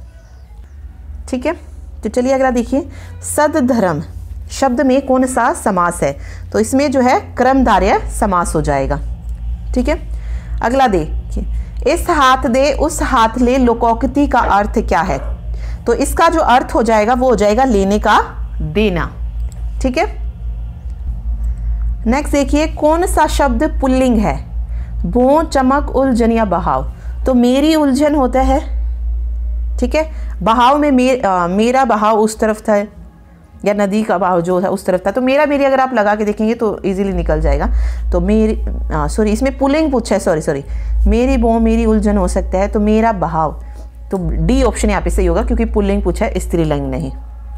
Speaker 1: ठीक है, तो चलिए अगला देखिए, सदधर्म शब्द में कौन सा समास है? तो इसमें जो है कर्मधारय समास हो जाएगा। ठीक है, अगला देखिए, इस हाथ दे उस हाथ ले लोकोक्ति का अर्थ क्या है? तो इसका जो अर्थ हो जाएगा वो हो जाएगा लेने का देना। ठीक है, नेक्स्ट देखिए, कौन सा शब्द पुल्लिंग है? भो, चमक, उलझन या बहाव। तो मेरी उलझन होता है, ठीक है, बहाव में मे, आ, मेरा बहाव उस तरफ था या नदी का बहाव जो था उस तरफ था, तो मेरा मेरी अगर आप लगा के देखेंगे तो इजीली निकल जाएगा। तो मेरी सॉरी इसमें पुल्लिंग पूछा है, सॉरी सॉरी मेरी बो मेरी उलझन हो सकता है, तो मेरा बहाव, तो डी ऑप्शन यहाँ पे सही होगा क्योंकि पुल्लिंग पूछा है, स्त्रीलिंग नहीं।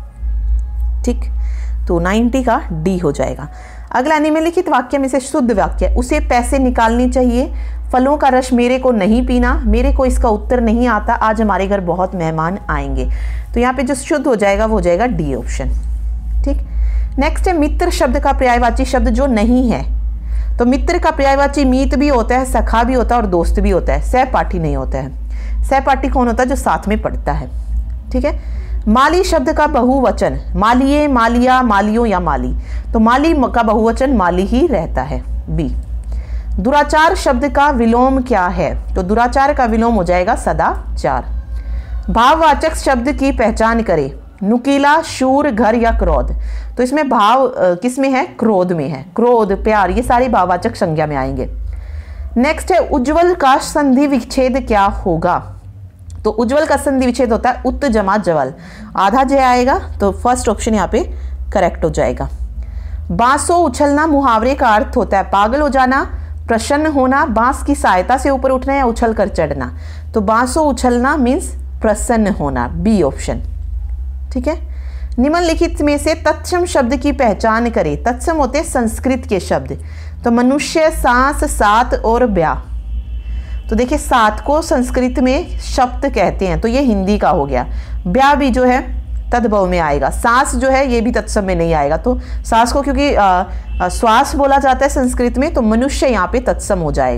Speaker 1: ठीक, तो नाइन्टी का डी हो जाएगा। अगला, निम्नलिखित वाक्य में से शुद्ध वाक्य, उसे पैसे निकालने चाहिए, फलों का रस मेरे को नहीं पीना, मेरे को इसका उत्तर नहीं आता, आज हमारे घर बहुत मेहमान आएंगे। तो यहाँ पे जो शुद्ध हो जाएगा वो हो जाएगा डी ऑप्शन। ठीक, नेक्स्ट है, मित्र शब्द का पर्यायवाची शब्द जो नहीं है। तो मित्र का पर्यायवाची मीत भी होता है, सखा भी होता है और दोस्त भी होता है, सहपाठी नहीं होता है। सहपाठी कौन होता है? जो साथ में पढ़ता है। ठीक है, माली शब्द का बहुवचन, मालिये, मालिया, मालियों या माली, तो माली का बहुवचन माली ही रहता है, बी। दुराचार शब्द का विलोम क्या है? तो दुराचार का विलोम हो जाएगा सदाचार। भाववाचक शब्द की पहचान करें, नुकीला, शूर, घर या क्रोध। तो इसमें भाव किस में है? क्रोध में है, क्रोध, प्यार, ये सारे भाववाचक संज्ञा में आएंगे। नेक्स्ट है, उज्ज्वल का संधि विच्छेद क्या होगा? तो उज्ज्वल का संधि विच्छेद होता है उत जमा जवल, आधा जय आएगा, तो फर्स्ट ऑप्शन यहाँ पे करेक्ट हो जाएगा। बांसो उछलना मुहावरे का अर्थ होता है पागल हो जाना, प्रसन्न होना, बांस की सहायता से ऊपर उठना या उछल कर चढ़ना। तो बांसो उछलना मीन्स प्रसन्न होना, बी ऑप्शन। ठीक है, निम्नलिखित में से तत्सम शब्द की पहचान करें। तत्सम होते संस्कृत के शब्द, तो मनुष्य, सांस, सात और ब्याह। तो देखिए सात को संस्कृत में शब्द कहते हैं, तो ये हिंदी का हो गया। ब्याह भी जो है तद्भव में आएगा। सांस जो है ये भी तत्सम में नहीं आएगा, तो सांस को क्योंकि आ, आ, श्वास बोला जाता है संस्कृत में, तो मनुष्य यहाँ पे तत्सम हो जाएगा।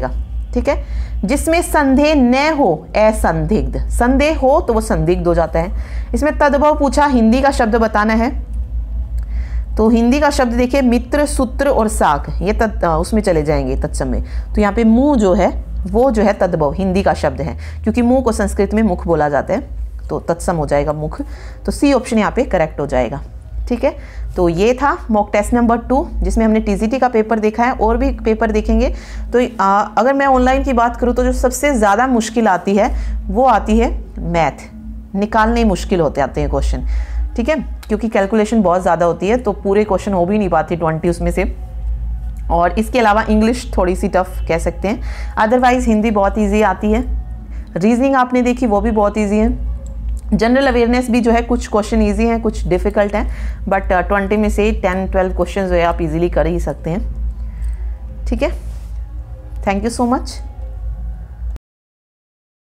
Speaker 1: ठीक है। जिसमें संदेह न हो, असंदिग्ध, संदेह हो तो वो संदिग्ध हो जाता है। इसमें तद्भव पूछा, हिंदी का शब्द बताना है। तो हिंदी का शब्द देखिए मित्र, सूत्र और साख, ये तत् उसमें चले जाएंगे तत्सम में। तो यहाँ पे मुंह जो है वो जो है तद्भव हिंदी का शब्द है, क्योंकि मुंह को संस्कृत में मुख बोला जाता है, तो तत्सम हो जाएगा मुख। तो सी ऑप्शन यहाँ पे करेक्ट हो जाएगा। ठीक है, तो ये था मॉक टेस्ट नंबर टू, जिसमें हमने टीजीटी का पेपर देखा है। और भी पेपर देखेंगे। तो आ, अगर मैं ऑनलाइन की बात करूँ तो जो सबसे ज़्यादा मुश्किल आती है वो आती है मैथ, निकालने ही मुश्किल होते आते हैं क्वेश्चन। ठीक है, क्योंकि कैलकुलेशन बहुत ज़्यादा होती है, तो पूरे क्वेश्चन हो भी नहीं पाती ट्वेंटी उसमें से। और इसके अलावा इंग्लिश थोड़ी सी टफ कह सकते हैं, अदरवाइज़ हिंदी बहुत ईजी आती है। रीजनिंग आपने देखी वो भी बहुत ईजी है। जनरल अवेयरनेस भी जो है कुछ क्वेश्चन इजी हैं, कुछ डिफ़िकल्ट हैं, बट ट्वेंटी में से टेन ट्वेल्व क्वेश्चन जो है आप इजीली कर ही सकते हैं। ठीक है, थैंक यू सो मच।